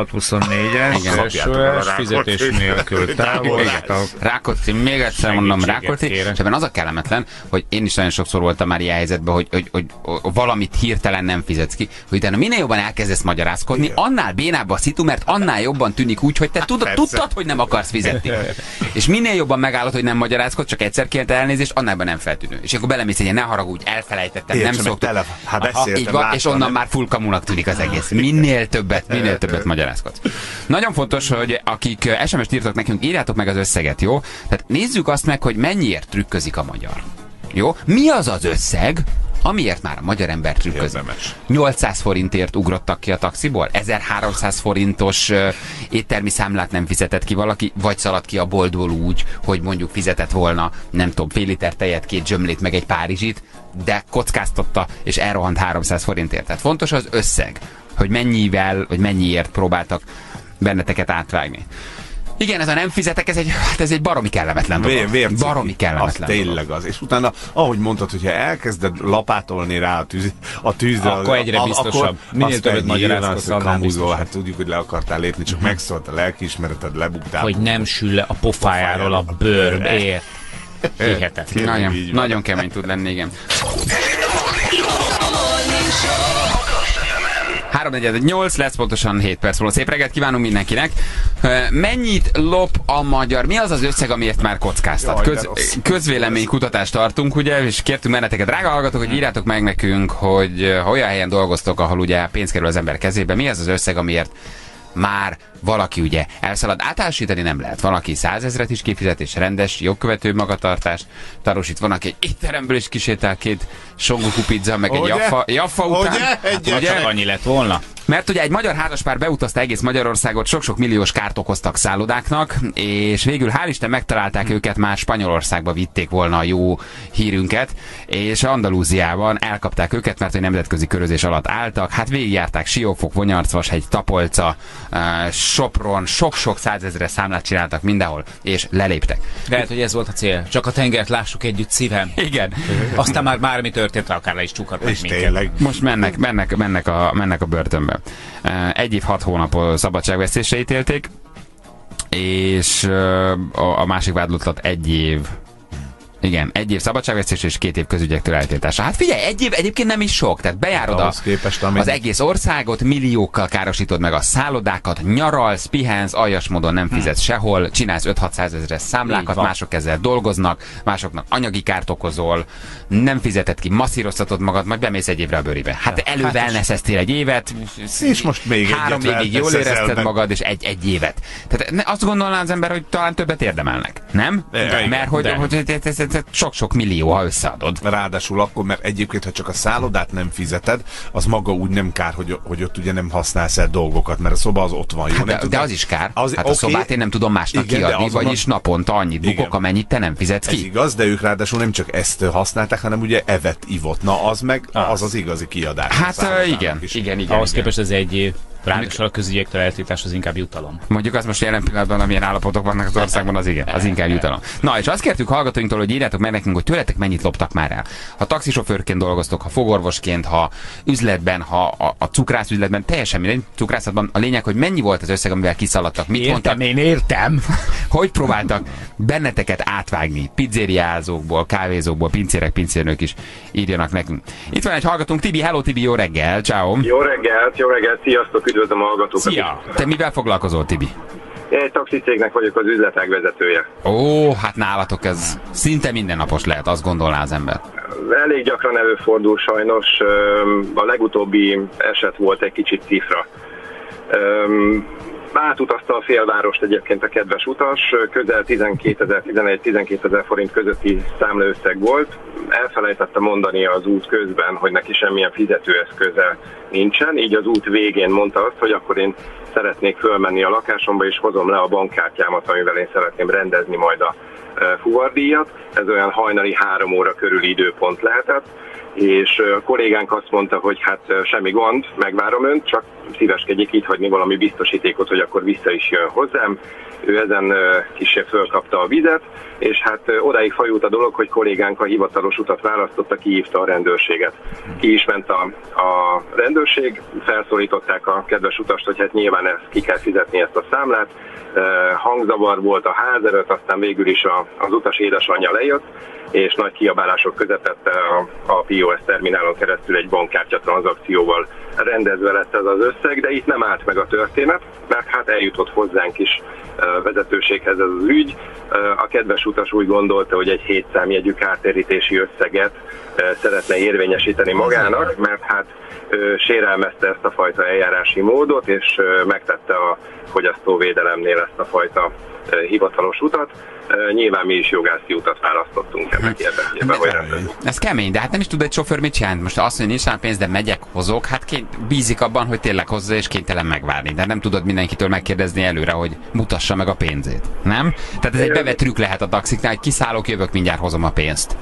624-es, fizetés nélkül távol. Rákóczi, még egyszer mondom, Rákóczi, és ebben az a kellemetlen, hogy én is nagyon sokszor voltam már ilyen helyzetben, hogy valamit hirtelen nem fizetsz ki, hogy utána minél jobban elkezdesz magyarázkodni, annál bénább a szitu, mert annál jobban tűnik úgy, hogy te tudtad, hogy nem akarsz fizetni. És minél jobban megállod, hogy nem magyarázkod, csak egyszer kérte elnézést, annál nem feltűnő. És akkor belemész, hogy ne haragudj, elfelejtettem, nem szoktam. Így van, és onnan már full kamunak tűnik az egész. Minél többet magyarázkodsz. Nagyon fontos, hogy akik SMS-t írtak nekünk, írjátok meg az összeget, jó? Tehát nézzük azt meg, hogy mennyiért trükközik a magyar. Jó? Mi az az összeg, amiért már a magyar ember trükközik? 800 forintért ugrottak ki a taxiból? 1300 forintos éttermi számlát nem fizetett ki valaki, vagy szaladt ki a boltból úgy, hogy mondjuk fizetett volna, nem tudom, fél liter tejet, 2 zsömlét, meg egy párizsit, de kockáztatta, és elrohant 300 forintért. Tehát fontos az összeg, hogy mennyivel, vagy mennyiért próbáltak benneteket átvágni. Igen, ez a nem fizetek, ez egy baromi kellemetlen dolog. Baromi kellemetlen az tényleg az. És utána, ahogy mondtad, hogyha elkezded lapátolni rá a tűzre, akkor egyre biztosabb. Minél többet magyarázkodsz annál biztosabb. Hát tudjuk, hogy le akartál lépni, csak megszólt a lelkiismereted, lebuktál. Hogy nem sül le a pofájáról a bőr. Hihetetlen. Nagyon kemény tud lenni, igen. 3:48 lesz, pontosan 7 perc múlva. Szép reggelt kívánunk mindenkinek. Mennyit lop a magyar? Mi az az összeg, amiért már kockáztat? Közvéleménykutatást tartunk, ugye, és kértünk benneteket, drága hallgatók, hogy írjátok meg nekünk, hogy ha olyan helyen dolgoztok, ahol ugye pénz kerül az ember kezébe, mi az az összeg, amiért már valaki ugye elszalad. Általánosítani nem lehet. Van, aki 100 000 is kifizet, és rendes, jogkövető magatartást tanúsít. Van, aki egy étteremből is kisétál 2 songoku pizza, meg egy jaffa után. Ugye? Csak annyi lett volna. Mert ugye egy magyar házaspár beutazta egész Magyarországot, sok-sok milliós kárt okoztak szállodáknak, és végül hál' Isten megtalálták őket, már Spanyolországba vitték volna a jó hírünket, és Andalúziában elkapták őket, mert egy nemzetközi körözés alatt álltak. Hát végigjárták Siófok, Vonyarcvashegy, Tapolca, Sopron, sok-sok 100 000 számlát csináltak mindenhol, és leléptek. Lehet, hogy ez volt a cél. Csak a tengert lássuk együtt, szívem. Igen. Aztán már bármi történt, akár le is csukhatnak minket. Most mennek a börtönbe. 1 év 6 hónap szabadságvesztésre ítélték, és a másik vádlottat 1 év. Igen, 1 év szabadságvesztés és 2 év közügyektől eltiltása. Hát figyelj, 1 év egyébként nem is sok, tehát bejárod az egész országot, milliókkal károsítod meg a szállodákat, nyaralsz, pihensz, aljas módon nem fizetsz sehol, csinálsz 5-600 000 számlákat, mások ezzel dolgoznak, másoknak anyagi kárt okozol, nem fizeted ki, masszíroztatod magad, majd bemész 1 évre a bőribe. Hát elővelneszeztél 1 évet, és most még 3 évig jól érezted magad, és egy évet. Tehát azt gondolná az ember, hogy talán többet érdemelnek, nem? Mert hogy sok-sok millió, ha összeadod. Ráadásul akkor, mert egyébként, ha csak a szállodát nem fizeted, az maga úgy nem kár, hogy ott ugye nem használsz el dolgokat, mert a szoba az ott van. Jó, hát de az is kár. A szobát én nem tudom másnak kiadni, vagyis naponta annyit bukok, amennyit te nem fizetsz ki. Ez igaz, de ők ráadásul nem csak ezt használták, hanem ugye evet ivott. Na, az meg az igazi kiadás. Hát igen. Ahhoz képest ez 1 év. Ráadásul a közügyektől eltiltás az inkább jutalom. Mondjuk az most jelen pillanatban, amilyen állapotok vannak az országban, az inkább jutalom. Na, és azt kértük hallgatóinktól, hogy írjátok meg nekünk, hogy tőletek mennyit loptak már el. Ha taxisofőrként dolgoztok, ha fogorvosként, ha üzletben, ha a cukrászüzletben, teljesen mindegy, cukrászatban a lényeg, hogy mennyi volt az összeg, amivel kiszaladtak. Mit mondtak? Én értem. Hogy próbáltak benneteket átvágni? Pizzériázókból, kávézókból, pincérek, pincérnők is írjanak nekünk. Itt van egy hallgatónk, Tibi. Hello Tibi, jó reggel, ciao. Jó reggelt, sziasztok, üdvözlöm a hallgatókat. Szia! Te mivel foglalkozol, Tibi? Én egy taxicégnek vagyok az üzletág vezetője. Ó, hát nálatok ez szinte mindennapos lehet, azt gondolná az ember. Elég gyakran előfordul sajnos, a legutóbbi eset volt egy kicsit cifra. Átutazta a félvárost egyébként a kedves utas, közel 11-12 000 forint közötti számlaösszeg volt. Elfelejtette mondani az út közben, hogy neki semmilyen fizetőeszköze nincsen, így az út végén mondta azt, hogy akkor én szeretnék fölmenni a lakásomba, és hozom le a bankkártyámat, amivel én szeretném rendezni majd a fuvardíjat. Ez olyan hajnali 3 óra körüli időpont lehetett, és a kollégánk azt mondta, hogy hát semmi gond, megvárom önt, csak szíveskedjék itt hagyni valami biztosítékot, hogy akkor vissza is jön hozzám. Ő ezen kissé fölkapta a vizet, és hát odáig fajult a dolog, hogy kollégánk a hivatalos utat választotta, kihívta a rendőrséget. Ki is ment a rendőrség, felszólították a kedves utast, hogy hát nyilván ki kell fizetni ezt a számlát. Hangzavar volt a ház előtt, aztán végül is az utas édesanyja lejött, és nagy kiabálások közepette a POS terminálon keresztül egy bankkártya tranzakcióval rendezve lett ez az összeg, de itt nem állt meg a történet, mert hát eljutott hozzánk is vezetőséghez ez az ügy. A kedves utas úgy gondolta, hogy egy 7 számjegyű kártérítési összeget szeretne érvényesíteni magának, mert hát sérelmezte ezt a fajta eljárási módot, és megtette a fogyasztóvédelemnél ezt a fajta hivatalos utat. Nyilván mi is jogászi utat választottunk ennek érdekében, hogy rendezzük. Ez kemény, de hát nem is tud egy sofőr mit csinálni. Most azt mondja, nincs rá pénz, de megyek, hozok, hát bízik abban, hogy tényleg hozza, és kénytelen megvárni. De nem tudod mindenkitől megkérdezni előre, hogy mutassa meg a pénzét. Nem? Tehát ez egy bevett trükk lehet a taxiknál, hogy kiszállok, jövök, mindjárt hozom a pénzt.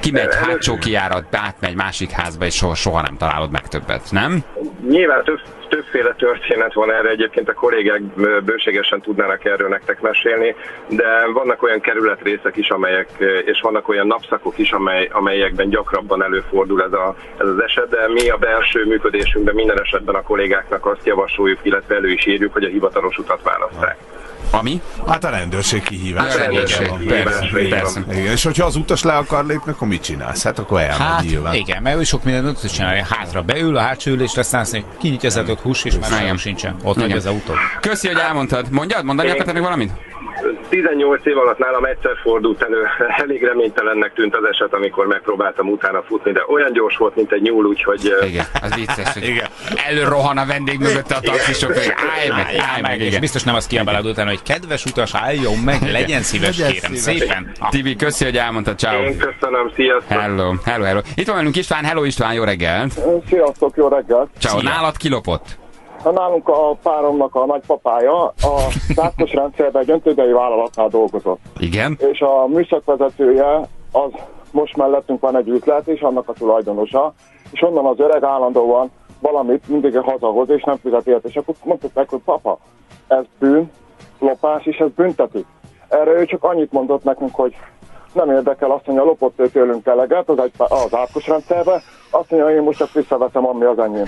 kimegy hátsó kijárat, átmegy másik házba, és soha nem találod meg többet, nem? Nyilván többféle történet van erre, egyébként a kollégák bőségesen tudnának erről nektek mesélni, de vannak olyan kerületrészek is, és vannak olyan napszakok is, amelyekben gyakrabban előfordul ez az eset, de mi a belső működésünkben minden esetben a kollégáknak azt javasoljuk, illetve elő is írjuk, hogy a hivatalos utat választák. Ami? Hát a rendőrség kihívás. A rendőrség, persze. Igen, és hogyha az utas le akar lépni, akkor mit csinálsz? Hát akkor elmegy nyilván. Igen, mert ő sok mindent tud csinálni. Hátra beül, a hátsó ülésre, aztán azt mondja, kinyitja az ajtót, hús, és már sem sincsen. Ott megy az autó. Köszi, hogy elmondtad. Mondani akartál még valamit? 18 év alatt nálam egyszer fordult elő, elég reménytelennek tűnt az eset, amikor megpróbáltam utána futni, de olyan gyors volt, mint egy nyúl, úgyhogy... Igen, az vicces, hogy előrohan a vendég mögött a taxisok, hogy állj meg. És biztos nem azt kiabálod utána, hogy kedves utas, álljon meg, legyen szíves, kérem, szépen. Tibi, köszi, hogy elmondtad, ciao. Én köszönöm, sziasztok. Hello. Itt van velünk István, hello István, jó reggelt. Sziasztok, jó reggelt. Ciao, nálad kilopott? Nálunk a páromnak a nagypapája a zászlós rendszerben egy öntődei vállalatnál dolgozott. Igen. És a műszakvezetője, az most mellettünk van egy üzlet, és annak a tulajdonosa, és onnan az öreg állandóan valamit mindig hazahoz, és nem fizet érte. És akkor mondtuk meg, hogy papa, ez bűn, lopás, és ez büntetik. Erre ő csak annyit mondott nekünk, hogy nem érdekel, azt mondja, lopott ő tőlünk eleget az átkos rendszerbe, azt mondja, én most csak visszaveszem, ami az enyém.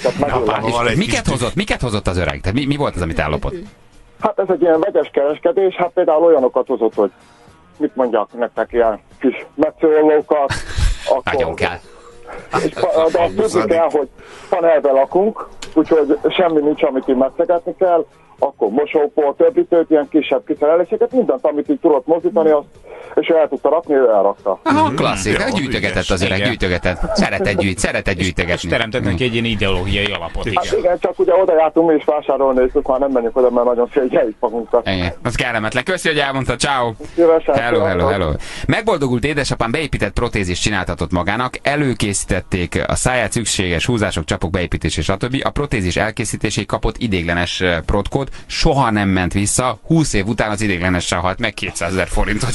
Miket hozott az öreg? Tehát mi volt az, amit ellopott? Hát ez egy ilyen vegyes kereskedés, hát például olyanokat hozott, hogy mit mondjak nektek, ilyen kis metszőlókat. Nagyon kell. De azt tudni kell, hogy panelben lakunk, úgyhogy semmi nincs, amit így metszegetni kell, akkor mosópor, többitőt, ilyen kisebb kiszereléseket, mindent, amit így tudott mozdítani, azt, és ő el tudta rakni, ő elrakta. Aha, klasszik, gyűjtögetett az öreg, gyűjtögetett. Szeretett gyűjtögetni. És teremtett neki egy ilyen ideológiai alapot. Hát igen, csak ugye oda jártunk mi is vásárolni, és már nem menjünk oda, mert nagyon szégyeljük magunkat. Igen, az kellemetlen. Köszi, hogy elmondtad, ciao. Hello. Megboldogult édesapám beépített protézist csináltatott magának, előkészítették a száját, szükséges húzások, csapok beépítés stb. A protézis elkészítéséig kapott ideiglenes protkód, soha nem ment vissza, 20 év után az ideiglenessel halt meg, 200 000 forintot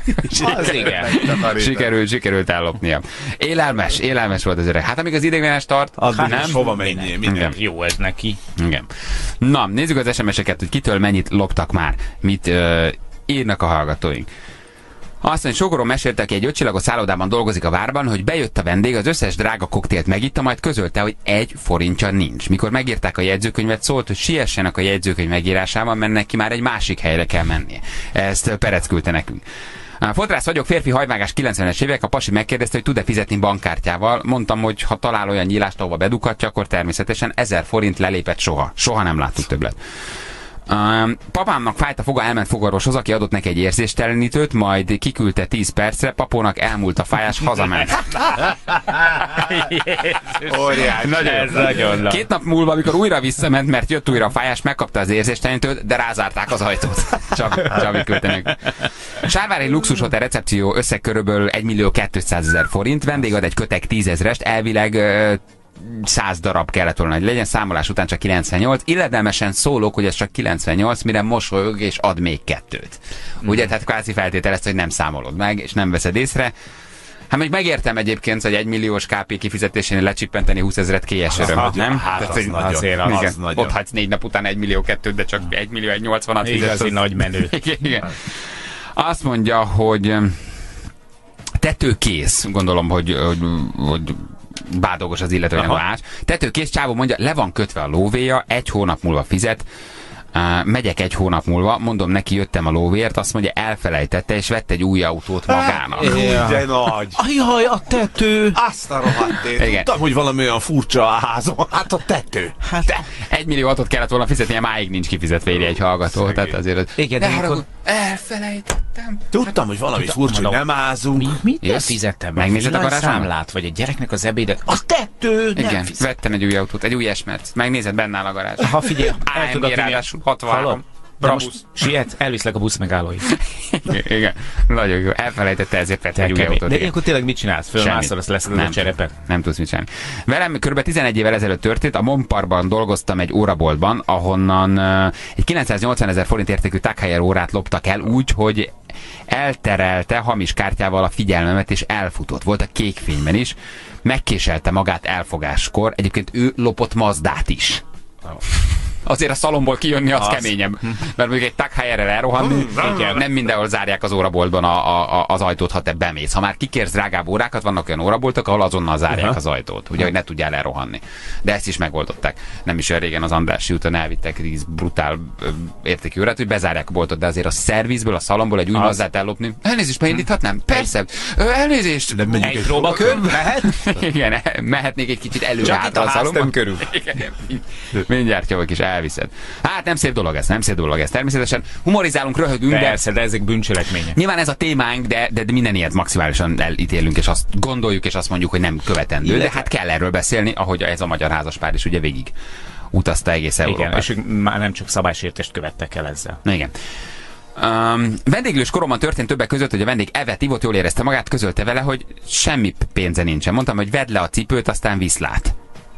sikerült ellopnia. Élelmes volt az öreg. Hát amíg az ideiglenes tart, nem? Hova menjél? Minden jó ez neki. Igen. Na, nézzük az SMS-eket, hogy kitől mennyit loptak már. Mit írnak a hallgatóink. Azt mondja, sokorom mesélte, aki egy 5 csillagos szállodában dolgozik a várban, hogy bejött a vendég, az összes drága koktélt megitta, majd közölte, hogy 1 forintja nincs. Mikor megírták a jegyzőkönyvet, szólt, hogy siessenek a jegyzőkönyv megírásában, mert neki már egy másik helyre kell mennie. Ezt Perec küldte nekünk. Fodrász vagyok, férfi hajvágás 90-es évek, a pasi megkérdezte, hogy tud-e fizetni bankkártyával. Mondtam, hogy ha talál olyan nyílást, ahova bedughatja, akkor természetesen 1000 forint lelépett soha. Soha nem láttuk többlet. Papámnak fájt a foga, elment fogorvoshoz, aki adott neki egy érzéstelenítőt, majd kiküldte 10 percre, papónak elmúlt a fájás, hazament. Nagyon. 2 nap múlva, amikor újra visszament, mert jött újra a fájás, megkapta az érzéstelenítőt, de rázárták az ajtót. Csabi küldte meg. Sárvári luxushotel recepció összeg körülbelül 1.200.000 forint, vendég ad egy kötek 10 000-est, elvileg 100 darab kellett volna, hogy legyen, számolás után csak 98. Illedelmesen szólok, hogy ez csak 98, mire mosolyog és ad még 2-t. Ugye, tehát kvázi feltételezte, hogy nem számolod meg, és nem veszed észre. Hát még megértem egyébként, hogy 1 milliós KP kifizetésénél lecsippenteni 20 000-et kélyes öröm, nem? Hát az nagyon. Ott hagysz 4 nap után 1.200.000, de csak 1.180.000-at fizetsz. Igazi nagy menő. Igen. Azt mondja, hogy tetőkész, gondolom, hogy bádogos az illető, nem más. Tetőkész, csávó mondja, le van kötve a lóvéja, 1 hónap múlva fizet, megyek 1 hónap múlva, mondom neki, jöttem a lóvért, azt mondja, elfelejtette, és vett egy új autót magának. De nagy. Ajaj, a tető. Azt a rohadtét. Tudtam, hogy valami olyan furcsa a házom. Hát a tető. Hát 1 milliót kellett volna fizetni, máig nincs kifizetve, írja egy hallgató. Tehát azért igen, de akkor elfelejtettem. Tudtam, hogy valami furcsa, hogy nem ázunk. Mit fizettem? Megnézed a garázsszámlát, vagy a gyereknek az ebédet? A tető! Igen, vettem egy új autót, egy új esmert. Megnézed, benne áll a garázs. Ha figyelj, ráadásul 63. Brabusz. Siet, elviszlek a busz megállóig. Igen, nagyon jó. Elfelejtette, ezért vett egy új autót. De ilyenkor tényleg mit csinálsz? Fölmászol, azt leszed a cserepet? Nem tudsz mit csinálni. Velem kb. 11 évvel ezelőtt történt, a Monparkban dolgoztam egy óraboltban, ahonnan egy 980 000 forint értékű Tag Heuer órát loptak el úgy, hogy elterelte hamis kártyával a figyelmemet, és elfutott. Volt a kékfényben is. Megkéselte magát elfogáskor. Egyébként ő lopott Mazdát is. Azért a szalomból kijönni az keményebb. Mert mondjuk egy Tag Heuerrel elrohanni, nem mindenhol zárják az óraboltban az ajtót, ha te bemész. Ha már kikérsz drágább órákat, vannak olyan óraboltok, ahol azonnal zárják az ajtót, ugye, hogy ne tudjál elrohanni. De ezt is megoldották. Nem is olyan régen az Andrássy úton elvittek 10 brutál értékű órát, hogy bezárják a boltot, de azért a szervizből, a szalomból egy új Mazdát ellopni. Elnézést, beindíthatnám? Persze. Elnézést. Egy próbakör? Mehet? Igen, mehetnék egy kicsit előre-hátra a szalomban. Körül. Mindjárt jövök is elviszed. Hát nem szép dolog ez, nem szép dolog ez. Természetesen humorizálunk, röhögünk, persze, de ezek bűncselekmények. Nyilván ez a témánk, de minden ilyet maximálisan elítélünk, és azt gondoljuk, és azt mondjuk, hogy nem követendő. De hát kell erről beszélni, ahogy ez a magyar házaspár is ugye végig utazta egész Európát. Igen, és ők már nem csak szabálysértést követtek el ezzel. Igen. Vendéglős koromban történt többek között, hogy a vendég evet ivott, jól érezte magát, közölte vele, hogy semmi pénze nincsen. Mondtam, hogy vedd le a cipőt, aztán viszlát.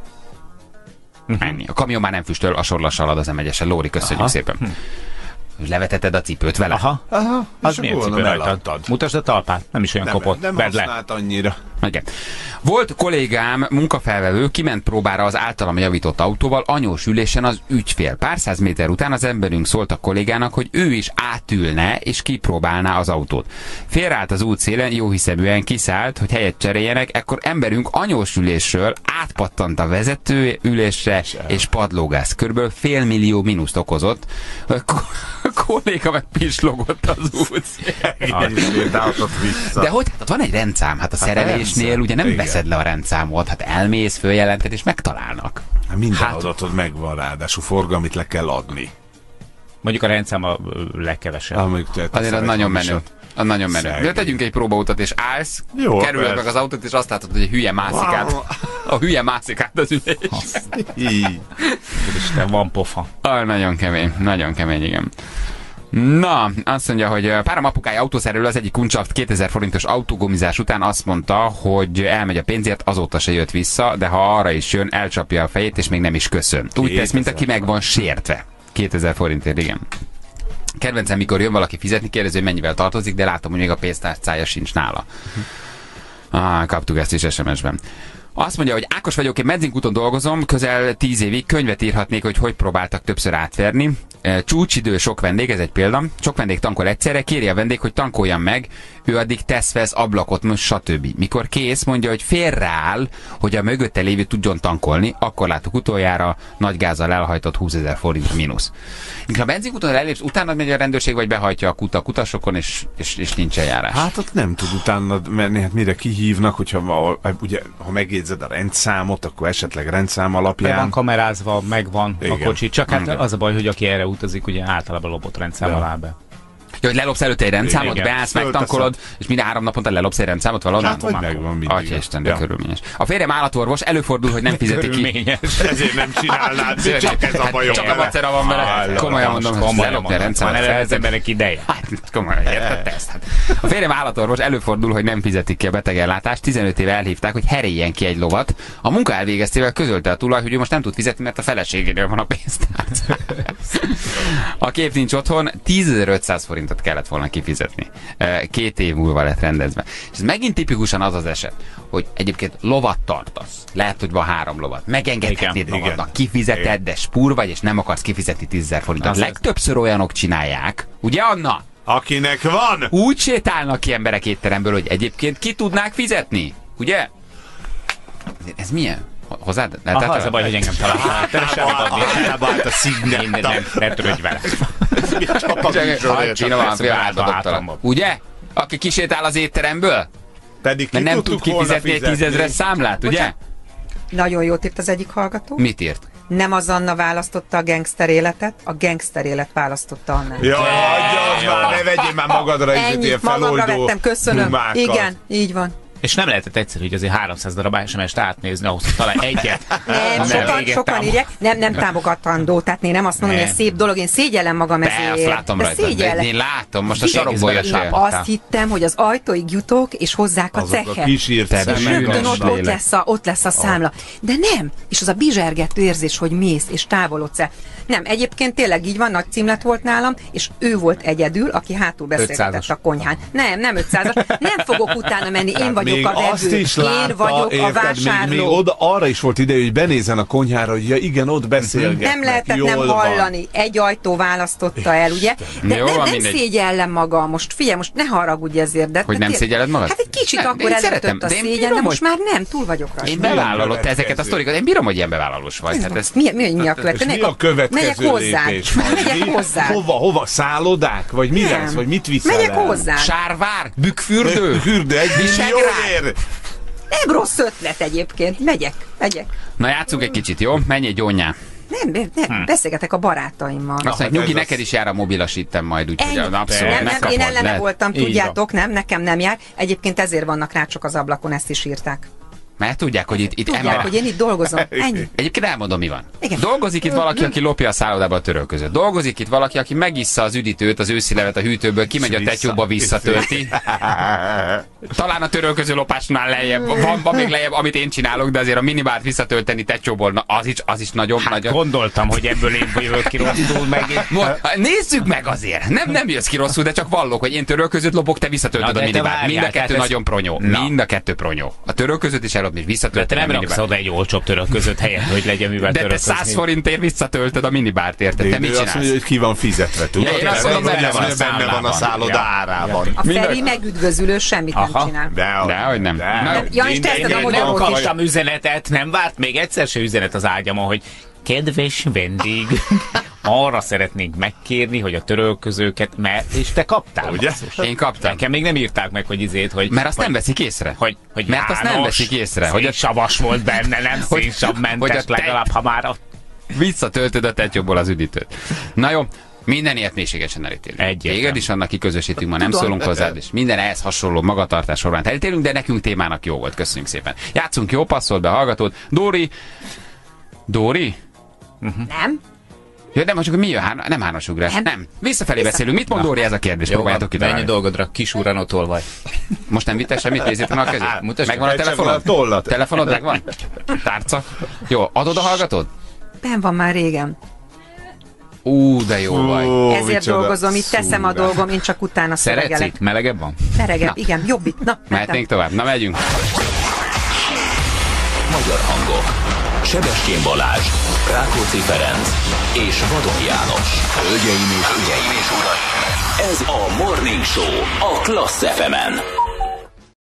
Ennyi. A kamion már nem füstöl, a sorlass halad az M1-esen. Lóri, köszönjük szépen. Levetetted a cipőt vele? Aha. Az milyen cipő rajtad? Mutasd a talpát, nem is olyan kopott. Nem használt annyira. Igen. Volt kollégám, munkafelvevő, kiment próbára az általam javított autóval, anyós ülésen az ügyfél. Pár száz méter után az emberünk szólt a kollégának, hogy ő is átülne és kipróbálná az autót. Félreállt az útszélen, jóhiszeműen kiszállt, hogy helyet cseréljenek, ekkor emberünk anyós ülésről átpattant a vezető ülésre és padlógász. Körülbelül $500 000 mínuszt okozott. A kolléga meg pislogott az útszélen. De hogy? Hát van egy rendszám, hát a szerelésnél ugye nem veszed le a rendszámot, hát elmész, följelented és megtalálnak. Minden adatod megvan, ráadásul forgalmit le kell adni. Mondjuk a rendszám a legkevesebb. Azért az nagyon menő. Az nagyon menő. De tegyünk egy próbautat, és állsz, kerülök meg az autót, és azt látod, hogy egy hülye mászik át. A hülye mászik át az ülés. Isten, van pofa. Nagyon kemény, igen. Na, azt mondja, hogy párom apukája autószerelő, az egyik kuncsavt 2000 forintos autógumizás után azt mondta, hogy elmegy a pénzért, azóta se jött vissza, de ha arra is jön, elcsapja a fejét, és még nem is köszön. Úgy tesz, mint aki meg van sértve. 2000 forintért, igen. Kedvencem, mikor jön valaki fizetni, kérdezi, hogy mennyivel tartozik, de látom, hogy még a pénztárcája sincs nála. Kaptuk ezt is SMS-ben. Azt mondja, hogy Ákos vagyok, én benzinkúton dolgozom, közel 10 évig, könyvet írhatnék, hogy próbáltak többször átverni. Csúcsidő, sok vendég, ez egy példa. Sok vendég tankol egyszerre, kéri a vendég, hogy tankoljam meg, ő addig tesz-vesz ablakot, stb. Mikor kész, mondja, hogy félreáll, hogy a mögötte lévő tudjon tankolni, akkor látok utoljára nagy gázzal elhajtott 20 000 forint mínusz. Mikor a benzinkúton elépsz, utána megy a rendőrség, vagy behajtja a kutasokon, és nincs eljárás. Hát ott nem tud utána menni, hát mire kihívnak, hogyha ugye, ha megjegyzed a rendszámot, akkor esetleg rendszám alapján. Meg van kamerázva, megvan a kocsi, csak hát az a baj, hogy aki erre utazik, ugye általában lopott rendszám alá be. Ja, hogy lelopsz előtte egy rendszámot, beállsz, megtankolod, és minden 3 naponta lelopsz egy rendszámot valahol. Hát, vagy megvan mindig. Atya Isten, de körülményes. A férjem állatorvos, előfordul, hogy nem fizeti ki. Ezért nem csinálnád, csak ez a bajom. Csak a macera van vele. Komolyan mondom, hogy lelopni a rendszámot. Van az emberek ideje. Hát, komolyan, érted ezt? A férjem állatorvos, előfordul, hogy nem fizetik ki a betegellátást. 15 éve elhívták, hogy heréljen ki egy lovat. A munka elvégeztével közölte a tulaj, hogy ő most nem tud fizetni, mert a feleségénél van a pénztárca. A kép nincs otthon, 10.500 forintot kellett volna kifizetni. 2 év múlva lett rendezve. És ez megint tipikusan az az eset, hogy egyébként lovat tartasz. Lehet, hogy van 3 lovat. Megengedhetnéd magadnak, kifizeted, de spúr vagy, és nem akarsz kifizetni 10.000 forintot. Legtöbbször olyanok csinálják. Ugye, Anna? Akinek van! Úgy sétálnak ki emberek étteremből, hogy egyébként ki tudnák fizetni. Ugye? Ez milyen? Hozzád? Az a baj, hogy engem találtál. Elvált a szignál. Nem törődj vele. Ugye? Aki kisétál az étteremből? Pedig mert nem tud kifizetni egy 10 000-es számlát, ugye? Nagyon jót írt az egyik hallgató. Mit írt? Nem az Anna választotta a gangster életet, a gangster élet választotta Annát. Ja, adjad már, ne vegyél már magadra ennyit magamra vettem, köszönöm. Humákat. Igen, így van. És nem lehetett egyszerű, hogy azért 300 darab SMS-t átnézni, ahhoz hogy talán egyet. Sokan írják, nem támogatandó, tehát én nem azt mondom, hogy ez szép dolog, én szégyellem magam ezért. Azt látom rajta, én látom, most a sarokból jöttél. Azt hittem, hogy az ajtóig jutok, és hozzák a cekhet. Azok a kísírt Rögtön ott lesz a számla. De nem, és az a bizsergető érzés, hogy mész, és távolodsz el. Nem, egyébként tényleg így van, nagy címlet volt nálam, és ő volt egyedül, aki hátul beszélgetett a konyhán. Nem 500-as, nem fogok utána menni, én vagyok még a vevő, én vagyok a vásárló. Még oda, arra is volt ide, hogy benézzen a konyhára, hogy ja igen, ott beszélgetnek. Nem lehetett nem hallani, egy ajtó választotta el, ugye? De nem szégyellem magam, most figyelj, most ne haragudj ezért. De hogy nem szégyelled magad? Hát egy kicsit akkor elütött a szégyen, de most már nem, túl vagyok rajta. Én bevállalod te ezeket a sztorikat, én bírom, hogy ilyen bevállalós vagy. Mi a következő? Megyek hozzád. Hova? Szállodák? Vagy mi lesz? Vagy mit viszel? Megyek hozzád. Sárvár? Bükkfürdő? Fürdő, egy millióért? Nem rossz ötlet egyébként. Megyek. Na játszunk egy kicsit, jó? Menj egy gyónyá. Nem, beszélgetek a barátaimmal. Azt mondja, Nyugi, neked is jár a mobilas ittem majd, úgyhogy abszolút megkapod. Én ellene voltam, tudjátok, nekem nem jár. Egyébként ezért vannak rácsok az ablakon, ezt is írták. Mert tudják, hogy itt tudják, hogy én itt dolgozom. Ennyi. Egyébként elmondom, mi van. Igen. Dolgozik itt valaki, aki lopja a szállodába a törölközőt. Dolgozik itt valaki, aki megissza az üdítőt, az őszi levet a hűtőből, kimegy a tetyóba, visszatölti. Talán a törölköző lopásnál lejjebb. Van még lejjebb, amit én csinálok, de azért a minibárt visszatölteni tetyóból, na, az is nagyon. Gondoltam, hogy ebből én jövök ki rosszul meg. Nézzük meg azért. Nem jössz ki rosszul, de csak vallok, hogy én törölközőt lopok, te visszatöltöd a minibárt. Mind a kettő nagyon pronyó. Mind a kettő pronyó. A törölközőt is ellopni, és visszatöltöd. De te nem raksz oda egy olcsóbb törölközőt helyett, hogy legyen mivel törölközni. De te 100 forintért visszatöltöd a minibárt, érted? Te mit csinálsz? Azt mondja, hogy ki van fizetve, tudod? Én azt mondom, benne van a szálloda árában. A Feri megüdvözülő semmit nem csinál. Dehogy nem. Ja, és teszed a magyarok is. Kaptam üzenetet, nem várt még egyszer se üzenet az ágyamon, hogy kedves vendég, arra szeretnénk megkérni, hogy a törölközőket, és te kaptál. Ugye? Én kaptam. Nekem még nem írták meg, hogy mert azt nem veszik észre. Hogy mert azt nem veszik észre. Hogy a savas volt benne, nem szénsavmentes legalább, ha már visszatöltöd a tetyóból az üdítőt. Na jó. Minden ilyet mélységesen elítélünk. Téged is annak kiközösítünk, ma nem szólunk hozzád, és minden ehhez hasonló magatartás során elítélünk, de nekünk témának jó volt. Köszönjük szépen. Játszunk, jó, passzold be a hallgatót. Dóri? Nem. Ja, de most csak mi jön? Nem hármasugrás. Nem. Visszafelé beszélünk. Mit mond Dóri ez a kérdés? Próbáljátok kitalálni. Menj dolgodra, kis úrano tolvaj. Most nem vittem semmit, nézzétek meg a kezét. Megvan a telefonod? Telefonod megvan? Tárca? Jó, adod a hallgatód? Ben van már régen. De jó vagy. Ezért dolgozom, itt teszem a dolgom, én csak utána szövegelek. Szeretsz itt? Melegebb van? Melegebb, igen, jobb itt. Na, mehetnénk tovább. Na, megyünk. Magyar hangok. Sebestyén Balázs, Rákóczi Ferenc és Vadon János. Hölgyeim és uraim, ez a Morning Show a Klassz FM-en.